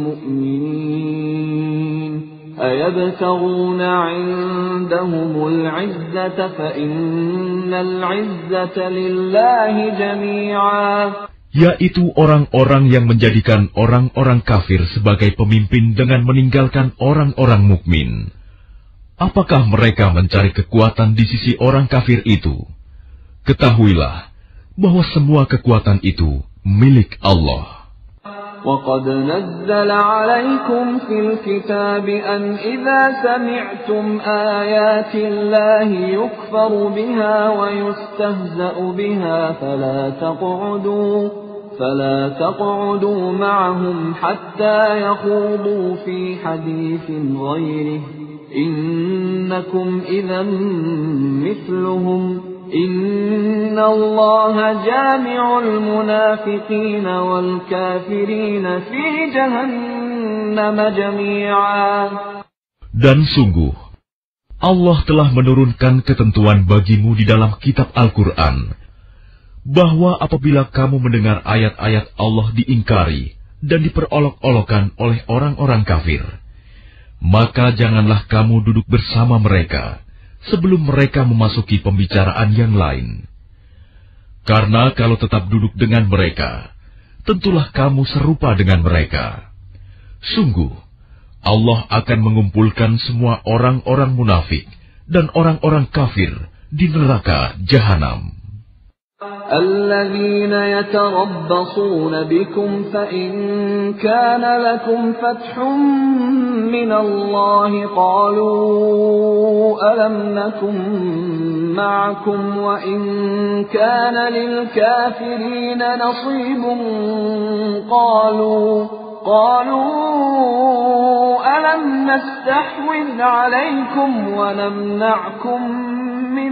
Speaker 1: المؤمنين أيبتغون عندهم العزة فإن العزة لله جميعا.
Speaker 2: Yaitu orang-orang yang menjadikan orang-orang kafir sebagai pemimpin dengan meninggalkan orang-orang mukmin. Apakah mereka mencari kekuatan di sisi orang kafir itu? Ketahuilah bahwa semua kekuatan itu milik Allah.
Speaker 1: وَقَدْ نَزَّلَ عَلَيْكُمْ فِي الْكِتَابِ أَنْ إِذَا سَمِعْتُمْ آيَاتِ اللَّهِ يُكْفَرُ بِهَا وَيُسْتَهْزَأُ بِهَا فَلَا تَقْعُدُوا فَلَا تَقْعُدُوا مَعَهُمْ حَتَّى يَخُوضُوا فِي حَدِيثٍ غَيْرِهِ إِنَّكُمْ إِذًا مِثْلُهُمْ إِنَّ اللَّهَ جَامِعُ الْمُنَافِقِينَ وَالْكَافِرِينَ فِي جَهَنَّمَ جَمِيعًا.
Speaker 2: Dan sungguh, Allah telah menurunkan ketentuan bagimu di dalam kitab Al-Quran, bahwa apabila kamu mendengar ayat-ayat Allah diingkari dan diperolok-olokkan oleh orang-orang kafir, maka janganlah kamu duduk bersama mereka sebelum mereka memasuki pembicaraan yang lain. Karena kalau tetap duduk dengan mereka, tentulah kamu serupa dengan mereka. Sungguh, Allah akan mengumpulkan semua orang-orang munafik dan orang-orang kafir di neraka Jahanam.
Speaker 1: الذين يتربصون بكم فإن كان لكم فتح من الله قالوا ألم نكن معكم وإن كان للكافرين نصيب قالوا قالوا ألم نستحوذ عليكم ونمنعكم من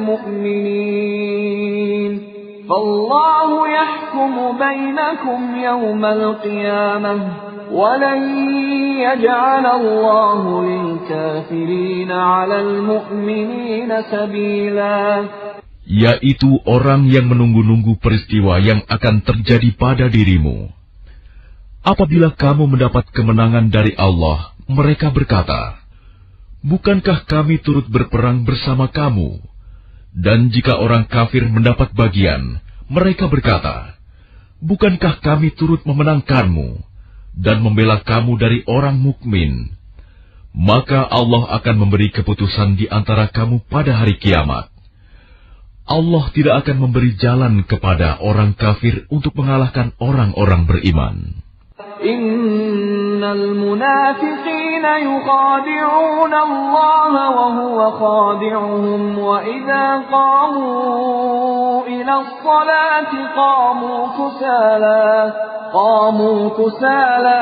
Speaker 1: المؤمنين فالله يحكم بينكم يوم القيامة ولن يجعل الله للكافرين على المؤمنين سبيلا.
Speaker 2: Yaitu orang yang menunggu-nunggu peristiwa yang akan terjadi pada dirimu. Apabila kamu mendapat kemenangan dari Allah, mereka berkata, bukankah kami turut berperang bersama kamu? Dan jika orang kafir mendapat bagian, mereka berkata, bukankah kami turut memenangkanmu dan membela kamu dari orang mukmin? Maka Allah akan memberi keputusan di antara kamu pada hari kiamat. Allah tidak akan memberi jalan kepada orang kafir untuk mengalahkan orang-orang beriman.
Speaker 1: Innal munafiqina yukhadi'una Allah wa huwa khadi'uhum wa idza qamu ila as-salati qamu kusala qamu kusala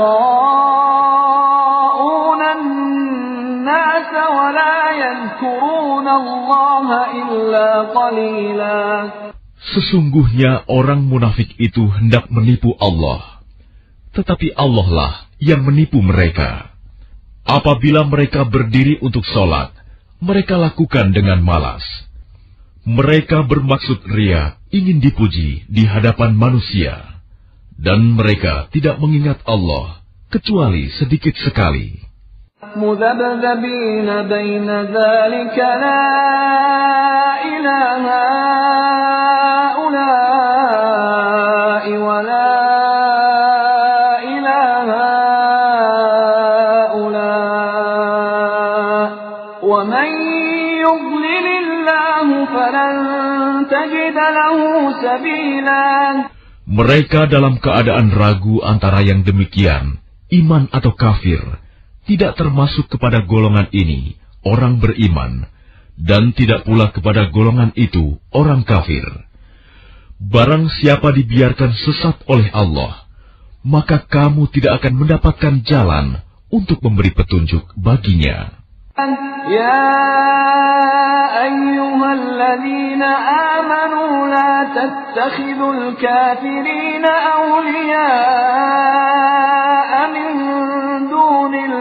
Speaker 1: yura'una an-nas wa la yadhkuruna Allah illa qalila.
Speaker 2: Sesungguhnya orang munafik itu hendak menipu Allah. Tetapi Allah lah yang menipu mereka. Apabila mereka berdiri untuk sholat, mereka lakukan dengan malas. Mereka bermaksud ria, ingin dipuji di hadapan manusia. Dan mereka tidak mengingat Allah, kecuali sedikit sekali.
Speaker 1: Mudhabdhabina baina dzalika la ilaha ula'i wa la
Speaker 2: Mereka dalam keadaan ragu antara yang demikian, iman atau kafir, tidak termasuk kepada golongan ini, orang beriman, dan tidak pula kepada golongan itu, orang kafir. Barang siapa dibiarkan sesat oleh Allah, maka kamu tidak akan mendapatkan jalan untuk memberi petunjuk baginya.
Speaker 1: Ya ayyuhalladzina amanu la tattakhidul kafirina awliya'a min dunil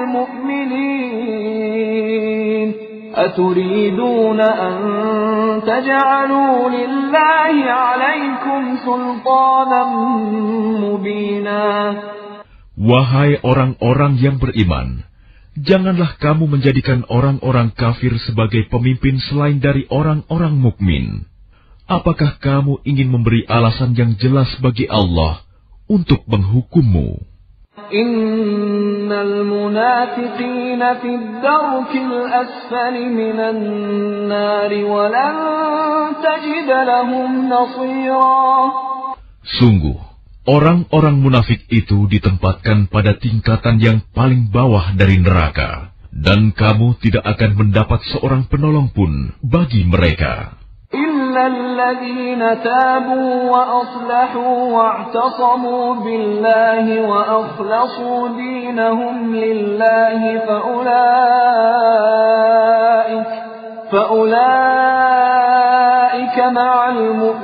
Speaker 1: mu'minin aturiduna an taj'alu lillahi 'alaykum sultanan mubina.
Speaker 2: Wahai orang-orang yang beriman, janganlah kamu menjadikan orang-orang kafir sebagai pemimpin selain dari orang-orang mukmin. Apakah kamu ingin memberi alasan yang jelas bagi Allah untuk menghukummu?
Speaker 1: Innal munafiqina fid darkil asfali minan nari wa lan tajid lahum nasira.
Speaker 2: Sungguh, orang-orang munafik itu ditempatkan pada tingkatan yang paling bawah dari neraka, dan kamu tidak akan mendapat seorang penolong pun bagi mereka.
Speaker 1: Illa alladhina tabu wa aslahu wa'tasamu billahi wa akhlasu dinahum lillahi fa'ulaik fa'ulaika ma'al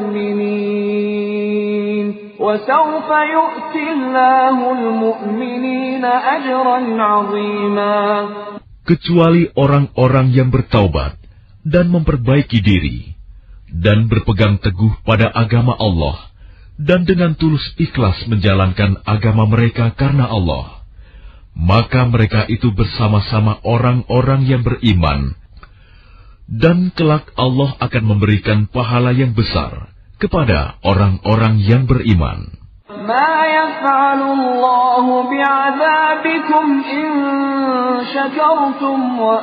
Speaker 1: mu'minin. وَسَوْفَ يُؤْتِي اللَّهُ الْمُؤْمِنِينَ أَجْرًا عَظِيمًا.
Speaker 2: Kecuali orang-orang yang bertaubat dan memperbaiki diri, dan berpegang teguh pada agama Allah, dan dengan tulus ikhlas menjalankan agama mereka karena Allah, maka mereka itu bersama-sama orang-orang yang beriman, dan kelak Allah akan memberikan pahala yang besar kepada orang-orang yang beriman.
Speaker 1: ما يفعل الله بعذابكم إن شكرتم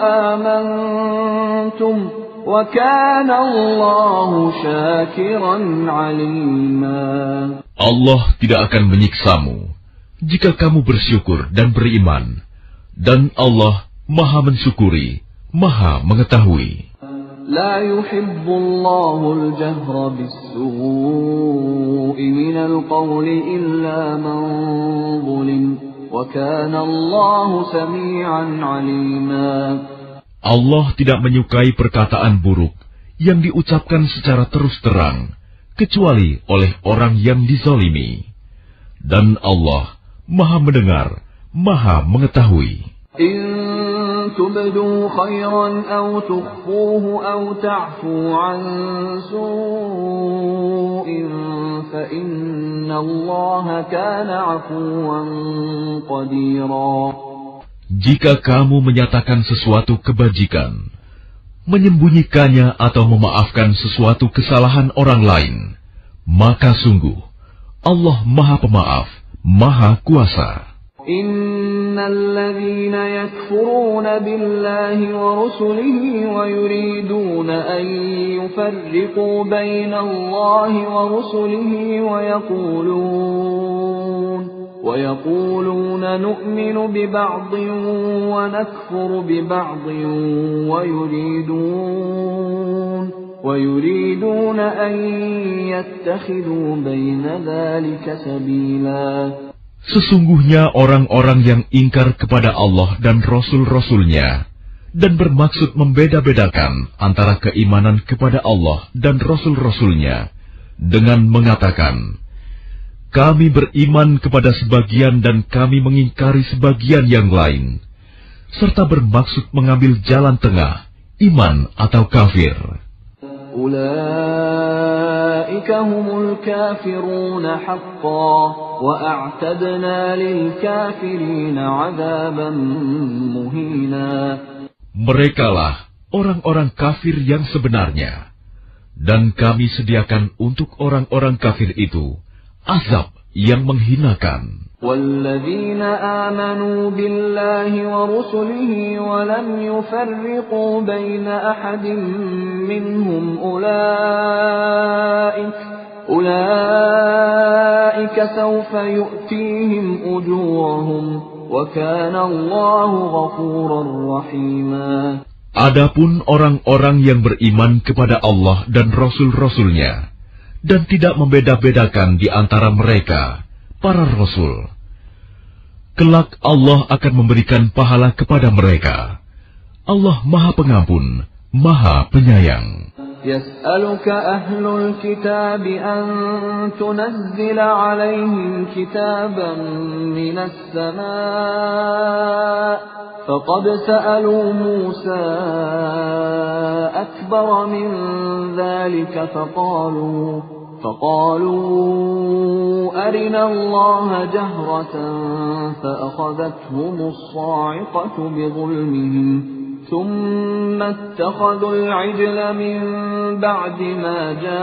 Speaker 1: وآمنتم وكان الله شاكرا عليما.
Speaker 2: Allah tidak akan menyiksamu jika kamu bersyukur dan beriman, dan Allah Maha mensyukuri, Maha mengetahui.
Speaker 1: لا يحب الله الجهر بالسوء من القول إلا من ظلم وكان الله سميعا عليما.
Speaker 2: Allah tidak menyukai perkataan buruk yang diucapkan secara terus terang, kecuali oleh orang yang dizalimi. Dan Allah Maha mendengar, Maha mengetahui.
Speaker 1: إن تبدوا خيرا أو تخفوه أو تعفوا عن سوء فإن الله كان عفوا قديرا.
Speaker 2: Jika kamu menyatakan sesuatu kebajikan, menyembunyikannya atau memaafkan sesuatu kesalahan orang lain, maka sungguh Allah Maha Pemaaf, Maha Kuasa.
Speaker 1: إن الذين يكفرون بالله ورسله ويريدون أن يفرقوا بين الله ورسله ويقولون ويقولون نؤمن ببعض ونكفر ببعض ويريدون ويريدون أن يتخذوا بين ذلك سبيلا.
Speaker 2: Sesungguhnya orang-orang yang ingkar kepada Allah dan Rasul-Rasulnya dan bermaksud membeda-bedakan antara keimanan kepada Allah dan Rasul-Rasulnya dengan mengatakan, kami beriman kepada sebagian dan kami mengingkari sebagian yang lain, serta bermaksud mengambil jalan tengah, iman atau kafir.
Speaker 1: أولئك هم الكافرون حقا وأعتدنا للكافرين عذابا مهينا.
Speaker 2: Merekalah orang-orang kafir yang sebenarnya, dan kami sediakan untuk orang-orang kafir itu azab yang menghinakan.
Speaker 1: والذين آمنوا بالله ورسله ولم يفرقوا بين أحد منهم أولئك أولئك سوف يؤتيهم أجورهم وكان الله غفورا رحيما.
Speaker 2: Adapun orang-orang yang beriman kepada Allah dan Rasul-Rasulnya dan tidak membeda-bedakan di antara mereka, para Rasul, kelak Allah akan memberikan pahala kepada mereka. Allah Maha Pengampun, Maha Penyayang.
Speaker 1: يسألك أهل الكتاب أن تنزل عليهم كتابا من السماء فقد سألوا موسى أكبر من ذلك فقالوا فقالوا أرنا الله جهرة فأخذتهم الصاعقة بظلمهم ثم اتخذوا العجل من بعد ما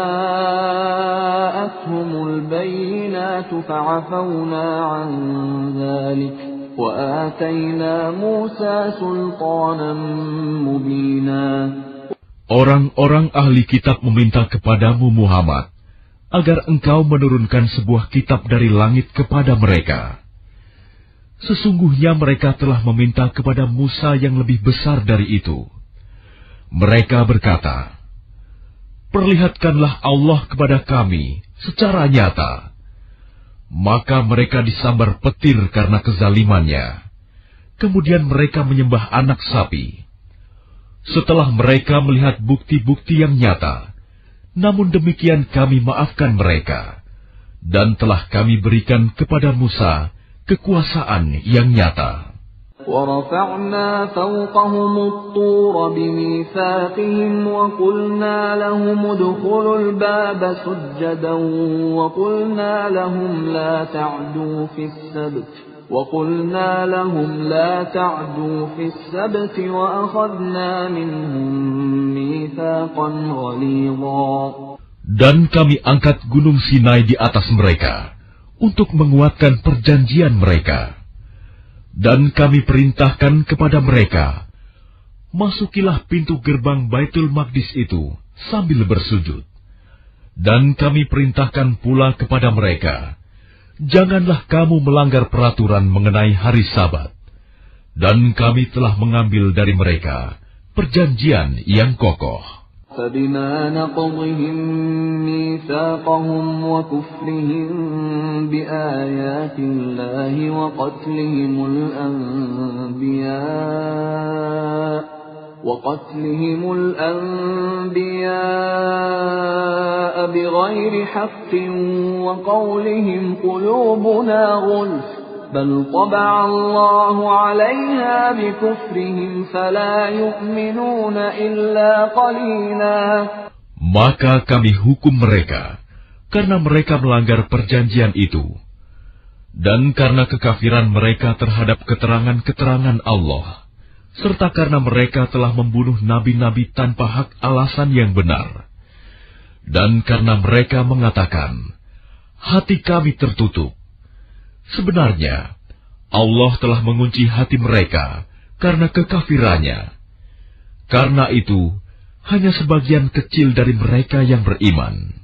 Speaker 1: جاءتهم البينات فعفونا عن ذلك وآتينا موسى سلطانا مبينا.
Speaker 2: Orang-orang ahli kitab meminta kepadamu Muhammad agar engkau menurunkan sebuah kitab dari langit kepada mereka. Sesungguhnya mereka telah meminta kepada Musa yang lebih besar dari itu. Mereka berkata, perlihatkanlah Allah kepada kami secara nyata. Maka mereka disambar petir karena kezalimannya. Kemudian mereka menyembah anak sapi. Setelah mereka melihat bukti-bukti yang nyata, namun demikian kami maafkan mereka, dan telah kami berikan kepada Musa kekuasaan yang nyata.
Speaker 1: ورفعنا فوقهم الطور بميثاقهم وقلنا لهم ادخلوا الباب سجدا وقلنا لهم لا تعدوا في السبت وقلنا لهم لا تعدوا في السبت وأخذنا منهم ميثاقا غليظا.
Speaker 2: Dan kami angkat gunung Sinai di atas mereka untuk menguatkan perjanjian mereka. Dan kami perintahkan kepada mereka, masukilah pintu gerbang Baitul Maqdis itu sambil bersujud. Dan kami perintahkan pula kepada mereka, janganlah kamu melanggar peraturan mengenai hari Sabat. Dan kami telah mengambil dari mereka perjanjian yang kokoh.
Speaker 1: فبما نقضهم ميثاقهم وكفرهم بآيات الله وقتلهم الأنبياء وقتلهم الأنبياء بغير حق وقولهم قلوبنا غلف بل طبع الله عليها بكفرهم فلا يؤمنون إلا قليلا.
Speaker 2: Maka kami hukum mereka karena mereka melanggar perjanjian itu dan karena kekafiran mereka terhadap keterangan-keterangan Allah, serta karena mereka telah membunuh nabi-nabi tanpa hak alasan yang benar, dan karena mereka mengatakan, hati kami tertutup. Sebenarnya, Allah telah mengunci hati mereka karena kekafirannya. Karena itu, hanya sebagian kecil dari mereka yang beriman.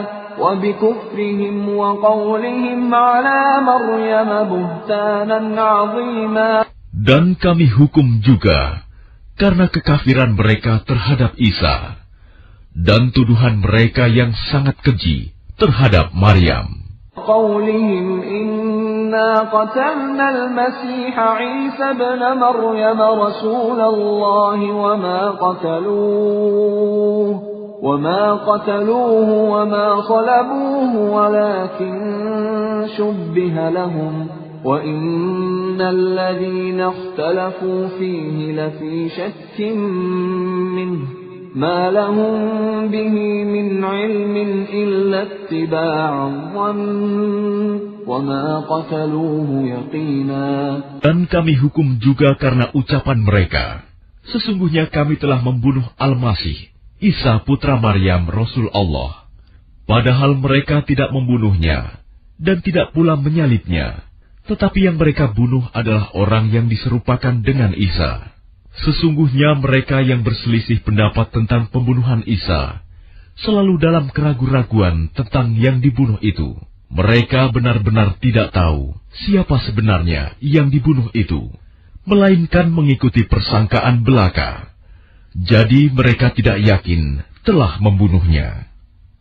Speaker 2: Dan kami hukum juga karena kekafiran mereka terhadap Isa dan tuduhan mereka yang sangat keji terhadap Maryam.
Speaker 1: قولهم إنا قتلنا المسيح عيسى ابن مريم رسول الله وما قتلوه وما قتلوه وما صلبوه ولكن شبه لهم وإن الذين اختلفوا فيه لفي شك منه ما لهم به من علم إلا اتباع الظن وما قتلوه يقينا.
Speaker 2: Dan kami hukum juga karena ucapan mereka, sesungguhnya kami telah membunuh Al-Masih, Isa putra Maryam, Rasul Allah. Padahal mereka tidak membunuhnya dan tidak pula menyalibnya, tetapi yang mereka bunuh adalah orang yang diserupakan dengan Isa. Sesungguhnya mereka yang berselisih pendapat tentang pembunuhan Isa selalu dalam keraguan-raguan tentang yang dibunuh itu. Mereka benar-benar tidak tahu siapa sebenarnya yang dibunuh itu, melainkan mengikuti persangkaan belaka. Jadi mereka tidak yakin telah membunuhnya.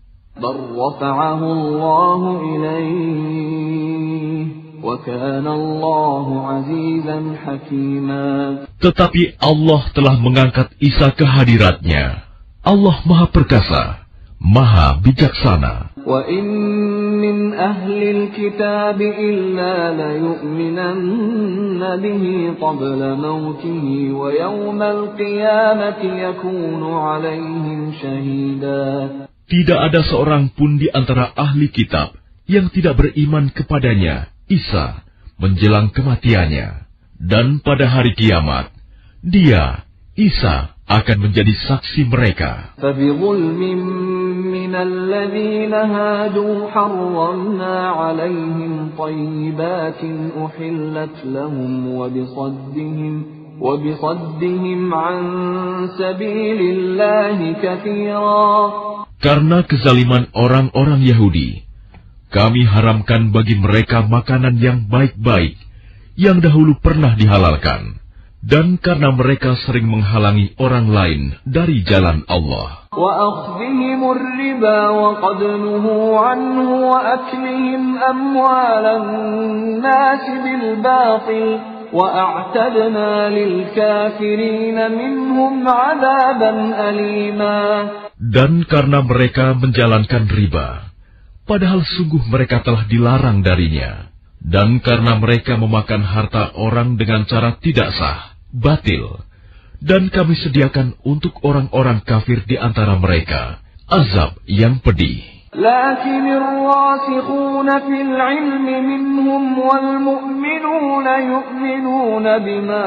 Speaker 2: Tetapi Allah telah mengangkat Isa ke hadiratnya. Allah Maha Perkasa, Maha Bijaksana.
Speaker 1: Wa in min ahlil kitab illa la yu'minanna bihi qabla mautihi wa yawmal qiyamati yakunu alaihim shahida.
Speaker 2: Tidak ada seorang pun di antara ahli kitab yang tidak beriman kepadanya, Isa, menjelang kematiannya. Dan pada hari kiamat, dia, Isa, akan menjadi saksi mereka.
Speaker 1: فَبِظُلْمٍ مِّنَ الَّذِينَ هَادُوا حَرَّمْنَا عَلَيْهِمْ طَيِّبَاتٍ أُحِلَّتْ لَهُمْ وَبِصَدِّهِمْ وَبِصَدِّهِمْ عَن سَبِيلِ اللَّهِ كَثِيرًا.
Speaker 2: Karena kezaliman orang-orang Yahudi, kami haramkan bagi mereka makanan yang baik-baik yang dahulu pernah dihalalkan, dan karena mereka sering menghalangi orang lain dari jalan Allah.
Speaker 1: وَأَخْذِهِمُ الرِّبَا وَقَدْ نُهُوا عَنْهُ وَأَكْلِهِمْ أَمْوَالَ النَّاسِ بِالْبَاطِلِ وَأَعْتَدْنَا لِلْكَافِرِينَ مِنْهُمْ عَذَابًا أَلِيمًا.
Speaker 2: Dan karena mereka menjalankan riba, padahal sungguh mereka telah dilarang darinya, Dan karena mereka memakan harta orang dengan cara tidak sah, batil, dan kami sediakan untuk orang-orang kafir di antara mereka azab yang pedih.
Speaker 1: لكن الراسخون في العلم منهم والمؤمنون يؤمنون بما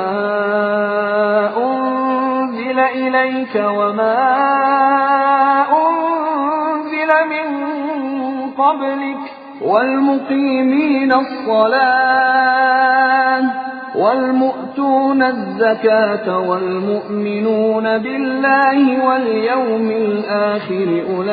Speaker 1: أنزل إليك وما أنزل من قبلك والمقيمين الصلاة والمؤتون الزكاة والمؤمنون بالله واليوم الآخر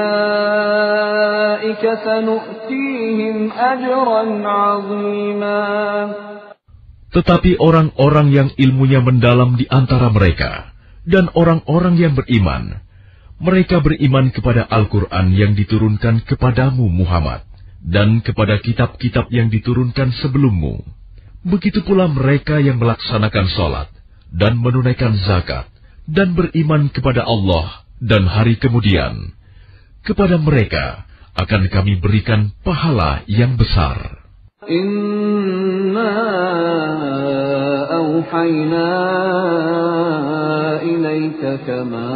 Speaker 1: أولئك سنؤتيهم أجرا عظيما.
Speaker 2: Tetapi orang-orang yang ilmunya mendalam di antara mereka dan orang-orang yang beriman, mereka beriman kepada Al-Quran yang diturunkan kepadamu Muhammad dan kepada kitab-kitab yang diturunkan sebelummu. Begitu pula mereka yang melaksanakan sholat dan menunaikan zakat dan beriman kepada Allah dan hari kemudian. Kepada mereka akan kami berikan pahala yang besar.
Speaker 1: Inna awhayna ilayka kama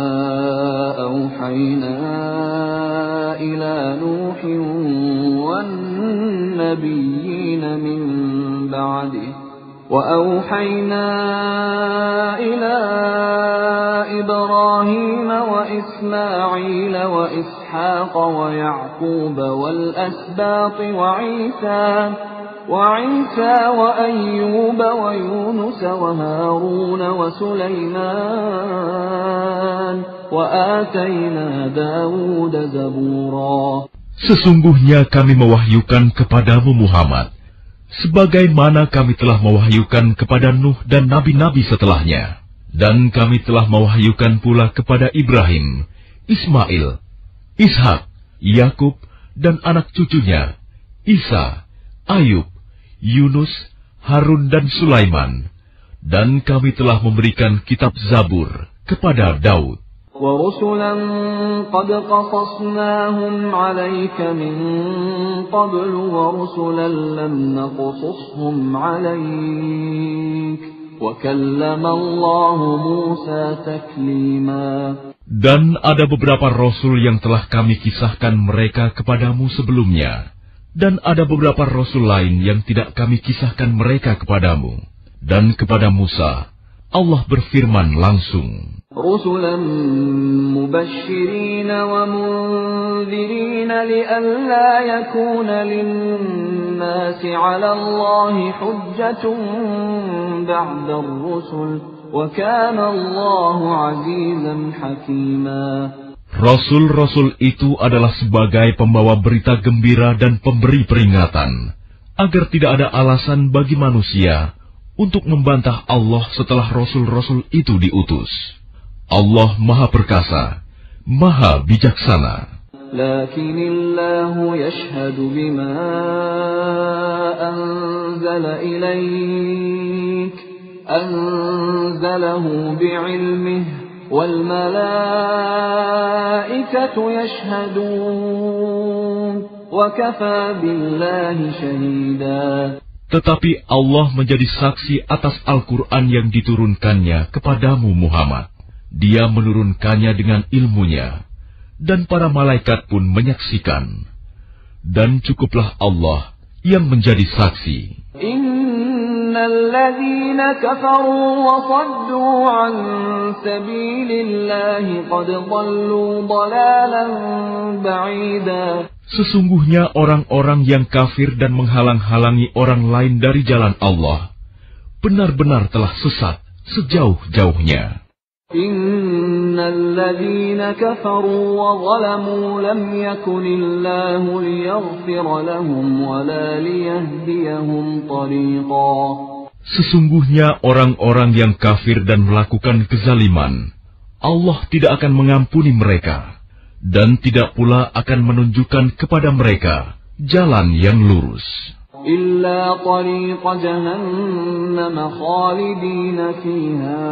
Speaker 1: awhayna ila Nuhin wan nabiyyin min ba'dih wa awhayna ila Ibrahim wa Ismail wa Ishaq wa Ya'qub wal asbat wa Isa وعيسى وأيوب ويونس وهارون وسليمان وآتينا داود زبورا.
Speaker 2: Sesungguhnya kami mewahyukan kepadamu Muhammad, sebagaimana kami telah mewahyukan kepada Nuh dan nabi-nabi setelahnya. Dan kami telah mewahyukan pula kepada Ibrahim, Ismail, Ishak, Yakub dan anak cucunya, Isa, Ayub, Yunus, Harun dan Sulaiman, dan kami telah memberikan kitab Zabur kepada Daud.
Speaker 1: وَرُسُلًا قَدْ قَصَصْنَاهُمْ عَلَيْكَ مِنْ قَبْلُ وَرُسُلًا لَمْ نَقْصُصْهُمْ عَلَيْكَ وَكَلَّمَ اللَّهُ مُوسَى تَكْلِيمًا.
Speaker 2: Dan ada beberapa rasul yang telah kami kisahkan mereka kepadamu sebelumnya. Dan ada beberapa rasul lain yang tidak kami kisahkan mereka kepadamu. Dan kepada Musa, Allah berfirman langsung.
Speaker 1: رُسُلًا مُبَشِّرِينَ وَمُنذِرِينَ لِئَلَّا يَكُونَ لِلنَّاسِ عَلَى اللَّهِ حُجَّةٌ بَعْدَ الرُّسُلِ وَكَانَ اللَّهُ عَزِيزًا حَكِيمًا.
Speaker 2: Rasul-rasul itu adalah sebagai pembawa berita gembira dan pemberi peringatan, agar tidak ada alasan bagi manusia untuk membantah Allah setelah rasul-rasul itu diutus. Allah Maha Perkasa, Maha Bijaksana.
Speaker 1: Lakinillahu yashhadu bima anzala ilaik, anzalahu bi'ilmihi. وَالْمَلَائِكَةُ يَشْهَدُونَ وَكَفَى بِاللَّهِ شَهِيدًا.
Speaker 2: Tetapi Allah menjadi saksi atas Al-Quran yang diturunkannya kepadamu Muhammad. Dia menurunkannya dengan ilmunya, dan para malaikat pun menyaksikan. Dan cukuplah Allah yang menjadi saksi.
Speaker 1: الذين كفروا وصدوا عن سبيل الله قد ضلوا ضلالا بعيدا.
Speaker 2: Sesungguhnya orang-orang yang kafir dan menghalang-halangi orang lain dari jalan Allah benar-benar telah sesat sejauh-jauhnya.
Speaker 1: Innal ladzina kafaru wa zalamu lam yakunillahu liyaghfira lahum wa la liyahdiyahum tariqa.
Speaker 2: Sesungguhnya orang-orang yang kafir dan melakukan kezaliman, Allah tidak akan mengampuni mereka dan tidak pula akan menunjukkan kepada mereka jalan yang lurus.
Speaker 1: Illa tariqa jahannam khalidina fiha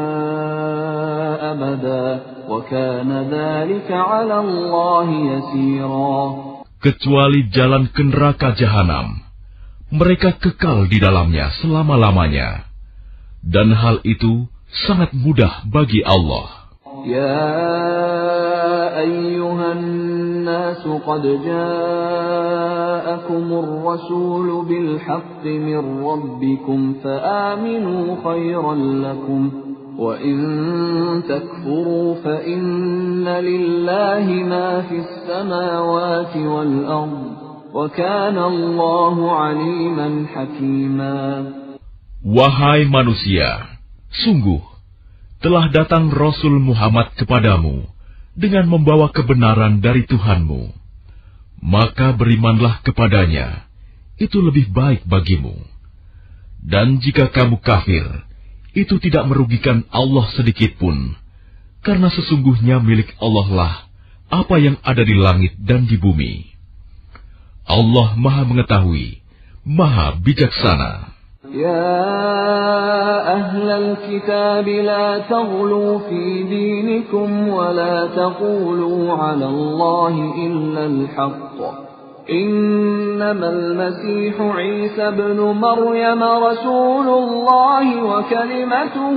Speaker 1: abada wa kana dzalika 'ala Allah yasira.
Speaker 2: Kecuali jalan ke neraka jahanam, mereka kekal di dalamnya selama-lamanya. Dan hal itu sangat mudah bagi Allah.
Speaker 1: Ya ayyuhan nasu qad ja'akumur rasulu bil haqqi min rabbikum fa'aminu khairan lakum wa in takfuru fa inna lillahi ma fis samawati wal ardh wa kana Allahu 'aliman hakima.
Speaker 2: Wahai manusia, sungguh telah datang Rasul Muhammad kepadamu dengan membawa kebenaran dari Tuhanmu. Maka berimanlah kepadanya, itu lebih baik bagimu. Dan jika kamu kafir, itu tidak merugikan Allah sedikit pun, karena sesungguhnya milik Allah lah apa yang ada di langit dan di bumi. Allah Maha Mengetahui, Maha Bijaksana.
Speaker 1: يا أهل الكتاب لا تغلوا في دينكم ولا تقولوا على الله إلا الحق إنما المسيح عيسى ابن مريم رسول الله وكلمته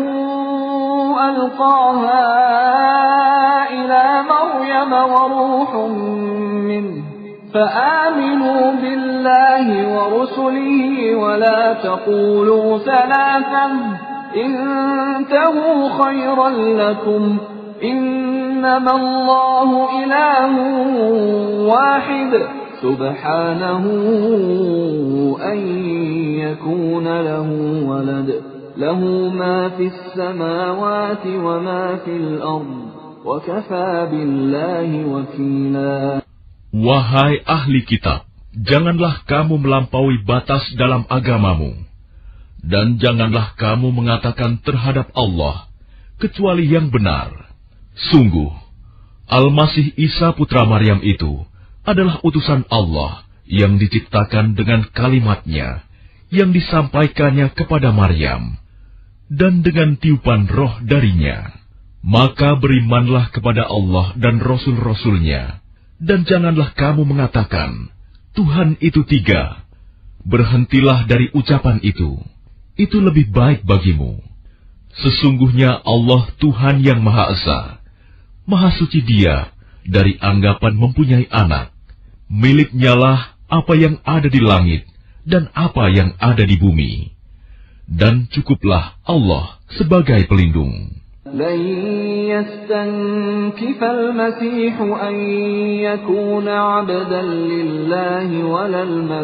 Speaker 1: ألقاها إلى مريم وروح منه فآمنوا بالله ورسله ولا تقولوا ثلاثا انتهوا خيرا لكم إنما الله إله واحد سبحانه أن يكون له ولد له ما في السماوات وما في الأرض وكفى بالله وكيلا.
Speaker 2: Wahai ahli kitab, janganlah kamu melampaui batas dalam agamamu, dan janganlah kamu mengatakan terhadap Allah kecuali yang benar. Sungguh, Al-Masih Isa putra Maryam itu adalah utusan Allah yang diciptakan dengan kalimatnya yang disampaikannya kepada Maryam, dan dengan tiupan roh darinya. Maka berimanlah kepada Allah dan Rasul-Rasulnya. Dan janganlah kamu mengatakan, Tuhan itu tiga. Berhentilah dari ucapan itu. Itu lebih baik bagimu. Sesungguhnya Allah Tuhan yang Maha Esa. Maha suci Dia dari anggapan mempunyai anak. Miliknya lah apa yang ada di langit dan apa yang ada di bumi. Dan cukuplah Allah sebagai pelindung.
Speaker 1: لن يستنكف المسيح أن يكون عبدا لله ولا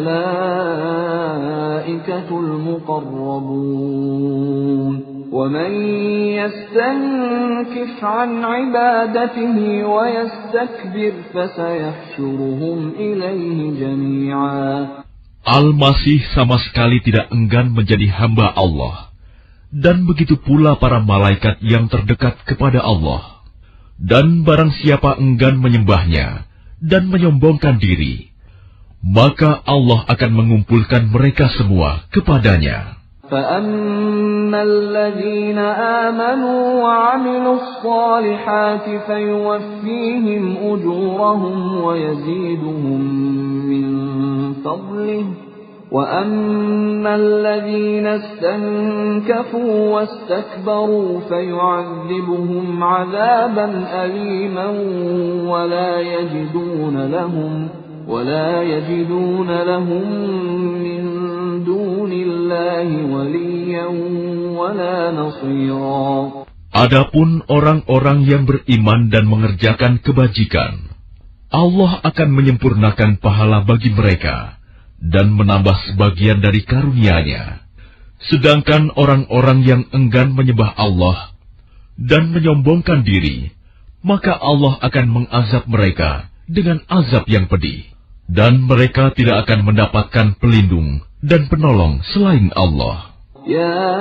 Speaker 1: الملائكة المقربون ومن يستنكف عن عبادته ويستكبر فسيحشرهم إليه جميعا.
Speaker 2: Al-Masih sama sekali tidak enggan menjadi hamba Allah. Dan begitu pula para malaikat yang terdekat kepada Allah. Dan barang siapa enggan menyembahnya dan menyombongkan diri, maka Allah akan mengumpulkan mereka semua kepadanya.
Speaker 1: فَأَمَّا الَّذِينَ آمَنُوا وَعَمِلُوا الصَّالِحَاتِ فَيُوَفِّيهِمْ أُجُورَهُمْ وَيَزِيدُهُمْ مِنْ فَضْلِهِ وَأَمَّا الَّذِينَ اسْتَنكَفُوا وَاسْتَكْبَرُوا فَيُعَذِّبُهُمْ عَذَابًا أَلِيمًا وَلَا يَجِدُونَ لَهُمْ وَلَا يَجِدُونَ لَهُم مِّن دُونِ اللَّهِ وَلِيًّا وَلَا نَصِيرًا.
Speaker 2: Adapun orang-orang yang beriman dan mengerjakan kebajikan, Allah akan menyempurnakan pahala bagi mereka dan menambah sebagian dari karunia-Nya. Sedangkan orang-orang yang enggan menyembah Allah dan menyombongkan diri, maka Allah akan mengazab mereka dengan azab yang pedih, dan mereka tidak akan mendapatkan pelindung dan penolong selain Allah.
Speaker 1: يا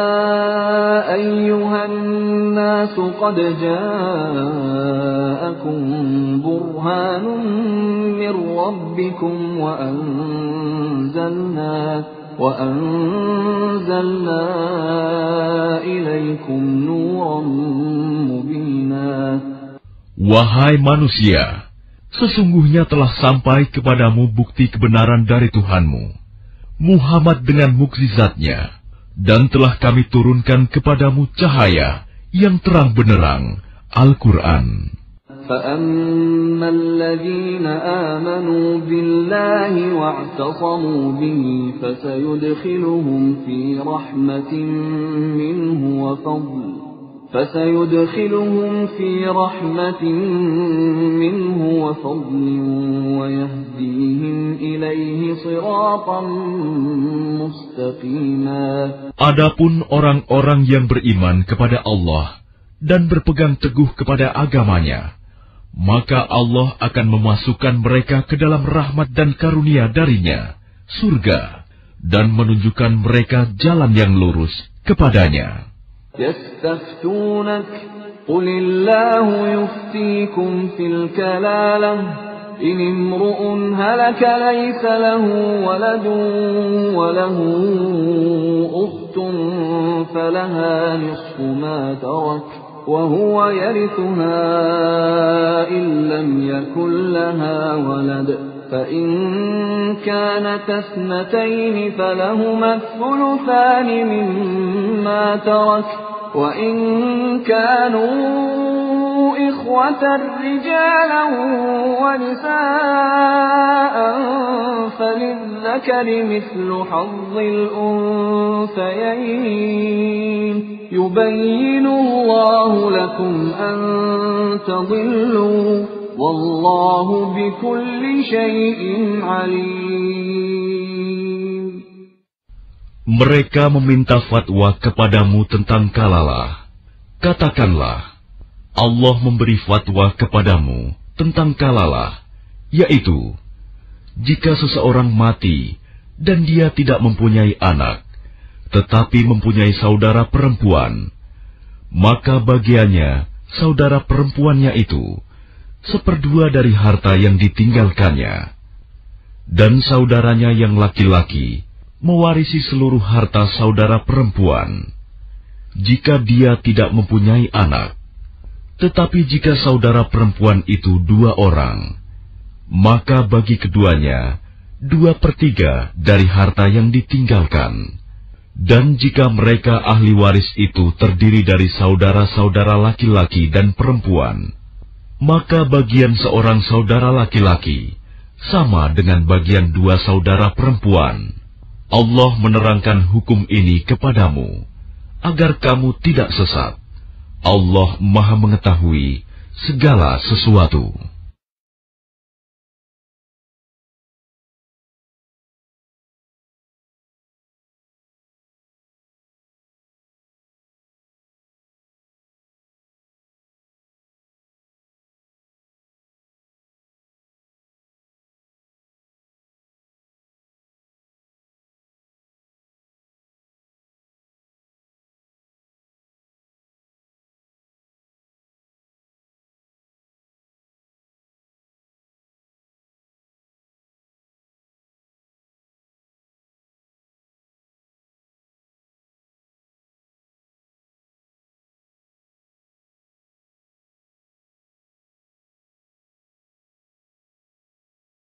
Speaker 1: أيها الناس قد جاءكم برهان من ربكم وأنزلنا وأنزلنا إليكم نورا مبينا.
Speaker 2: Wahai manusia, sesungguhnya telah sampai kepadamu bukti kebenaran dari Tuhanmu. Muhammad dengan mukjizatnya, dan telah kami turunkan kepadamu cahaya yang terang benderang, Al-Quran.
Speaker 1: فَأَمَّا الَّذِينَ آمَنُوا بِاللَّهِ وَاعْتَصَمُوا بِهِ فَسَيُدْخِلُهُمْ فِي رَحْمَةٍ مِّنْهُ وَفَضْلٍ فَسَيُدْخِلُهُمْ فِي رَحْمَةٍ مِّنْهُ وَفَضْلٍ وَيَهْدِيهِمْ إِلَيْهِ صِرَاطًا مُسْتَقِيمًا.
Speaker 2: Adapun orang-orang yang beriman kepada Allah dan berpegang teguh kepada agamanya, maka Allah akan memasukkan mereka ke dalam rahmat dan karunia darinya, surga, dan menunjukkan mereka jalan yang lurus kepadanya.
Speaker 1: يَسْتَفْتُونَكَ قُلِ اللَّهُ يُفْتِيكُمْ فِي الْكَلَالَةِ إِنِ امْرُؤٌ هَلَكَ لَيْسَ لَهُ وَلَدٌ وَلَهُ أُخْتٌ فَلَهَا نِصْفُ مَا تَرَكَ وَهُوَ يَرِثُهَا إِن لَّمْ يَكُن لَّهَا وَلَدٌ فَإِن كَانَتَا اثْنَتَيْنِ فَلَهُمَا الثُّلُثَانِ مِمَّا تَرَكَ وَإِن كَانُوا إِخْوَةً رِجَالًا وَنِسَاءً فَلِلذَّكَرِ مِثْلُ حَظِّ الْأُنثَيَيْنِ يُبَيِّنُ اللَّهُ لَكُمْ أَن تَضِلُّوا وَاللَّهُ بِكُلِّ شَيْءٍ عَلِيمٌ.
Speaker 2: Mereka meminta fatwa kepadamu tentang kalalah. Katakanlah, Allah memberi fatwa kepadamu tentang kalalah, yaitu, jika seseorang mati dan dia tidak mempunyai anak, tetapi mempunyai saudara perempuan, maka bagiannya saudara perempuannya itu seperdua dari harta yang ditinggalkannya, dan saudaranya yang laki-laki mewarisi seluruh harta saudara perempuan, jika dia tidak mempunyai anak. Tetapi jika saudara perempuan itu dua orang, maka bagi keduanya dua per tiga dari harta yang ditinggalkan. Dan jika mereka ahli waris itu terdiri dari saudara-saudara laki-laki dan perempuan, maka bagian seorang saudara laki-laki sama dengan bagian dua saudara perempuan. Allah menerangkan hukum ini kepadamu, agar kamu tidak sesat. Allah Maha Mengetahui segala sesuatu.